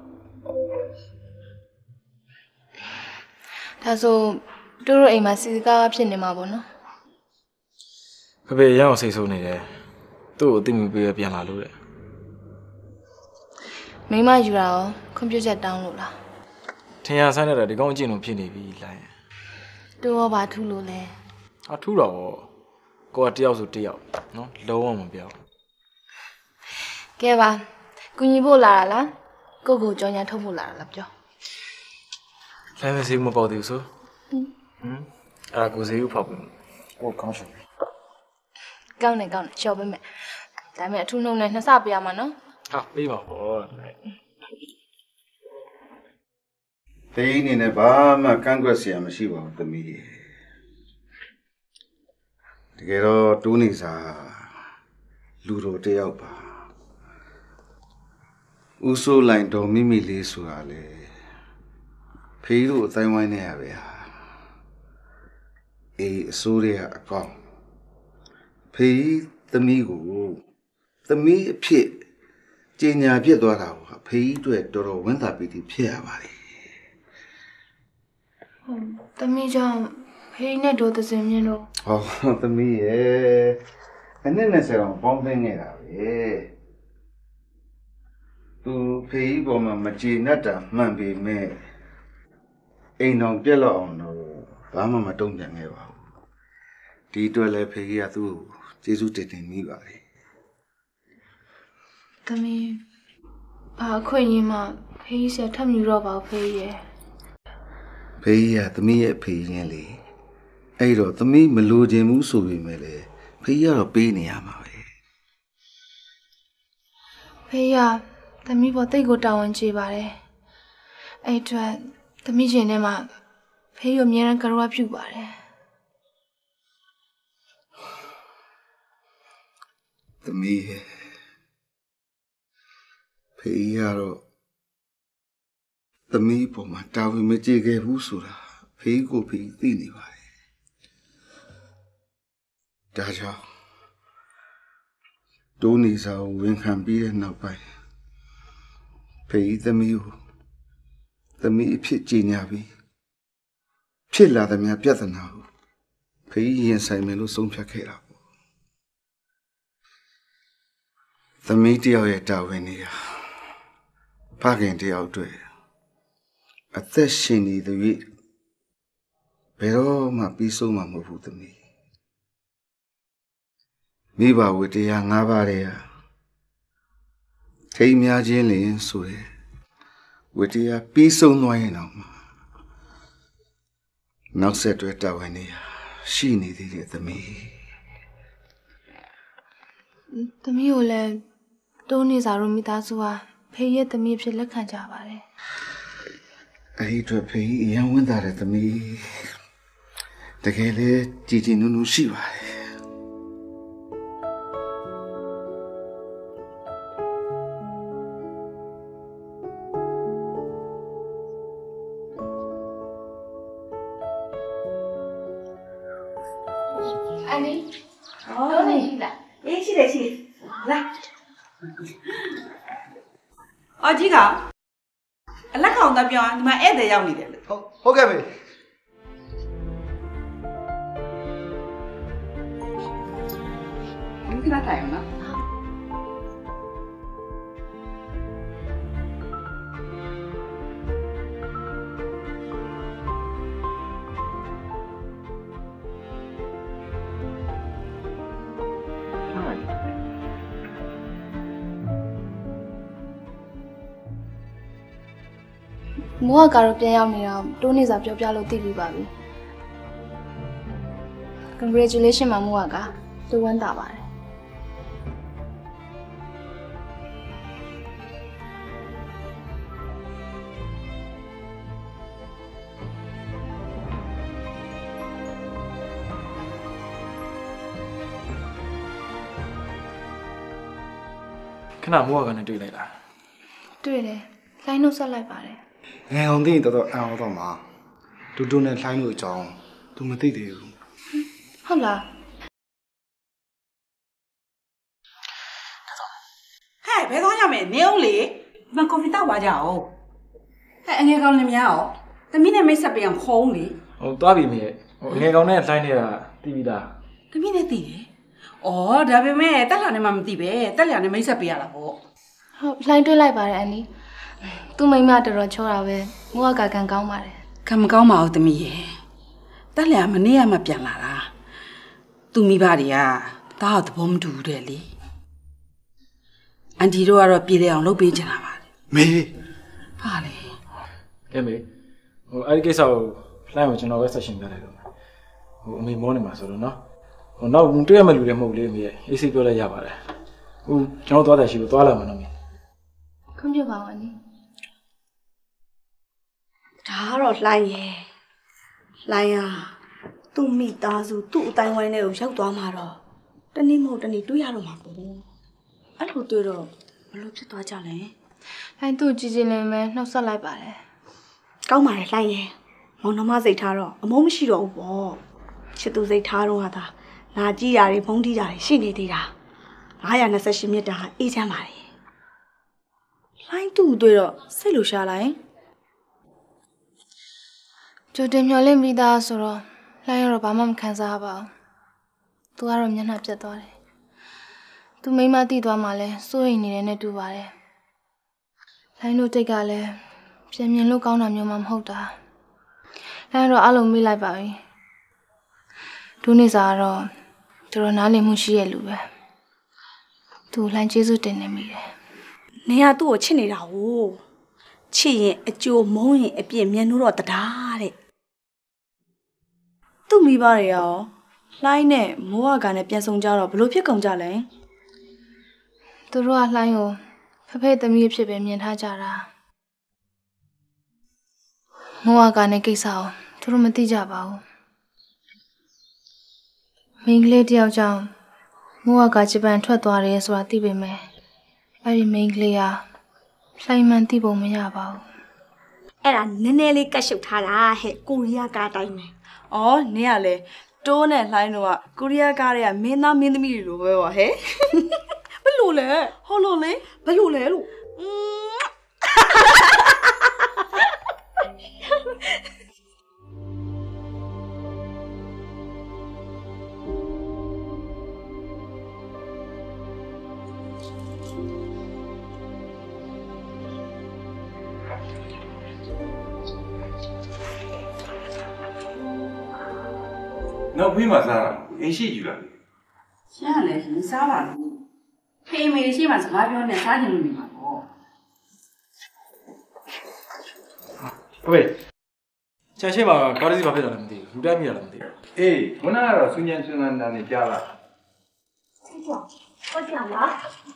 ဒါဆိုတို့အိမ်မှာစီကားဖြစ်နေမှာပေါ့နော်ဖေရအောင်စိတ်ဆိုးနေတယ်သူ့ကိုအသိမပေးရပြန်လာလို့တဲ့မိမယူတာရောကွန်ပျူတာတောင်းလို့လားထင်ရဆိုင်တဲ့ဒီကောင်အကျင့်လုံးဖြစ်နေပြီလိုင်းတို့ရောဘာထူးလို့လဲထူးတော့ကိုကတယောက်ဆိုတယောက်နော်လုံးဝမပြောကဲပါကူညီဖို့လာတာလားကိုကြောညာထုတ်ဖို့လာတာလားပြောလိုင်းမစီမပေါ့သေးဘူးဆိုအဲ့ကိုစီဦးဖောက်ပြီကိုကောင်းရှင်ကောင်းတယ်ရှော့ပေးမယ်ဒါပေမဲ့အထူးနှုံနဲ့နှစ်ဆပေးရမှာနော်ဟာပေးပါဘောတေးနေနဲ့ဘာမှကန့်ကွက်စရာမရှိပါဘူးသမီးတကယ်တော့တူးနေစားလူတော်တယောက်ပါဦးစိုးလိုင်တော်မိမိလေးဆိုတာလေဖေးတို့အတိုင်းဝိုင်းနေရပဲဟာအေးအစိုးရအကောင်ဖေးသမီးကိုသမီးအဖြစ်ကျင်ညာပြစ်သွားတာကိုဖေးအတွက်တော်တော်ဝမ်းသာပီတိဖြစ်ရပါတယ်သမီးကြောင့်ဖေးနဲ့တို့သစင်မြင့်တို့ဟောသမီးရဲ့အနည်းနဲ့ဆယ်အောင်ပေါင်းသိနေတာပဲသူဖေးပေါ်မှာမကျေနပ်တာမှန်ပေမဲ့အိမ်တော်ပြက်လောက်အောင်တော့ဘာမှမတုံ့ပြန်ခဲ့ပါဘူးဒီအတွက်လည်းဖေးကသူ့ကိုကျေးဇူးတင်တင်မိပါတယ်သမီးဘာခွင့်ရင်မှဖေးဆက်ထပ်မြူတော့ပါဖေးရဲ့ဖေးကသမီးရဲ့ဖေးရင်လေအဲ့တော့သမီးမလိုချင်ဘူးဆိုပေမဲ့လေဖေးကတော့ပေးနေရမှာပဲဖေးရသမီးပေါ်တိတ်ကိုတာဝန်ကျေပါတယ်အဲ့အတွက်သမီးရှင်ထဲမှာဖေးရအမြဲတမ်းကြွားပြုပါတယ်သမီးရဲ့ဖေးရတော့သမီးပေါ်မှာတာဝန်မကျေခဲ့ဘူးဆိုတာဖေးကိုဖေးသိနေပါတယ်ဒါကြောင့်တိုးနေစာကိုဝန်ခံပြီးတဲ့နောက်ပိုင်းဖေးသမီးကိုသမီးအဖြစ်ကြီးညာပြီးဖြစ်လာတဲ့များပြဿနာကိုဖေးရင်ဆိုင်မယ်လို့ဆုံးဖြတ်ခဲ့တာပေါ့သမီးတယောက်ရဲ့တာဝန်နေရာဖခင်တယောက်တွေ့အသက်ရှင်နေတဲ့၍ဘယ်တော့မှပြီးဆုံးမှာမဟုတ်ဘူးသမီးမိဘဝတရား၅ပါးတည်းဟာထိမ်းများခြင်းလင်ဆိုတဲ့ဝတရားပြီးဆုံးသွားရင်တော့နောက်ဆက်တွဲတာဝန်နေရာရှိနေသေးတယ်သမီးသမီးကိုလည်းတိုးနေစာတို့မိသားစုဟာဖေးရဲ့သမီးဖြစ်လက်ခံကြပါတယ်အဲ့ဒီအတွက်ဖေးအရင်ဝင်တာတဲ့သမီးတကယ်လေကြည်ကြည်နူးနူးရှိပါတယ်အန်နီတိုးနေရှိလားအေးရှိတယ်လာအော်ကြီးကအလက်ကောင်သားပြောဒီမှာဧည့်သည်ရောက်နေတယ်လို့ဟုတ်ကဲ့မေဒီကလာထိုင်နော်မိုးကတော့ပြန်ရောက်နေတာတိုးနေစာပြောပြလို့သိပြီပါပြီ Congratulations မမိုးကသူဝမ်းသာပါတယ်ခဏမိုးကနေတွေ့လိုက်လားတွေ့တယ်လှိုင်းနှုတ်ဆက်လိုက်ပါတယ်ငယ်အောင်သိရင်တော်တော်အံ့ဩတော့မှာတူတူနဲ့လှိုင်းလို့အကြောင်း तू မသိသေးဘူးဟုတ်လားဟဲ့ဘယ်သွားရမလဲနေအောင်လေမကွန်ပျူတာဝါကြအောင်ဟဲ့အငယ်ကောင်လည်းများအောင်သမီးနဲ့မိတ်ဆက်ပေးအောင်ခေါင်းလေဟိုသွားပြီမေဟိုအငယ်ကောင်နဲ့လှိုင်းနေတာတီးပြီးသားသမီးနဲ့တီးတယ်ဩဒါပေမဲ့တက်လာနေမှမသိပဲတက်လာနေမိတ်ဆက်ပေးရတာပေါ့ဟုတ်လှိုင်းတွေ့လိုက်ပါတယ်အန်ဒီသူ့မိမတော်တော်ချောတာပဲမိုးကကန်ကောင်းပါတယ်ခံမကောင်းပါဘူးသမီးရဲ့တက်လာမနေ့ကမှပြန်လာတာသူမိဘတွေကတားသဘောမတူဘူးတဲ့လေအန်တီတို့ကတော့ပြည်လဲအောင်လုပ်ပေးချင်တာပါမေဟာလေကဲမေဟိုအဲ့ဒီကိစ္စကိုလှမ်းကိုကျွန်တော်ပဲဆက်ရှင်ပြလိုက်တော့ဟိုအမေမောနေမှာဆိုတော့နော်ဟိုနောက်တွေ့ရမယ့်လူတွေမဟုတ်လေမေရဲ့အေးစိပြောလိုက်ရပါတယ်ဟိုကျွန်တော်သွားတယ်ရှိလို့သွားလာမှာနော်မေခွင့်ပြုပါဦးအန်ဒီဒါကတော့လှိုင်းရဲ့လှိုင်းဟာသူ့မိသားစုသူ့အတိုင်းဝိုင်းထဲကိုရောက်သွားမှာတော့တနေ့မဟုတ်တနေ့တွေ့ရတော့မှာပေါ့အဲ့လိုတွေ့တော့ဘလို့ဖြစ်သွားကြလဲလှိုင်းသူ့ကြည်ကြည်လင်ပဲနှုတ်ဆက်လိုက်ပါတယ်ကောင်းပါတယ်လှိုင်းရဲ့မောင်နှမစိတ်ထားတော့အမုန်းမရှိတော့ဘူးပေါ့ချစ်သူစိတ်ထားတော့ဟာသာလာကြည့်တာတွေဖုန်းတီးတာတွေရှိနေသေးတာ928မြစ်တာအေးချမ်းပါတယ်လှိုင်းသူ့တွေ့တော့စိတ်လိုရှာလိုက်ကြိုတင်မျှော်လင့်ပြီးသားဆိုတော့လှိုင်းရတော့ဘာမှမခံစားပါဘူးသူကတော့မျက်နှာပြတ်သွားတယ်သူမိမတိသွားမှလဲစိုးရိမ်နေတယ်နဲ့တူပါတယ်လှိုင်းတို့တိတ်ကလည်းပြန်မြင်လို့ကောင်းတာမျိုးမှမဟုတ်တာလှိုင်းတော့အလုံးမေးလိုက်ပါပြီဒုနေစာကတော့တော်နားလည်မှုရှိရဲ့လူပဲသူလှိုင်းကျေးဇူးတင်နေမိတယ်နေရသူ့ကိုချစ်နေတာကိုချစ်ရင်အကျိုးမုန်းရင်အပြစ်မြင်လို့တော့တရားတဲ့သူ့မိဘတွေရောလှိုင်းနဲ့မိုးဝါကနဲ့ပြန်ဆုံကြတော့ဘလို့ဖြစ်ကုန်ကြလဲသူတို့ကလှိုင်းကိုဖဖေးသမီးဖြစ်ပဲမြင်ထားကြတာမိုးဝါကနဲ့ကိစ္စကိုသူတို့မသိကြပါဘူးမိန်းကလေးတယောက်ကြောင့်မိုးဝါကဂျပန်ထွက်သွားတယ်ဆိုတာသိပေမဲ့အဲ့ဒီမိန်းကလေးကလှိုင်းမှန်သိဖို့မရပါဘူးအဲ့ဒါနည်းနည်းလေးကတ်ရှုပ်ထားတာဟဲ့ကိုရီးယားကားတိုင်းပဲအော်နင်ကလေတိုးနဲ့လှိုင်းတို့ကကိုရီးယားကားတွေကမင်းသားမင်းသမီးတွေလိုပဲပါဟဲ့ဘလို့လဲဟောလို့လေဘလို့လဲလို့နောက်ဖေးမှာစားတာအိမ်ရှိယူလာလေရှင်းရတယ်မစားပါဘူးဖေးမေရှိမှစကားပြောနေစားချင်လို့နေမှာပေါ့ဟုတ်ပြီချာရှိမှာကားလေးစီဘာဖြစ်တာလဲမသိဘူးလူတိုင်းမြင်ရလားမသိဘူးအေးခုနကတော့ဆူညံဆူနန်တန်နေကြားလာဟုတ်ကြလား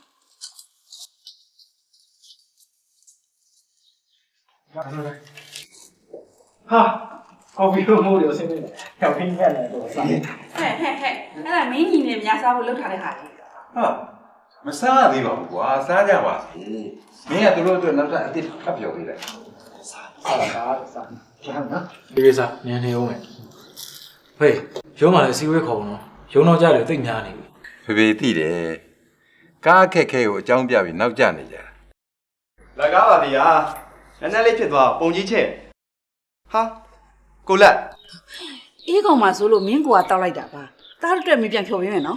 ဟာကော်ဖီလို့မို့လို့ဆင်းနေတယ်။ဟဲ့ဖင်းဖက်နေတော့စား။ဟဲ့အဲ့ဒါမင်းညီနေများစားဖို့လုပ်ထားတဲ့ဟာလေ။ဟာမစားရသေးပါဘူးကွာစားကြပါစေ။မင်းကသူတို့အတွက်နောက်ထပ်အစ်စ်ထပ်ပြောပေးလိုက်။စား။ကျန်နော်။ဒီကိစ္စနည်းနေအောင်မယ်။ဖေးရုံးမှလည်းစီဝဲခေါ်တော့ရုံးတော့ကြတယ်တိတ်များနေပြီ။ဖေဖေသိတယ်။ကားအခက်ခဲကိုအကြောင်းပြပြီးနောက်ကျနေကြတာ။လက်ကားပါဗျာ။နည်းနည်းလေးဖြစ်သွားပုံကြီးချက်။ဟာကိုလက်အေးကောင်မှဆိုလို့မင်းကိုကတောက်လိုက်တာပါတားအတွက်မပြန်ဖြော်ပေးမယ်နော်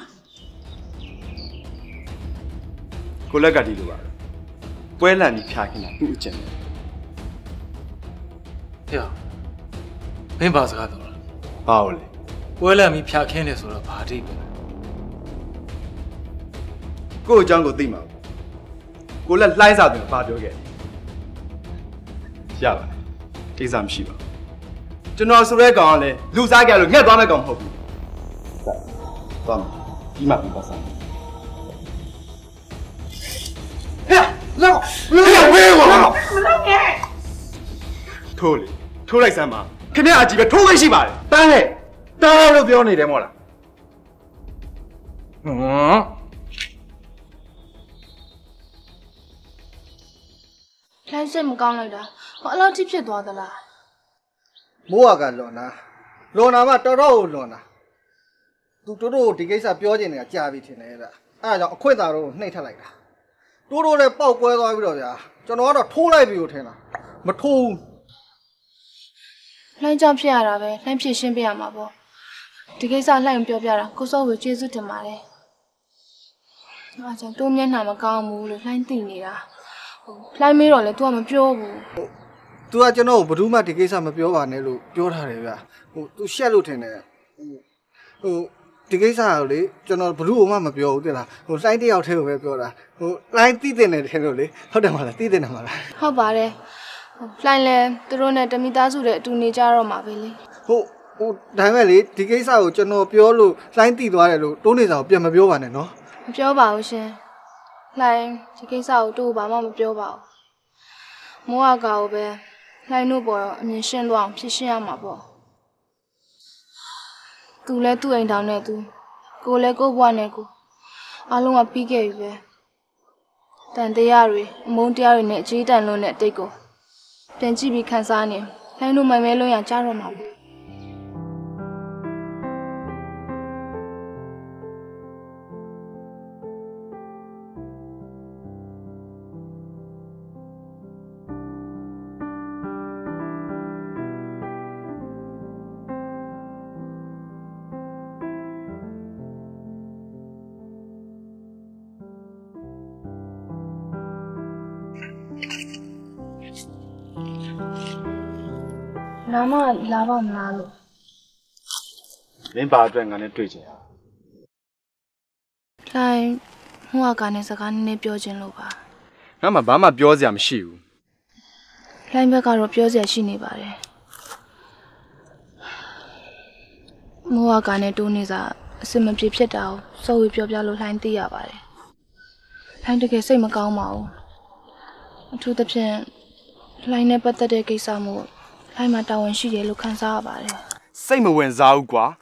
ကိုလက်ကဒီလိုပါပွဲလန့်ပြီးဖြာခင်းတာသူ့အကျင့်ဟဲ့မင်းဘာစကားပြောလဲဘာလို့လဲပွဲလန့်ပြီးဖြာခင်းတယ်ဆိုတော့ဘာတိပဲကို့အကြောင်းကိုသိမှာကိုလက်လှိုင်းစားတယ်ဘာပြောခဲ့ရပါကိစ္စမရှိပါကျွန်တော်ဆိုတဲ့ကောင်ကလည်းလူစားကြလို့ငှက်သွားမဲ့ကောင်မဟုတ်ဘူးသွားမယ်ဒီမှာပြီးပါစားဟဲ့လောက်ဝေးကွာမလောက်နဲ့ထိုးလိုက်စမ်းပါခင်ဗျာအကြည့်ပဲထိုးခိုင်းရှိပါတယ်တန်းဟဲ့တားလို့ပြောနေတယ်မို့လားလှိုင်းစိတ်မကောင်းလိုက်တာဟောအလောက်ထိဖြစ်သွားသလားမိုးကလွန်တာမှတော်တော်ကိုလွန်တာသူတို့ဒီကိစ္စပြောချင်နေတာကြာပြီထင်တယ်ဗျအဲ့ဒါကြောင့်အခွင့်အာဏာတို့နှိပ်ထက်လိုက်တာတို့လည်းပေါက်ကွဲသွားပြီးတော့ဗျာကျွန်တော်ကတော့ထိုးလိုက်ပြီလို့ထင်တာမထိုးဘူးလှိုင်းကြောင့်ဖြစ်ရတာပဲလှိုင်းဖြစ်ရှင်းပြရမှာပေါ့ဒီကိစ္စလှိုင်းပြောပြတာကိုစောကိုကျေးဇူးတင်ပါတယ်အားကြောင့်တိုးမျက်နှာမကောင်းဘူးလို့လှိုင်းသိနေတာလှိုင်းမေးတော့လေ तू ကမပြောဘူး तू ကကျွန်တော်ကိုဘယ်သူမှဒီကိစ္စမပြောပါနဲ့လို့ပြောထားတယ်ဗျာतू ရှက်လို့ထင်တယ်ဒီကိစ္စကိုလေကျွန်တော်ဘယ်သူမှမပြောဘူးတဲ့လားလှိုင်းတယောက်တည်းကိုပဲပြောတာလှိုင်းသိတဲ့တယ်ထင်လို့လေဟုတ်တယ်မလားသိတဲ့တယ်မလားဟုတ်ပါတယ်လှိုင်းလဲသူတို့နဲ့တမိသားစုတဲ့အတူနေကြတော့မှာပဲလေဒါပေမဲ့လေဒီကိစ္စကိုကျွန်တော်ပြောလို့လှိုင်းသိသွားတယ်လို့တိုးနေစာကိုပြန်မပြောပါနဲ့နော်မပြောပါဘူးရှင်လှိုင်းဒီကိစ္စကိုတူဘာမှမပြောပါဘူးမိုးအကာကိုပဲလှိုင်းတို့ပေါ်တော့အမြင်ရှင်းသွားအောင်ဖြစ်ရှင်းရမှာပေါ့သူလဲသူ့အိမ်ထောင်နဲ့သူကိုလဲကိုဘွားနဲ့ကိုအားလုံးကပြီးခဲ့ပြီပဲတန်တရားတွေအမုန်းတရားတွေနဲ့အကြီးတန်လွန်းတဲ့အတိတ်ကိုပြန်ကြည့်ပြီးခန်းစားနေလှိုင်းတို့မိုင်မဲလုံးရကြားတော့မှာပေါ့လာမလာပါမလားလို့မင်းပါအတွက်ငါနဲ့တွေ့ချင်တာလှိုင်းဟိုကနဲ့စကားနည်းနည်းပြောချင်လို့ပါငါမှဘာမှပြောစရာမရှိဘူးလှိုင်းဘက်ကတော့ပြောစရာရှိနေပါတယ်မိုးကနဲ့တိုးနေစားအစမပြေဖြစ်တာကိုစိုးဝေပြောပြလို့လှိုင်းသိရပါတယ်လှိုင်းတကယ်စိတ်မကောင်းပါဘူးအထူးသဖြင့်လှိုင်းနဲ့ပတ်သက်တဲ့ကိစ္စမျိုးလှိုင်းမှာတာဝန်ရှိတယ်လို့ခံစားရပါတယ်စိတ်မဝင်စားဘူးကွာ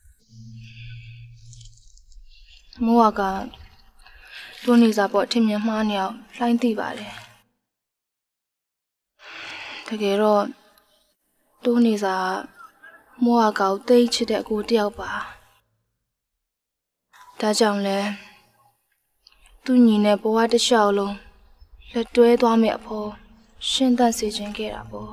မိုးကတိုးနေစားပေါ့အထင်မြင်မှားနေအောင်လှိုင်းသိပါတယ်တကယ်တော့တိုးနေစားမိုးကကိုတိတ်ချစ်တဲ့အကိုတယောက်ပါဒါကြောင့်လဲသူညီနဲ့ဘဝတစ်လျှောက်လုံးလက်တွဲသွားမယ့်အဖို့ရှင်းသတ်စေခြင်းခဲ့တာပေါ့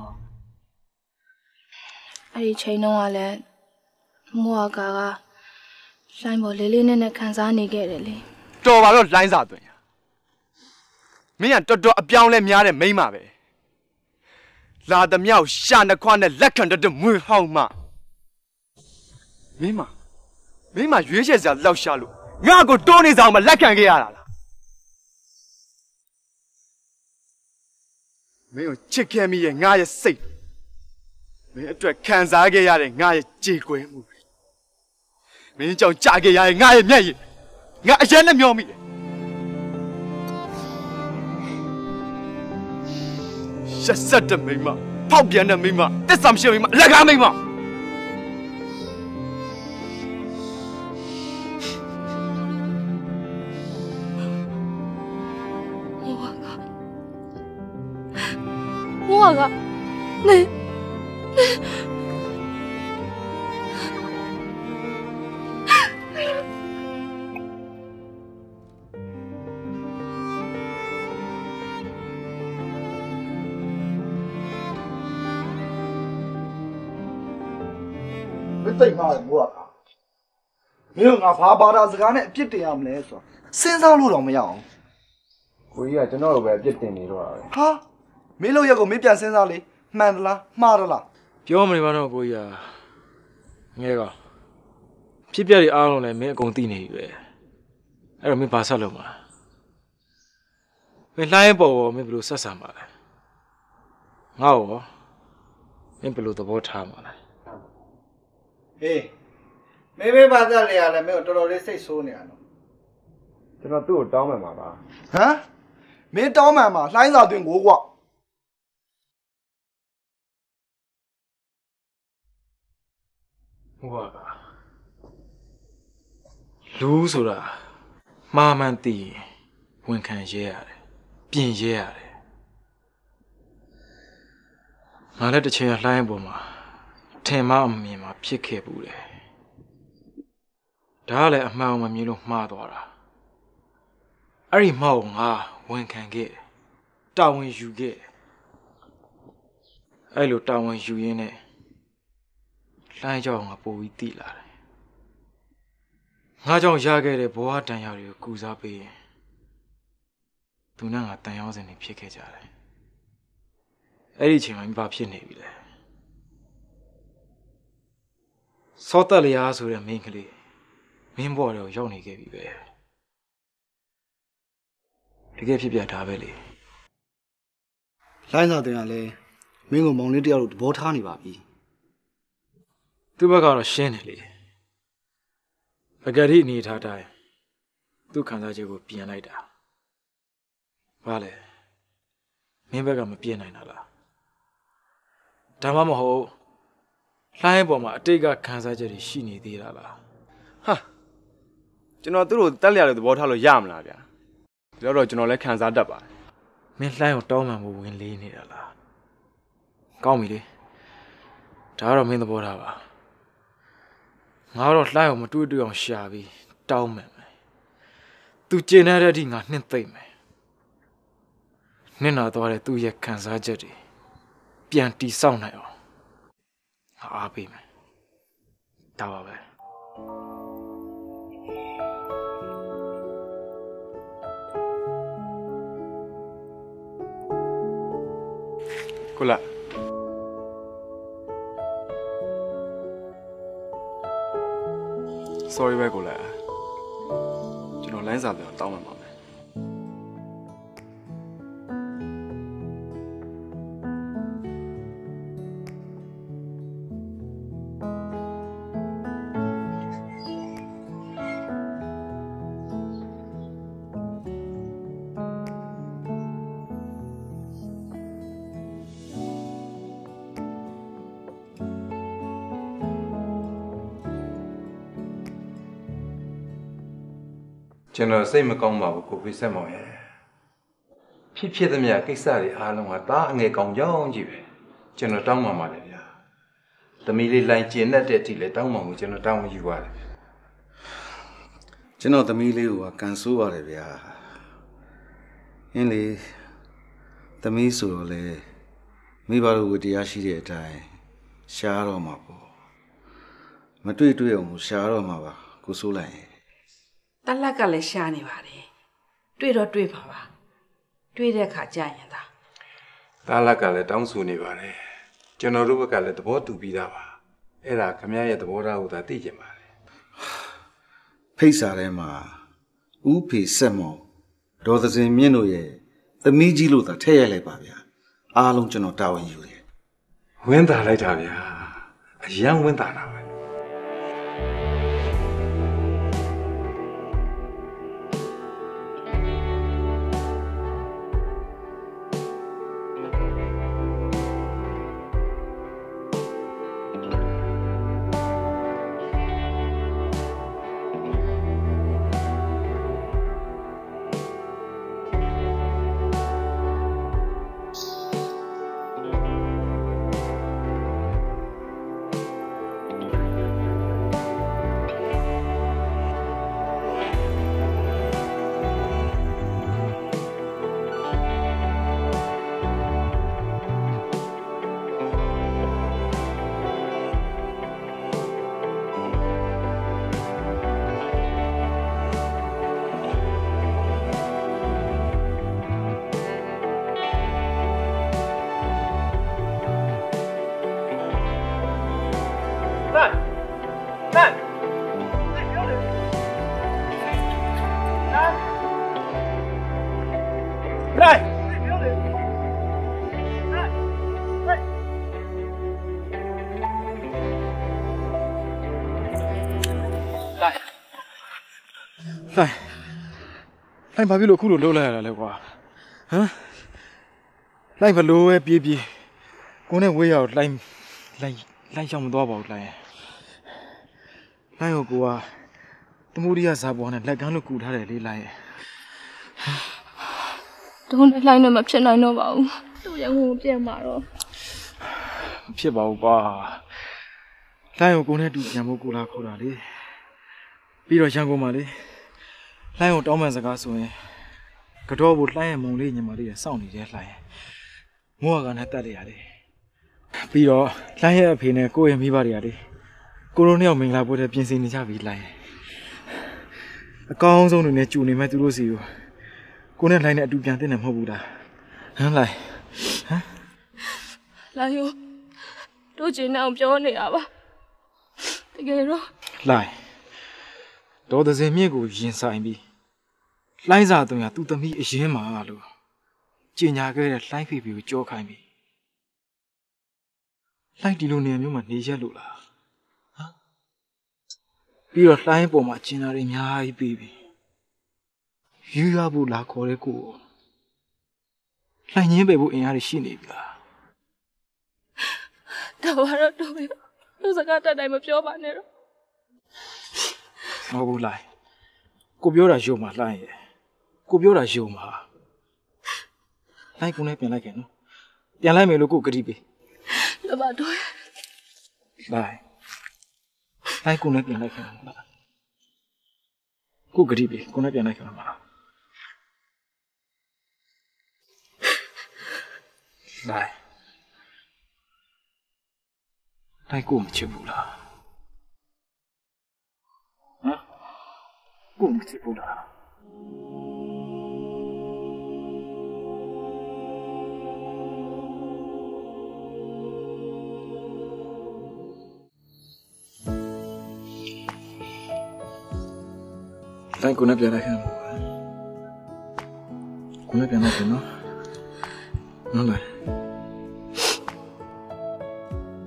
အဲ့ဒီချိန်တုန်းကလည်းမိုးကလှိုင်းပေါ်လေးလေးနက်နက်ခံစားနေခဲ့တယ်လေတော်ပါတော့လှိုင်းစာသွင်းရမင်းကတော်တော်အပြောင်းလဲများတဲ့မိန်းမပဲလာသမျှရှာနှခွနဲ့လက်ခံတတ်မွေဟောက်မှမင်းမရွေးချယ်စရာလောက်ရှာလို့ငါ့ကိုတိုးနေစားအောင်မလက်ခံခဲ့ရတာလားမင်းကိုချစ်ခဲ့မိရဲ့ငါရဲ့စိတ်မင်းအတွက်ခံစားခဲ့ရတဲ့ငါရဲ့ကြေကွဲမှုမင်းကြောင့်ကြာခဲ့ရတဲ့ငါရဲ့မျက်ရည်ငါအရင်နဲ့မျောမိတယ်ရှက်ဆက်တဲ့မိန်းမဖောက်ပြန်တဲ့မိန်းမတစ္ဆာမရှိမိန်းမလက်ကားမိန်းမမိုးကနေသိမှာဘုရားမင်းတို့ငါဘာဘာသာစကားနဲ့အပြစ်တင်ရမလဲဆိုတော့စဉ်းစားလို့တော့မရအောင်ကိုကြီးကကျွန်တော်တို့ပဲအပြစ်တင်နေတော့တာပဲဟာမင်းတို့ရက်ကိုမင်းပြန်စဉ်းစားလေမှန်သလားမှားသလားပြောမနေပါတော့ကိုကြီးကငဲကဖြစ်ပြတွေအားလုံးလည်းမင်းအကုန်သိနေပြီပဲအဲ့တော့မင်းဘာဆက်လုပ်မှာမင်းလှိုင်းပေါ်မင်းဘယ်လိုဆက်ဆံမှာလဲငါ့ရောမင်းဘယ်လိုသဘောထားမှာလဲမေဘာသာလေရတယ်မင်းတော်တော်လေးစိတ်ဆိုးနေရနော်ကျွန်တော်သူ့ကိုတောင်းမှန်ပါပါဟမ်မင်းတောင်းမှန်မှာလှိုင်းစာသွင်းကိုကွာဟိုကလူဆိုတာမှားမှန်သိရင်ဝန်ခံရဲရတယ်ပြင်ရဲရတယ်ငါလည်းတစ်ချိန်လှိုင်းပေါ်မှာထင်မှအမြင်မှာဖြစ်ခဲ့ဘူးတယ်ဒါကလည်းအမှန်မမြင်လို့မှားသွားတာအဲ့ဒီမှားကိုငါဝန်ခံခဲ့တာဝန်ယူခဲ့အဲ့လိုတာဝန်ယူရင်းနဲ့လှိုင်းကြောင်ငါပိုပြီးတိလာတယ်ငါကြောင့်ရခဲ့တဲ့ဘဝတန်ရာတွေကိုကူစားပေးရင်သူနဲ့ငါတန်ရောစင်နေဖြစ်ခဲ့ကြတယ်အဲ့ဒီအချိန်မှာဘာဖြစ်နေပြီလဲစောတက်လျားဆိုတဲ့မိန်းကလေးမင်းဘော်တွေကိုရောက်နေခဲ့ပြီပဲတကယ်ဖြစ်ပြတာပဲလေလှိုင်းစာတင်ကလည်းမင်းကိုမောင်လေးတယောက်လိုသဘောထားနေပါပြီသူ့ဘက်ကတော့ရှင်းတယ်လေပကတိအနေထားတိုင်းသူ့ခံစားချက်ကိုပြင်လိုက်တာဘာလဲမင်းဘက်ကမပြင်နိုင်တာလားဒါမှမဟုတ်လှိုင်းပေါ်မှာအတိတ်ကခံစားချက်တွေရှိနေသေးတာလားဟာကျွန်တော်သူ့ကိုတက်လျာတဲ့သဘောထားလို့ရမလားဗျာဒီတော့ကျွန်တော်လည်းခံစားတတ်ပါတယ်မင်းလှိုင်းကိုတောင်းပန်ဖို့ဝင်လေးနေတာလားကောင်းပြီလေဒါကတော့မင်းသဘောထားပါငါတော့လှိုင်းကိုမတွေးတွေ့အောင်ရှာပြီးတောင်းမယ်သူကျင်တဲ့အထိငါနှင်းသိမ့်မယ်နှင်းနာသွားတဲ့သူ့ရဲ့ခံစားချက်တွေပြန်တီဆောက်နိုင်အောင်ငါအားပေးမယ်ဒါပါပဲကိုလာ sorry ပဲကိုလာကျွန်တော်လိုင်းစာပြန်တောင်းမှပါမယ်ကျွန်တော်စိတ်မကောင်းပါဘူးကိုဖေးဆက်မောင်ရဲ့ဖြစ်သမျှကိစ္စတွေအားလုံးကဒါအငယ်ကောင်ကြောင်းကြီးပဲကျွန်တော်တောင်းပန်ပါတယ်ဗျာသမီးလေးလိုင်းကျင်တဲ့အထိလည်းတောင်းပန်မှုကျွန်တော်တောင်းယူပါတယ်ကျွန်တော်သမီးလေးကိုကန်ဆိုးပါတယ်ဗျာအင်းလေသမီးဆိုတော့လေမိဘတို့ကိုတရားရှိတဲ့အတိုင်းရှားတော့မှာပေါ့မတွေ့အောင်ရှားတော့မှာပါကိုဆိုးလိုက်ရင်တလက်ကလည်းရှားနေပါတယ်တွေ့တော့တွေ့ပါပါတွေ့တဲ့အခါကြာရင်သာတားလက်ကလည်းတောင်းဆိုနေပါတယ်ကျွန်တော်တို့ဘက်ကလည်းသဘောတူပြီးသားပါအဲ့ဒါခမရရဲ့သဘောထားကိုသာသိကျင်ပါတယ်ဖိတ်စာထဲမှာဥဖေဆက်မောင်ဒေါ်သစင်မြင့်တို့ရဲ့သမီးကြီးလို့သာထည့်ရိုက်လိုက်ပါဗျာအားလုံးကျွန်တော်တာဝန်ယူတယ်ဝင်းတာလိုက်တာဗျာအရန်ဝင်းတာတာပဲဟလိုင်းဘာဖြစ်လို့အခုလိုလှုပ်လိုက်ရတာလဲကွာဟမ်လိုင်းဘလို့ပဲပြေးကိုနဲ့ဝေးရအောင်လိုင်းရောက်မသွားပါဘူးလိုင်းကိုကသမုဒိယဇာပေါ်နဲ့လက်ကမ်းလို့ကူထားတယ်လေလိုင်းရဲ့တို့နဲ့လိုင်းနဲ့မဖြစ်နိုင်တော့ပါဘူးသူ့ရဲ့ငုံပြန်มาတော့ဖြစ်ပါဘူးကွာလိုင်းကိုနဲ့တူပြန်ဖို့ကိုလာခေါ်တာလေပြီးတော့ရန်ကုန်မှာလေလိုင်းကိုတောင်းပန်စကားဆိုရင်ကတော့ဘူးလိုင်းရဲ့မုံလေးညီမလေးရစောင့်နေတယ်လိုင်းမိုးကနဲ့တက်လိုက်ရလေပြီးတော့လိုင်းရဲ့အဖေနဲ့ကိုယ့်ရဲ့မိဘတွေကလေကိုရိုနှစ်ယောက်မင်္ဂလာပွဲတဲ့ပြင်ဆင်နေကြပြီလိုင်းအကောင်းဆုံးတွေနဲ့ကြူနေမဲ့သူတို့စီကိုနဲ့လိုင်းနဲ့အတူပြန်တင်တယ်မဟုတ်ဘူးလားဟမ်လိုင်းလိုင်းရောတို့ကျင်းအောင်ပြောနေတာပါတကယ်တော့လိုင်းဒေါ်သစင်မြင့်ကိုရင်ဆိုင်ပြီးလှိုင်းစာတုံးရသူ့သမီးအရင်မှာလို့ကြင်ညာခဲ့တဲ့လှိုင်းဖေဖေကိုကြောခိုင်းပြီးလှိုင်းဒီလိုနေရာမျိုးမှာနေရက်လို့လားဟမ်ပြီးတော့လှိုင်းပေါ်မှာကျင်နာတွေအများကြီးပြီးပြီယူရဖို့လာခေါ်တဲ့ကိုလှိုင်းငင်းပေဖို့အင်အားတွေရှိနေပြီလားဒါပါတော့တို့စကားတက်တိုင်းမပြောပါနဲ့တော့ဟုတ်ဘူးလိုက်ကိုပြောတာယုံမှာလှိုင်းရဲ့ကိုပြောတာယုံမှာလိုက်ကိုနဲ့ပြန်လိုက်ခင်နော်ပြန်လိုက်မယ်လို့ကိုကတိပေးလပါတော့လိုက်ကိုနဲ့ပြန်လိုက်ခင်ကိုကတိပေးကိုနဲ့ပြန်လိုက်ခင်မှာလိုက်ကိုမချစ်ဘူးလားကိုမချစ်ဘူးလားလိုက်ကိုနဲ့ပြန်လိုက်ခင်ကိုနဲ့ပြန်လိုက်ခင်နော်လိုက်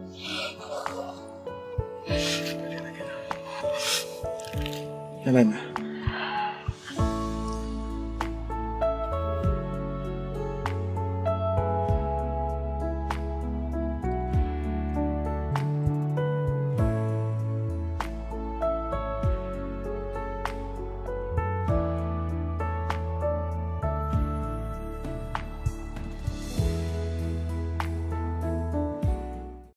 ပြန်လိုက်မယ်